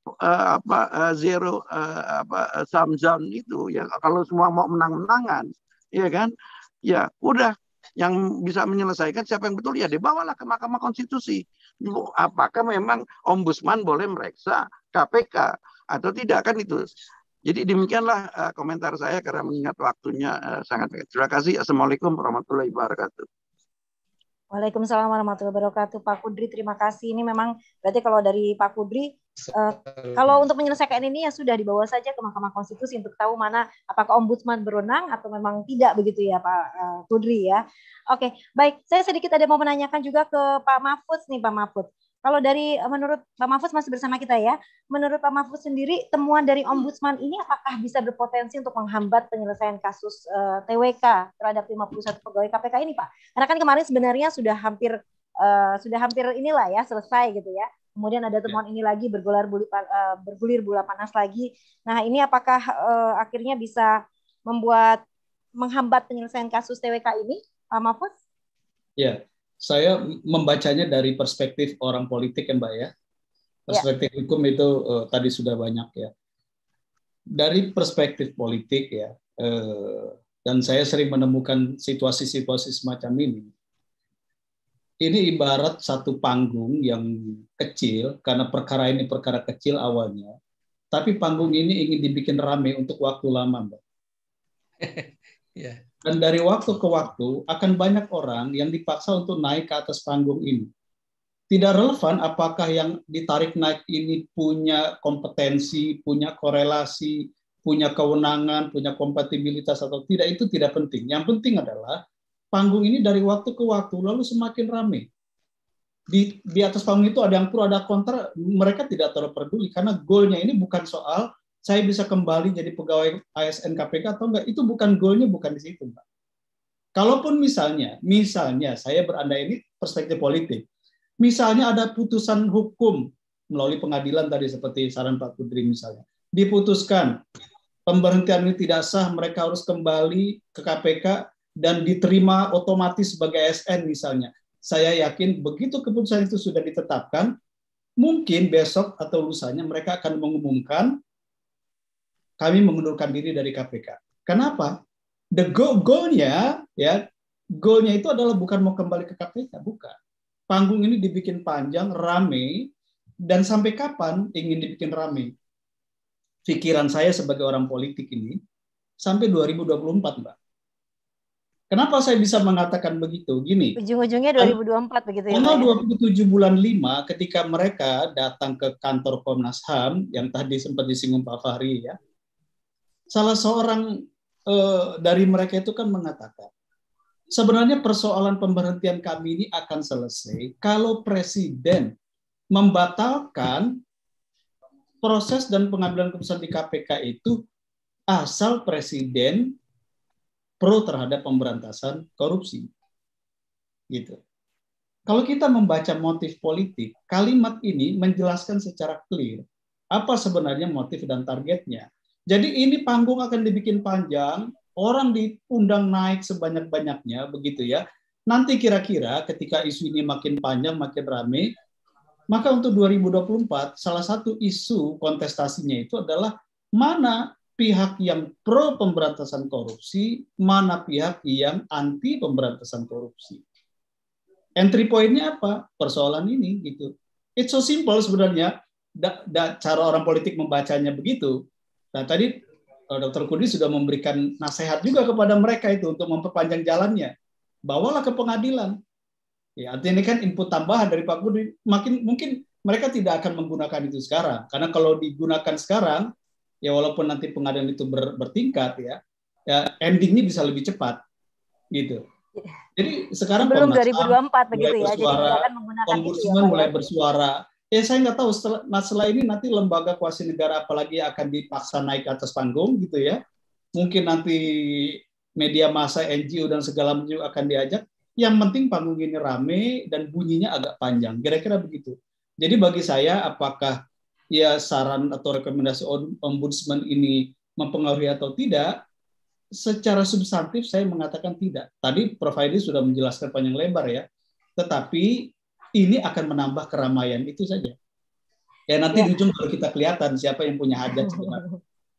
uh, apa uh, zero uh, apa sum zone itu ya kalau semua mau menang-menangan, ya kan? Ya udah yang bisa menyelesaikan siapa yang betul ya dibawalah ke Mahkamah Konstitusi. Apakah memang ombudsman boleh memeriksa K P K atau tidak kan itu? Jadi demikianlah uh, komentar saya karena mengingat waktunya uh, sangat baik. Terima kasih. Assalamualaikum warahmatullahi wabarakatuh. Waalaikumsalam warahmatullahi wabarakatuh. Pak Kudri, terima kasih. Ini memang berarti kalau dari Pak Kudri, uh, kalau untuk menyelesaikan ini ya sudah dibawa saja ke Mahkamah Konstitusi untuk tahu mana apakah ombudsman berwenang atau memang tidak begitu ya Pak uh, Kudri ya. Oke, baik. Saya sedikit ada mau menanyakan juga ke Pak Mahfudz nih Pak Mahfudz. Kalau dari menurut Pak Mahfudz masih bersama kita ya, menurut Pak Mahfudz sendiri temuan dari ombudsman ini apakah bisa berpotensi untuk menghambat penyelesaian kasus uh, T W K terhadap lima puluh satu pegawai K P K ini Pak? Karena kan kemarin sebenarnya sudah hampir uh, sudah hampir inilah ya selesai gitu ya. Kemudian ada temuan ini lagi bergulir bulir, uh, bergulir bola panas lagi. Nah ini apakah uh, akhirnya bisa membuat menghambat penyelesaian kasus T W K ini, Pak Mahfudz? Ya. Saya membacanya dari perspektif orang politik ya Mbak ya. Perspektif ya. Hukum itu uh, tadi sudah banyak ya. Dari perspektif politik ya, uh, dan saya sering menemukan situasi-situasi semacam ini. Ini ibarat satu panggung yang kecil, karena perkara ini perkara kecil awalnya, tapi panggung ini ingin dibikin rame untuk waktu lama Mbak. Yeah. Dan dari waktu ke waktu akan banyak orang yang dipaksa untuk naik ke atas panggung ini. Tidak relevan apakah yang ditarik naik ini punya kompetensi, punya korelasi, punya kewenangan, punya kompatibilitas atau tidak, itu tidak penting. Yang penting adalah panggung ini dari waktu ke waktu lalu semakin ramai. Di, di atas panggung itu ada yang pro, ada kontra, mereka tidak terlalu peduli karena goalnya ini bukan soal saya bisa kembali jadi pegawai A S N K P K atau enggak, itu bukan goalnya, bukan di situ, Pak. Kalaupun misalnya, misalnya saya berandai ini perspektif politik, misalnya ada putusan hukum melalui pengadilan tadi seperti saran Pak Kudri misalnya, diputuskan pemberhentian ini tidak sah, mereka harus kembali ke K P K dan diterima otomatis sebagai A S N misalnya. Saya yakin begitu keputusan itu sudah ditetapkan, mungkin besok atau lusanya mereka akan mengumumkan kami mengundurkan diri dari K P K. Kenapa? The goal goalnya ya, goalnya itu adalah bukan mau kembali ke K P K, bukan. Panggung ini dibikin panjang, rame, dan sampai kapan ingin dibikin rame? Pikiran saya sebagai orang politik ini sampai dua ribu dua puluh empat, Mbak. Kenapa saya bisa mengatakan begitu? Gini. Ujung-ujungnya dua ribu dua puluh empat begitu ya. Tanggal Pak, ya? dua puluh tujuh bulan lima ketika mereka datang ke kantor Komnas H A M yang tadi sempat disinggung Pak Fahri ya. Salah seorang eh, dari mereka itu kan mengatakan sebenarnya persoalan pemberhentian kami ini akan selesai kalau presiden membatalkan proses dan pengambilan keputusan di K P K itu asal presiden pro terhadap pemberantasan korupsi. Gitu. Kalau kita membaca motif politik, kalimat ini menjelaskan secara clear apa sebenarnya motif dan targetnya. Jadi ini panggung akan dibikin panjang, orang diundang naik sebanyak-banyaknya, begitu ya. Nanti kira-kira ketika isu ini makin panjang, makin ramai, maka untuk dua ribu dua puluh empat, salah satu isu kontestasinya itu adalah mana pihak yang pro pemberantasan korupsi, mana pihak yang anti pemberantasan korupsi. Entry point-nya apa? Persoalan ini gitu. It's so simple sebenarnya. Da, da, cara orang politik membacanya begitu. Nah tadi Dokter Kudi sudah memberikan nasihat juga kepada mereka itu untuk memperpanjang jalannya. Bawalah ke pengadilan. Ya, artinya ini kan input tambahan dari Pak Kudi. Makin mungkin mereka tidak akan menggunakan itu sekarang. Karena kalau digunakan sekarang, ya walaupun nanti pengadilan itu ber, bertingkat ya, ya endingnya bisa lebih cepat gitu. Jadi sekarang belum Komnas dua ribu dua puluh empat begitu ya, bersuara, jadi tidak akan menggunakan itu ya, Ombudsman Pak, mulai ya? bersuara. Ya saya nggak tahu setelah, nah setelah ini nanti lembaga kuasi negara apalagi akan dipaksa naik ke atas panggung gitu ya. Mungkin nanti media massa, N G O dan segala macam akan diajak. Yang penting panggung ini rame dan bunyinya agak panjang. Kira-kira begitu. Jadi bagi saya apakah ya saran atau rekomendasi Ombudsman ini mempengaruhi atau tidak, secara substantif saya mengatakan tidak. Tadi Prof Haidi sudah menjelaskan panjang lebar ya, tetapi ini akan menambah keramaian itu saja. Ya nanti ya. Di ujung kalau kita kelihatan siapa yang punya hajat sebenarnya.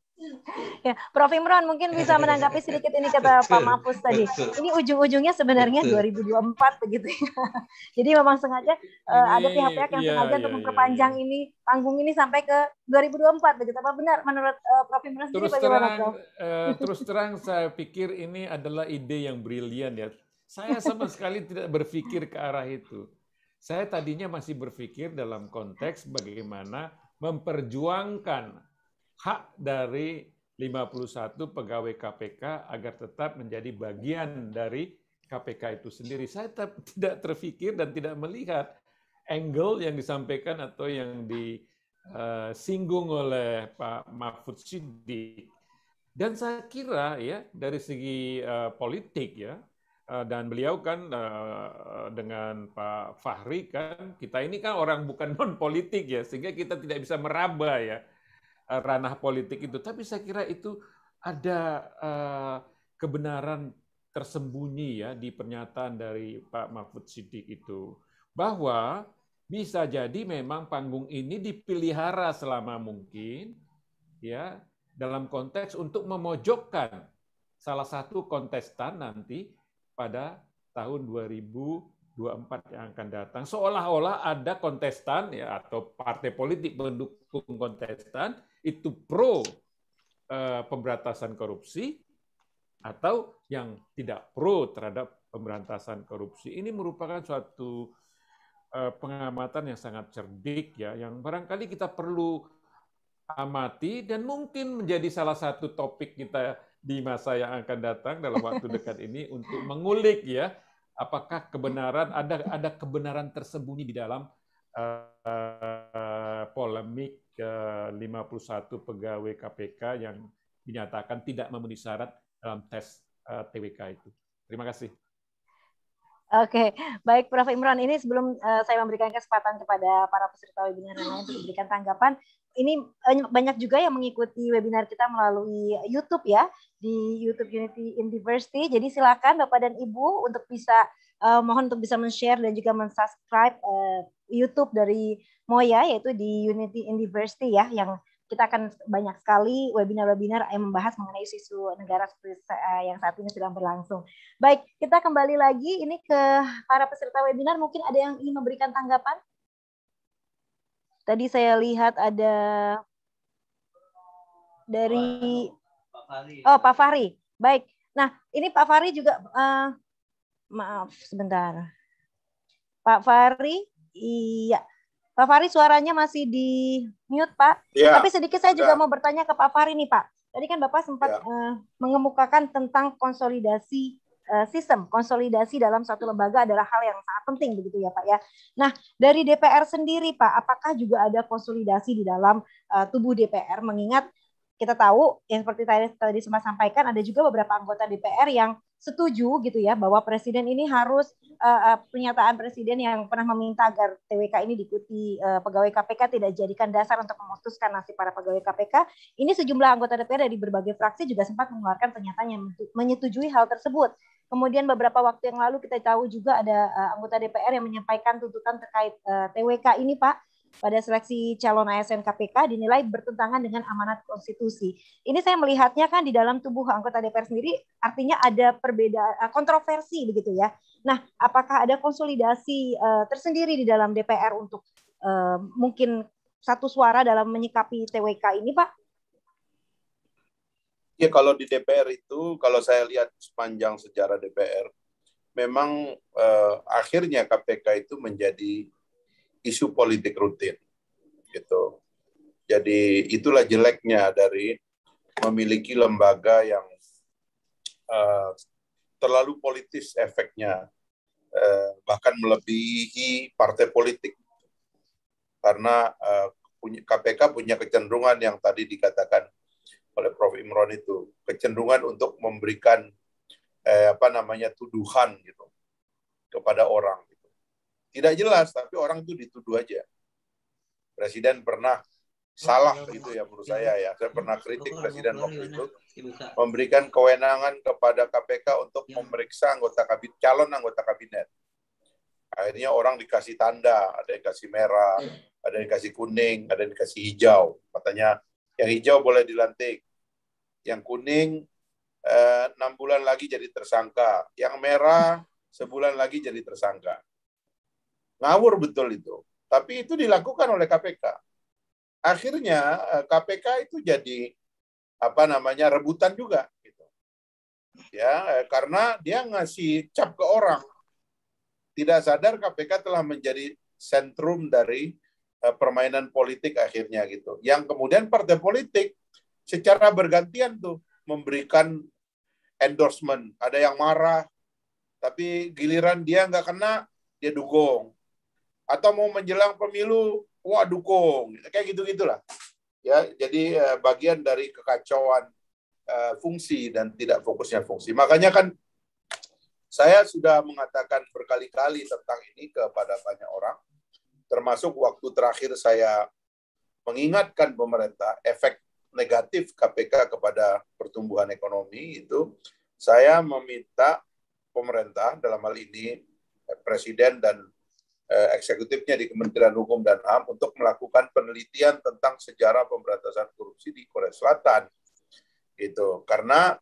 Ya, Prof Imron mungkin bisa menanggapi sedikit ini kata Pak Mahfuz tadi. Ini ujung-ujungnya sebenarnya dua ribu dua puluh empat begitu ya. Jadi memang sengaja uh, ada pihak-pihak yang iya, sengaja iya, untuk memperpanjang iya, iya. ini panggung ini sampai ke dua ribu dua puluh empat begitu. Apa benar menurut uh, Prof Imron sendiri terus bagaimana, terang, Prof? Uh, terus terang saya pikir ini adalah ide yang brilian ya. Saya sama sekali tidak berpikir ke arah itu. Saya tadinya masih berpikir dalam konteks bagaimana memperjuangkan hak dari lima puluh satu pegawai K P K agar tetap menjadi bagian dari K P K itu sendiri. Saya tidak terpikir dan tidak melihat angle yang disampaikan atau yang disinggung oleh Pak Mahfuz Siddiq. Dan saya kira ya dari segi uh, politik ya, uh, dan beliau kan uh, dengan Pak Fahri kan, kita ini kan orang bukan non politik ya, sehingga kita tidak bisa meraba ya ranah politik itu, tapi saya kira itu ada uh, kebenaran tersembunyi ya di pernyataan dari Pak Mahfuz Siddiq itu, bahwa bisa jadi memang panggung ini dipelihara selama mungkin ya dalam konteks untuk memojokkan salah satu kontestan nanti pada tahun dua ribu dua puluh empat yang akan datang, seolah-olah ada kontestan ya atau partai politik mendukung kontestan itu pro uh, pemberantasan korupsi atau yang tidak pro terhadap pemberantasan korupsi. Ini merupakan suatu uh, pengamatan yang sangat cerdik ya, yang barangkali kita perlu amati dan mungkin menjadi salah satu topik kita di masa yang akan datang dalam waktu dekat ini untuk mengulik ya, apakah kebenaran ada ada kebenaran tersembunyi di dalam uh, polemik uh, lima puluh satu pegawai K P K yang dinyatakan tidak memenuhi syarat dalam tes uh, T W K itu. Terima kasih. Oke, baik Prof Imron. Ini sebelum uh, saya memberikan kesempatan kepada para peserta webinar yang lain untuk memberikan tanggapan, ini banyak juga yang mengikuti webinar kita melalui YouTube ya, di YouTube Unity University. Jadi silakan Bapak dan Ibu untuk bisa uh, mohon untuk bisa men-share dan juga men-subscribe uh, YouTube dari Moya, yaitu di Unity University ya, yang kita akan banyak sekali webinar-webinar yang membahas mengenai isu-isu negara seperti uh, yang saat ini sedang berlangsung. Baik, kita kembali lagi ini ke para peserta webinar. Mungkin ada yang ingin memberikan tanggapan? Tadi saya lihat ada dari oh Pak Fahri. Baik, Nah, ini Pak Fahri juga, uh, maaf sebentar. Pak Fahri, iya. Pak Fahri suaranya masih di mute, Pak. Ya, Tapi sedikit saya sudah. juga mau bertanya ke Pak Fahri nih, Pak. Tadi kan Bapak sempat Ya. uh, mengemukakan tentang konsolidasi uh, sistem, konsolidasi dalam satu lembaga adalah hal yang sangat penting begitu ya Pak ya. Nah, dari D P R sendiri Pak, apakah juga ada konsolidasi di dalam uh, tubuh D P R, mengingat kita tahu yang seperti tadi tadi sempat sampaikan, ada juga beberapa anggota D P R yang setuju gitu ya bahwa presiden ini harus uh, uh, pernyataan presiden yang pernah meminta agar T W K ini diikuti uh, pegawai K P K tidak dijadikan dasar untuk memutuskan nasib para pegawai K P K. Ini sejumlah anggota D P R dari berbagai fraksi juga sempat mengeluarkan pernyataan yang menyetujui hal tersebut. Kemudian beberapa waktu yang lalu kita tahu juga ada uh, anggota D P R yang menyampaikan tuntutan terkait uh, T W K ini Pak, pada seleksi calon A S N K P K dinilai bertentangan dengan amanat konstitusi. Ini saya melihatnya kan di dalam tubuh anggota D P R sendiri artinya ada perbedaan, kontroversi begitu ya. Nah, apakah ada konsolidasi uh, tersendiri di dalam D P R untuk uh, mungkin satu suara dalam menyikapi T W K ini, Pak? Ya, kalau di D P R itu, kalau saya lihat sepanjang sejarah D P R, memang uh, akhirnya K P K itu menjadi isu politik rutin, gitu. Jadi itulah jeleknya dari memiliki lembaga yang uh, terlalu politis efeknya, uh, bahkan melebihi partai politik. Karena uh, K P K punya kecenderungan yang tadi dikatakan oleh Prof Imron itu, kecenderungan untuk memberikan eh, apa namanya tuduhan gitu kepada orang. Tidak jelas, tapi orang itu dituduh aja. Presiden pernah salah gitu ya menurut saya ya. Saya pernah kritik Presiden waktu itu memberikan kewenangan kepada K P K untuk memeriksa anggota kabinet, calon anggota kabinet. Akhirnya orang dikasih tanda, ada yang kasih merah, ada yang kasih kuning, ada yang kasih hijau. Katanya yang hijau boleh dilantik, yang kuning enam eh, bulan lagi jadi tersangka, yang merah sebulan lagi jadi tersangka. Ngawur betul itu. Tapi itu dilakukan oleh K P K. Akhirnya K P K itu jadi apa namanya rebutan juga gitu. Ya, karena dia ngasih cap ke orang. Tidak sadar K P K telah menjadi sentrum dari uh, permainan politik akhirnya gitu. Yang kemudian partai politik secara bergantian tuh memberikan endorsement. Ada yang marah, tapi giliran dia nggak kena, dia dukung. Atau mau menjelang pemilu, wah dukung, kayak gitu-gitulah. Ya, jadi eh, bagian dari kekacauan eh, fungsi dan tidak fokusnya fungsi. Makanya kan saya sudah mengatakan berkali-kali tentang ini kepada banyak orang, termasuk waktu terakhir saya mengingatkan pemerintah efek negatif K P K kepada pertumbuhan ekonomi itu, saya meminta pemerintah dalam hal ini Presiden dan eksekutifnya di Kementerian Hukum dan H A M untuk melakukan penelitian tentang sejarah pemberantasan korupsi di Korea Selatan. Gitu. Karena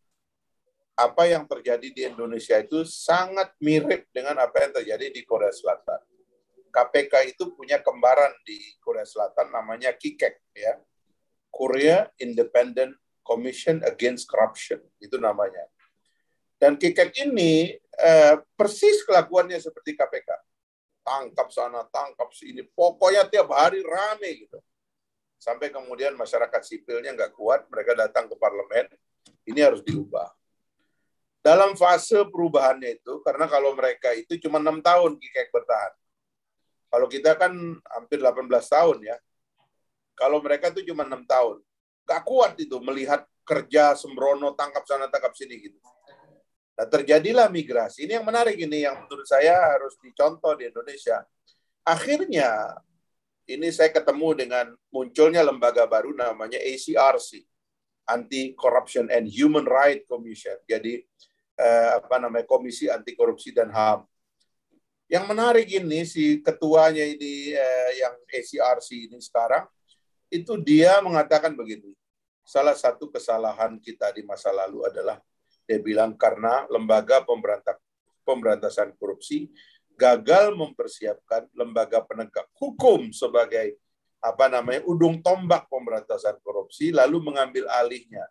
apa yang terjadi di Indonesia itu sangat mirip dengan apa yang terjadi di Korea Selatan. K P K itu punya kembaran di Korea Selatan namanya K I K E C, ya. Korea Independent Commission Against Corruption, itu namanya. Dan K I K E C ini eh, persis kelakuannya seperti K P K. Tangkap sana, tangkap sini, pokoknya tiap hari rame gitu. Sampai kemudian masyarakat sipilnya nggak kuat, mereka datang ke parlemen, ini harus diubah. Dalam fase perubahannya itu, karena kalau mereka itu cuma enam tahun K I K E C bertahan. Kalau kita kan hampir delapan belas tahun ya. Kalau mereka itu cuma enam tahun. Nggak kuat itu melihat kerja sembrono, tangkap sana, tangkap sini gitu. Nah, terjadilah migrasi. Ini yang menarik ini, yang menurut saya harus dicontoh di Indonesia. Akhirnya, ini saya ketemu dengan munculnya lembaga baru namanya A C R C, Anti-Corruption and Human Rights Commission. Jadi, eh, apa namanya, Komisi Anti Korupsi dan H A M. Yang menarik ini, si ketuanya ini, eh, yang A C R C ini sekarang, itu dia mengatakan begini, salah satu kesalahan kita di masa lalu adalah dia bilang karena lembaga pemberantasan korupsi gagal mempersiapkan lembaga penegak hukum sebagai apa namanya ujung tombak pemberantasan korupsi, lalu mengambil alihnya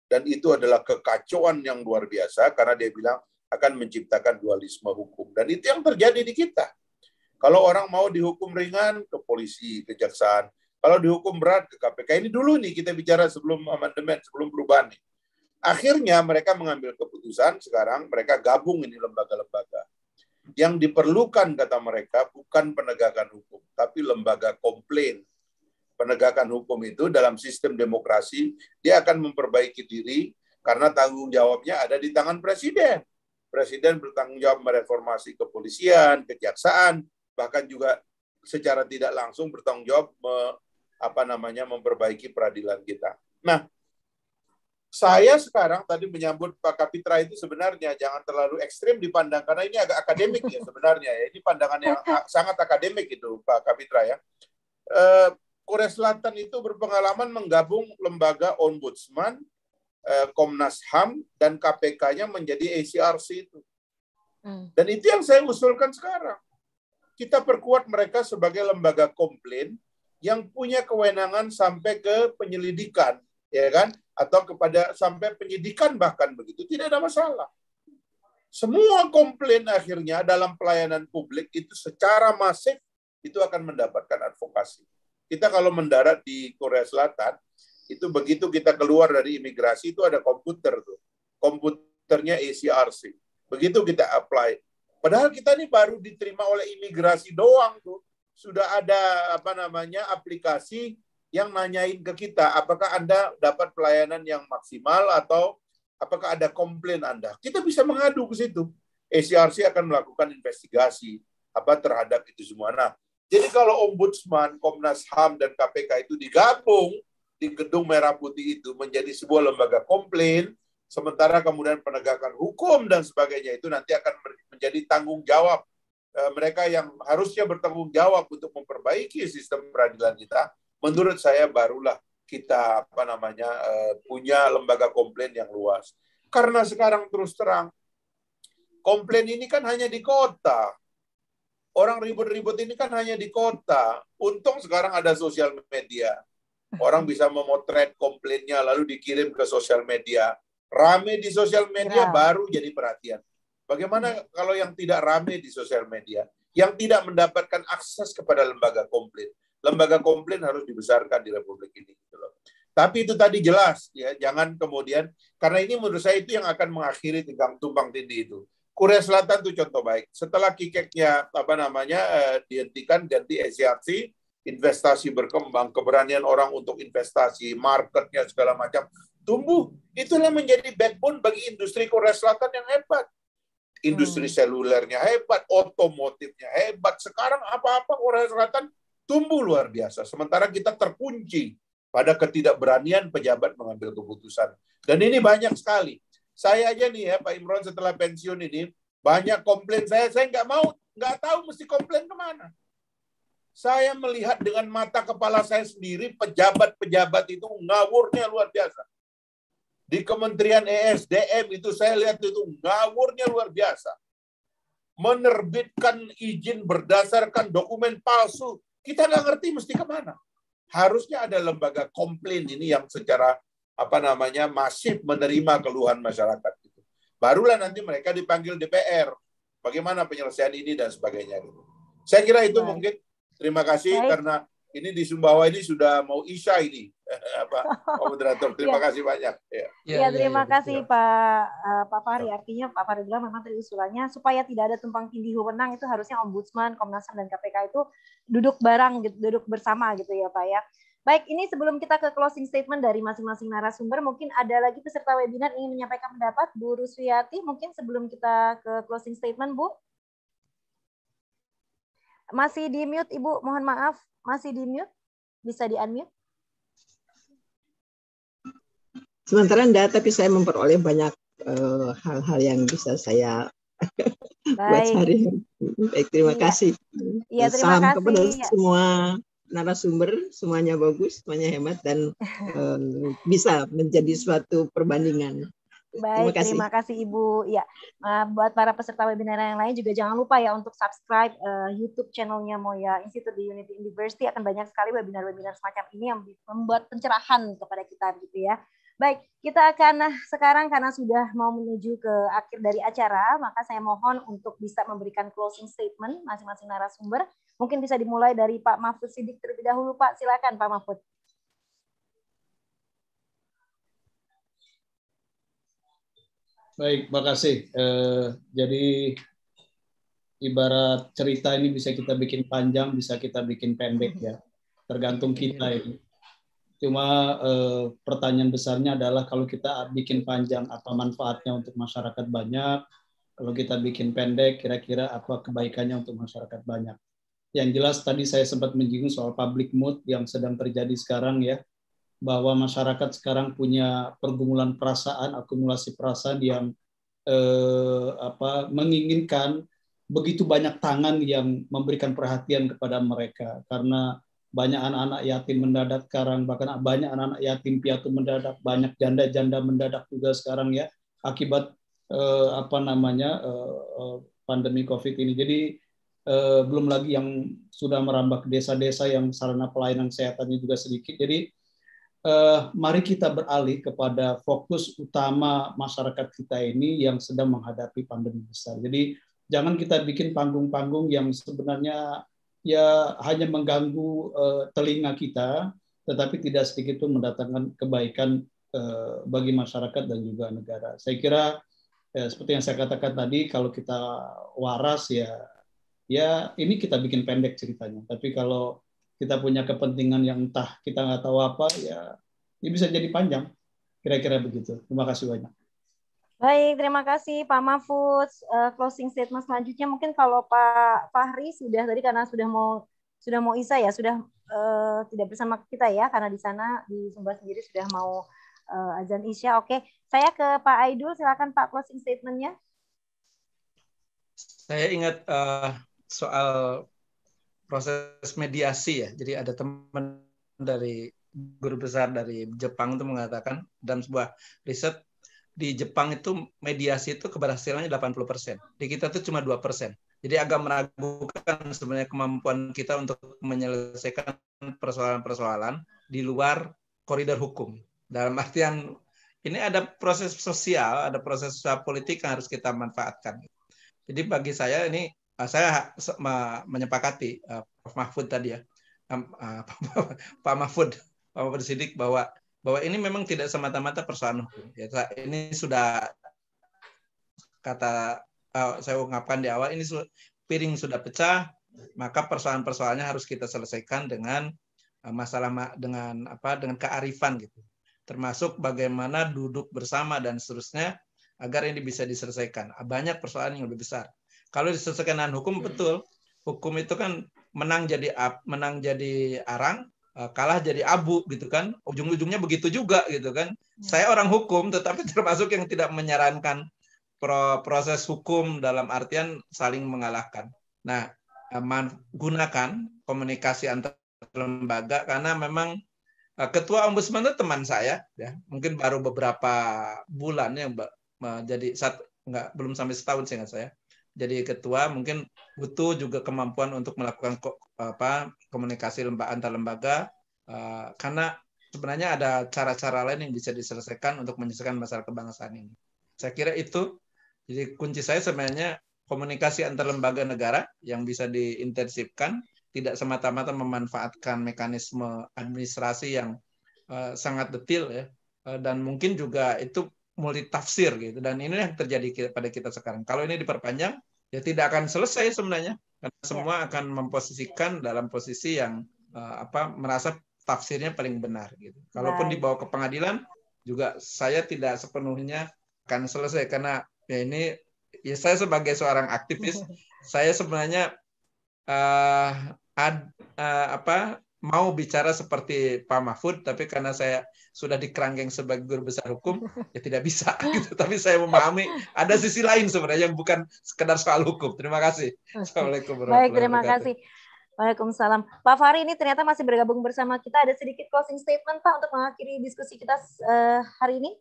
Dan itu adalah kekacauan yang luar biasa karena dia bilang akan menciptakan dualisme hukum. Dan itu yang terjadi di kita. Kalau orang mau dihukum ringan ke polisi, kejaksaan. Kalau dihukum berat ke K P K. Ini dulu nih kita bicara sebelum amandemen, sebelum perubahan nih. Akhirnya mereka mengambil keputusan, sekarang mereka gabung ini lembaga-lembaga. Yang diperlukan, kata mereka, bukan penegakan hukum, tapi lembaga komplain. Penegakan hukum itu dalam sistem demokrasi, dia akan memperbaiki diri karena tanggung jawabnya ada di tangan presiden. Presiden bertanggung jawab mereformasi kepolisian, kejaksaan, bahkan juga secara tidak langsung bertanggung jawab me, apa namanya memperbaiki peradilan kita. Nah, saya sekarang tadi menyambut Pak Kapitra itu sebenarnya jangan terlalu ekstrim dipandang karena ini agak akademik ya sebenarnya ya. Ini pandangan yang sangat akademik itu Pak Kapitra ya. Eh, Korea Selatan itu berpengalaman menggabung lembaga ombudsman, eh, Komnas H A M, dan K P K-nya menjadi A C R C itu. Hmm. Dan itu yang saya usulkan sekarang. Kita perkuat mereka sebagai lembaga komplain yang punya kewenangan sampai ke penyelidikan, ya kan? Atau kepada sampai penyidikan bahkan begitu. Tidak ada masalah. Semua komplain akhirnya dalam pelayanan publik itu secara masif itu akan mendapatkan advokasi. Kita kalau mendarat di Korea Selatan, itu begitu kita keluar dari imigrasi, itu ada komputer tuh. Komputernya A C R C. Begitu kita apply. Padahal kita ini baru diterima oleh imigrasi doang tuh. Sudah ada apa namanya aplikasi yang nanyain ke kita, apakah Anda dapat pelayanan yang maksimal atau apakah ada komplain Anda. Kita bisa mengadu ke situ. A C R C akan melakukan investigasi apa terhadap itu semua. Nah, jadi kalau Ombudsman, Komnas H A M, dan K P K itu digabung di Gedung Merah Putih itu menjadi sebuah lembaga komplain, sementara kemudian penegakan hukum dan sebagainya itu nanti akan menjadi tanggung jawab eh, mereka yang harusnya bertanggung jawab untuk memperbaiki sistem peradilan kita. Menurut saya barulah kita apa namanya eh, punya lembaga komplain yang luas. Karena sekarang terus terang komplain ini kan hanya di kota. Orang ribut-ribut ini kan hanya di kota. Untung sekarang ada sosial media. Orang bisa memotret komplainnya lalu dikirim ke sosial media. Rame di sosial media baru jadi perhatian. Bagaimana kalau yang tidak rame di sosial media? Yang tidak mendapatkan akses kepada lembaga komplain. Lembaga komplain harus dibesarkan di Republik ini. Tapi itu tadi jelas, ya, jangan kemudian, karena ini menurut saya itu yang akan mengakhiri tegang tumpang tindih itu. Korea Selatan itu contoh baik. Setelah kikeknya apa namanya eh, dihentikan ganti A C R C, investasi berkembang, keberanian orang untuk investasi, marketnya segala macam tumbuh. Itulah menjadi backbone bagi industri Korea Selatan yang hebat. Industri hmm. selulernya hebat, otomotifnya hebat. Sekarang apa-apa Korea Selatan tumbuh luar biasa. Sementara kita terkunci pada ketidakberanian pejabat mengambil keputusan. Dan ini banyak sekali. Saya aja nih ya Pak Imron setelah pensiun ini banyak komplain saya, saya nggak mau, nggak tahu mesti komplain kemana. Saya melihat dengan mata kepala saya sendiri pejabat-pejabat itu ngawurnya luar biasa. Di Kementerian E S D M itu saya lihat itu ngawurnya luar biasa. Menerbitkan izin berdasarkan dokumen palsu. Kita nggak ngerti mesti kemana. Harusnya ada lembaga komplain ini yang secara apa namanya masif menerima keluhan masyarakat itu. Barulah nanti mereka dipanggil D P R. Bagaimana penyelesaian ini dan sebagainya. Saya kira itu Baik. Mungkin. Terima kasih Baik. Karena ini di Sumbawa ini sudah mau Isya ini. Apa moderator. Terima ya. kasih banyak. Ya, ya, ya terima ya, kasih ya. Pak uh, Pak Fahri. Artinya Pak Fahri bilang memang tadi usulannya supaya tidak ada tumpang tindih wewenang itu harusnya Ombudsman, Komnas H A M dan K P K itu duduk bareng, duduk bersama gitu ya Pak ya. Baik, ini sebelum kita ke closing statement dari masing-masing narasumber, mungkin ada lagi peserta webinar ingin menyampaikan pendapat. Bu Ruswiyati, mungkin sebelum kita ke closing statement, Bu. Masih di mute, Ibu. Mohon maaf. Masih di mute. Bisa di-unmute. Sementara enggak, tapi saya memperoleh banyak hal-hal uh, yang bisa saya buat sehari-hari. Baik, terima iya. kasih. Iya, terima Salam kasih. kepada semua narasumber, semuanya bagus, semuanya hemat, dan uh, bisa menjadi suatu perbandingan. Baik, terima kasih, terima kasih Ibu. Ya, uh, buat para peserta webinar yang lain juga jangan lupa ya untuk subscribe uh, YouTube channelnya Moya Institute di Unity University. Akan banyak sekali webinar-webinar semacam ini yang membuat pencerahan kepada kita gitu ya. Baik, kita akan sekarang karena sudah mau menuju ke akhir dari acara, maka saya mohon untuk bisa memberikan closing statement masing-masing narasumber. Mungkin bisa dimulai dari Pak Mahfud Siddiq terlebih dahulu, Pak. Silakan, Pak Mahfud. Baik, makasih. Eh, jadi ibarat cerita ini bisa kita bikin panjang, bisa kita bikin pendek ya, tergantung kita ini. Cuma eh, pertanyaan besarnya adalah kalau kita bikin panjang apa manfaatnya untuk masyarakat banyak, kalau kita bikin pendek kira-kira apa kebaikannya untuk masyarakat banyak. Yang jelas tadi saya sempat menyinggung soal public mood yang sedang terjadi sekarang ya, bahwa masyarakat sekarang punya pergumulan perasaan, akumulasi perasaan yang eh, apa menginginkan begitu banyak tangan yang memberikan perhatian kepada mereka, karena banyak anak-anak yatim mendadak sekarang, bahkan banyak anak-anak yatim piatu mendadak, banyak janda-janda mendadak juga sekarang ya, akibat eh, apa namanya eh, pandemi COVID ini. Jadi eh, belum lagi yang sudah merambah ke desa-desa yang sarana pelayanan kesehatannya juga sedikit. Jadi eh, mari kita beralih kepada fokus utama masyarakat kita ini yang sedang menghadapi pandemi besar. Jadi jangan kita bikin panggung-panggung yang sebenarnya ya hanya mengganggu uh, telinga kita, tetapi tidak sedikit pun mendatangkan kebaikan uh, bagi masyarakat dan juga negara. Saya kira ya, seperti yang saya katakan tadi, kalau kita waras ya, ya ini kita bikin pendek ceritanya. Tapi kalau kita punya kepentingan yang entah kita nggak tahu apa, ya ini bisa jadi panjang. Kira-kira begitu. Terima kasih banyak. Baik, terima kasih Pak Mahfud. Uh, closing statement selanjutnya mungkin kalau Pak Fahri sudah tadi karena sudah mau sudah mau Isa ya, sudah uh, tidak bersama kita ya karena di sana di Sumba sendiri sudah mau uh, azan Isya. Oke, saya ke Pak Aidul, silakan Pak closing statement-nya. Saya ingat uh, soal proses mediasi ya. Jadi ada teman dari guru besar dari Jepang itu mengatakan dalam sebuah riset di Jepang itu mediasi itu keberhasilannya delapan puluh persen. Di kita itu cuma dua persen. Jadi agak meragukan sebenarnya kemampuan kita untuk menyelesaikan persoalan-persoalan di luar koridor hukum. Dalam artian ini ada proses sosial, ada proses sosial politik yang harus kita manfaatkan. Jadi bagi saya ini, saya menyepakati Prof Mahfud tadi ya, Pak Mahfud, Pak Mahfud Siddiq bahwa bahwa ini memang tidak semata-mata persoalan hukum. Ya, ini sudah kata uh, saya ungkapkan di awal, ini piring sudah pecah, maka persoalan-persoalannya harus kita selesaikan dengan uh, masalah dengan apa dengan kearifan gitu. Termasuk bagaimana duduk bersama dan seterusnya agar ini bisa diselesaikan. Banyak persoalan yang lebih besar. Kalau diselesaikan dengan hukum, betul. Hukum itu kan menang jadi menang jadi arang, kalah jadi abu gitu kan, ujung-ujungnya begitu juga gitu kan. Saya orang hukum tetapi termasuk yang tidak menyarankan pro proses hukum dalam artian saling mengalahkan. Nah, gunakan komunikasi antar lembaga karena memang ketua ombudsman itu teman saya ya, mungkin baru beberapa bulan ya jadi saat enggak belum sampai setahun seingat saya. Jadi ketua mungkin butuh juga kemampuan untuk melakukan apa komunikasi lembaga antar lembaga uh, karena sebenarnya ada cara-cara lain yang bisa diselesaikan untuk menyelesaikan masalah kebangsaan ini. Saya kira itu. Jadi kunci saya sebenarnya komunikasi antar lembaga negara yang bisa diintensifkan, tidak semata-mata memanfaatkan mekanisme administrasi yang uh, sangat detail ya, uh, dan mungkin juga itu multi tafsir gitu, dan ini yang terjadi pada kita sekarang. Kalau ini diperpanjang ya tidak akan selesai sebenarnya karena semua akan memposisikan dalam posisi yang uh, apa merasa tafsirnya paling benar gitu. Kalaupun dibawa ke pengadilan juga saya tidak sepenuhnya akan selesai karena ya ini ya saya sebagai seorang aktivis saya sebenarnya uh, ad, uh, apa mau bicara seperti Pak Mahfud, tapi karena saya sudah dikerangkeng sebagai guru besar hukum, ya tidak bisa. Gitu. Tapi saya memahami ada sisi lain sebenarnya yang bukan sekedar soal hukum. Terima kasih. Assalamualaikum warahmatullahi wabarakatuh. Baik, terima kasih. Waalaikumsalam. Pak Fahri ini ternyata masih bergabung bersama kita. Ada sedikit closing statement Pak untuk mengakhiri diskusi kita uh, hari ini.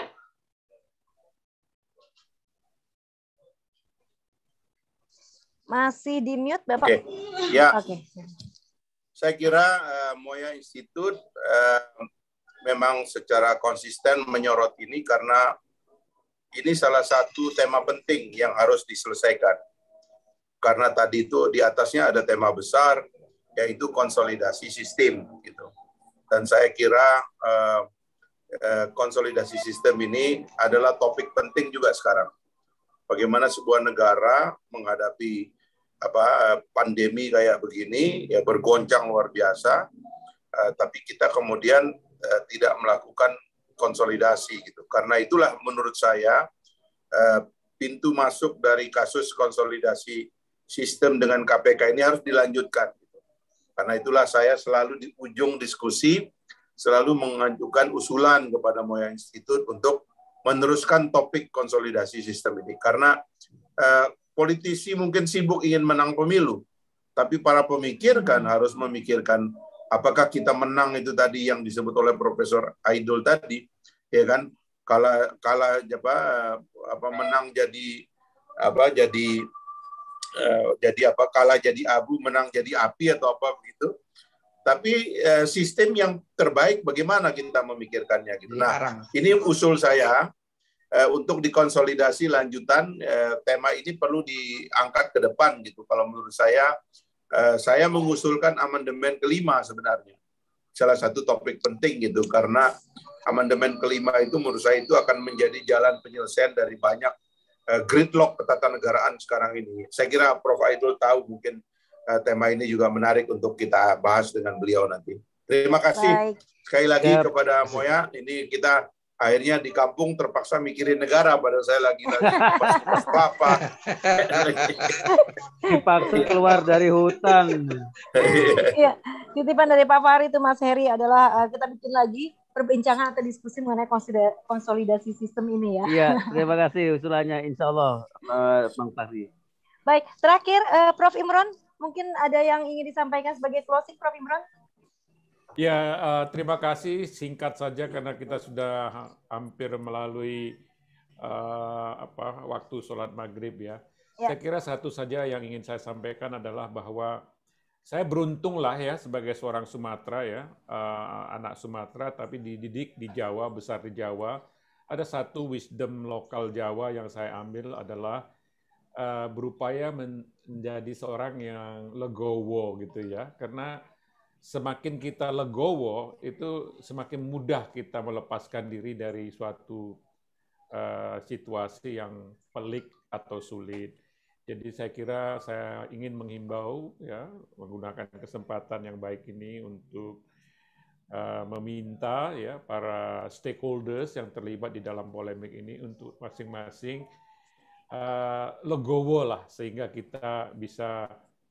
Masih di mute Bapak? Oke, ya. Oke. Saya kira uh, Moya Institute uh, memang secara konsisten menyorot ini karena ini salah satu tema penting yang harus diselesaikan. Karena tadi itu di atasnya ada tema besar, yaitu konsolidasi sistem. Gitu. Dan saya kira eh, eh, konsolidasi sistem ini adalah topik penting juga sekarang. Bagaimana sebuah negara menghadapi apa pandemi kayak begini, ya bergoncang luar biasa, eh, tapi kita kemudian eh, tidak melakukan konsolidasi gitu. Karena itulah menurut saya eh, pintu masuk dari kasus konsolidasi sistem dengan K P K ini harus dilanjutkan. Karena itulah saya selalu di ujung diskusi selalu mengajukan usulan kepada Moya Institute untuk meneruskan topik konsolidasi sistem ini. Karena eh, politisi mungkin sibuk ingin menang pemilu, tapi para pemikir kan harus memikirkan apakah kita menang itu tadi yang disebut oleh Profesor Aidul tadi, ya kan? Kala kala apa apa menang jadi apa jadi Uh, jadi apa kalah jadi abu menang jadi api atau apa begitu, tapi uh, sistem yang terbaik bagaimana kita memikirkannya gitu. Nah ini usul saya uh, untuk dikonsolidasi lanjutan uh, tema ini perlu diangkat ke depan gitu. Kalau menurut saya uh, saya mengusulkan amandemen kelima sebenarnya salah satu topik penting gitu, karena amandemen kelima itu menurut saya itu akan menjadi jalan penyelesaian dari banyak gridlock ketatanegaraan sekarang ini. Saya kira Prof Aidul tahu mungkin uh, tema ini juga menarik untuk kita bahas dengan beliau nanti. Terima kasih Baik. sekali lagi ya. kepada Moya. Ini kita akhirnya di kampung terpaksa mikirin negara, padahal saya lagi lagi pas kelapa. Dipaksa keluar dari hutan. Iya, titipan dari Pak Fahri itu Mas Heri adalah uh, kita bikin lagi perbincangan atau diskusi mengenai konsolidasi sistem ini ya. Iya, terima kasih usulannya, insya Allah, uh, Bang Fahri. Baik, terakhir uh, Prof Imron, mungkin ada yang ingin disampaikan sebagai closing, Prof Imron? Ya, uh, terima kasih. Singkat saja karena kita sudah hampir melalui uh, apa waktu sholat maghrib ya. ya. Saya kira satu saja yang ingin saya sampaikan adalah bahwa saya beruntung lah ya sebagai seorang Sumatera ya, uh, anak Sumatera tapi dididik di Jawa, besar di Jawa. Ada satu wisdom lokal Jawa yang saya ambil adalah uh, berupaya menjadi seorang yang legowo gitu ya. Karena semakin kita legowo itu semakin mudah kita melepaskan diri dari suatu uh, situasi yang pelik atau sulit. Jadi saya kira saya ingin menghimbau ya menggunakan kesempatan yang baik ini untuk uh, meminta ya para stakeholders yang terlibat di dalam polemik ini untuk masing-masing uh, legowo lah sehingga kita bisa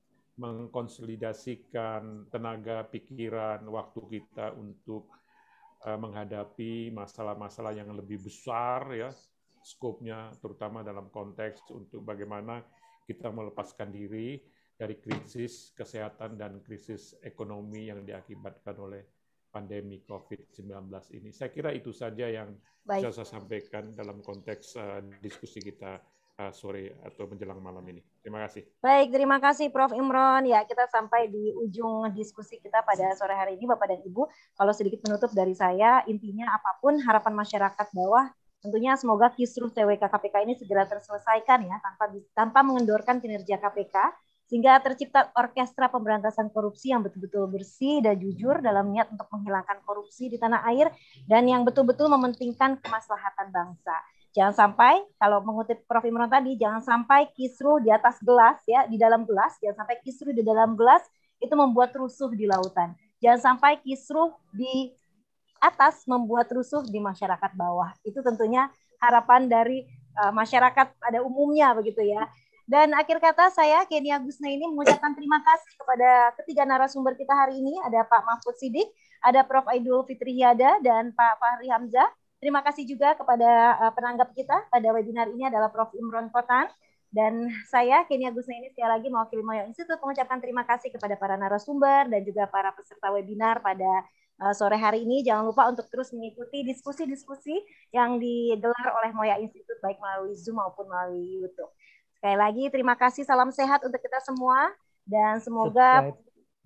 mengkonsolidasikan tenaga, pikiran, waktu kita untuk uh, menghadapi masalah-masalah yang lebih besar ya skopnya, terutama dalam konteks untuk bagaimana kita melepaskan diri dari krisis kesehatan dan krisis ekonomi yang diakibatkan oleh pandemi COVID sembilan belas ini. Saya kira itu saja yang Baik. bisa saya sampaikan dalam konteks uh, diskusi kita uh, sore atau menjelang malam ini. Terima kasih. Baik, terima kasih Prof Imron. Ya, kita sampai di ujung diskusi kita pada sore hari ini, Bapak dan Ibu. Kalau sedikit penutup dari saya, intinya apapun harapan masyarakat bawah, tentunya semoga kisruh T W K K P K ini segera terselesaikan ya tanpa tanpa mengendorkan kinerja K P K sehingga tercipta orkestra pemberantasan korupsi yang betul-betul bersih dan jujur dalam niat untuk menghilangkan korupsi di tanah air dan yang betul-betul mementingkan kemaslahatan bangsa. Jangan sampai kalau mengutip Prof Imron tadi, jangan sampai kisruh di atas gelas ya, di dalam gelas, jangan sampai kisruh di dalam gelas itu membuat rusuh di lautan. Jangan sampai kisruh di atas membuat rusuh di masyarakat bawah. Itu tentunya harapan dari uh, masyarakat pada umumnya begitu ya. Dan akhir kata saya Kenia Gusnaini mengucapkan terima kasih kepada ketiga narasumber kita hari ini. Ada Pak Mahfud Siddiq, ada Prof Aidul Fitriada dan Pak Fahri Hamzah. Terima kasih juga kepada uh, penanggap kita pada webinar ini adalah Prof Imron Kotan. Dan saya Kenia Gusnaini sekali lagi mewakili Moya Institute mengucapkan terima kasih kepada para narasumber dan juga para peserta webinar pada Uh, sore hari ini. Jangan lupa untuk terus mengikuti diskusi-diskusi yang digelar oleh Moya Institute baik melalui Zoom maupun melalui YouTube. Sekali lagi terima kasih, salam sehat untuk kita semua dan semoga Subscribe.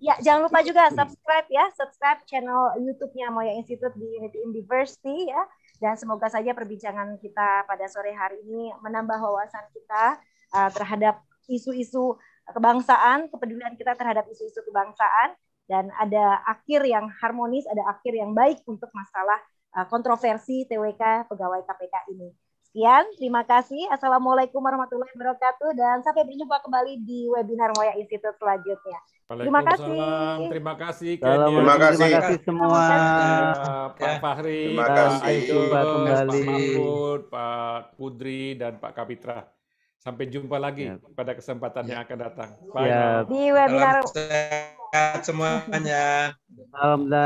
Ya, jangan lupa juga subscribe ya, subscribe channel YouTube-nya Moya Institute di Unity University ya. Dan semoga saja perbincangan kita pada sore hari ini menambah wawasan kita uh, terhadap isu-isu kebangsaan, kepedulian kita terhadap isu-isu kebangsaan, dan ada akhir yang harmonis, ada akhir yang baik untuk masalah uh, kontroversi T W K pegawai K P K ini. Sekian, terima kasih. Assalamualaikum warahmatullahi wabarakatuh, dan sampai berjumpa kembali di webinar Moya Institute selanjutnya. Terima kasih. Terima kasih. Terima kasih. Terima kasih semua. Pak Fahri, terima Pak kasih. Aidul, kembali. Pak Mahfud, Pak Pudri, dan Pak Kapitra. Sampai jumpa lagi ya. pada kesempatan yang akan datang. Bye. Ya. Di webinar sehat semuanya. Alhamdulillah.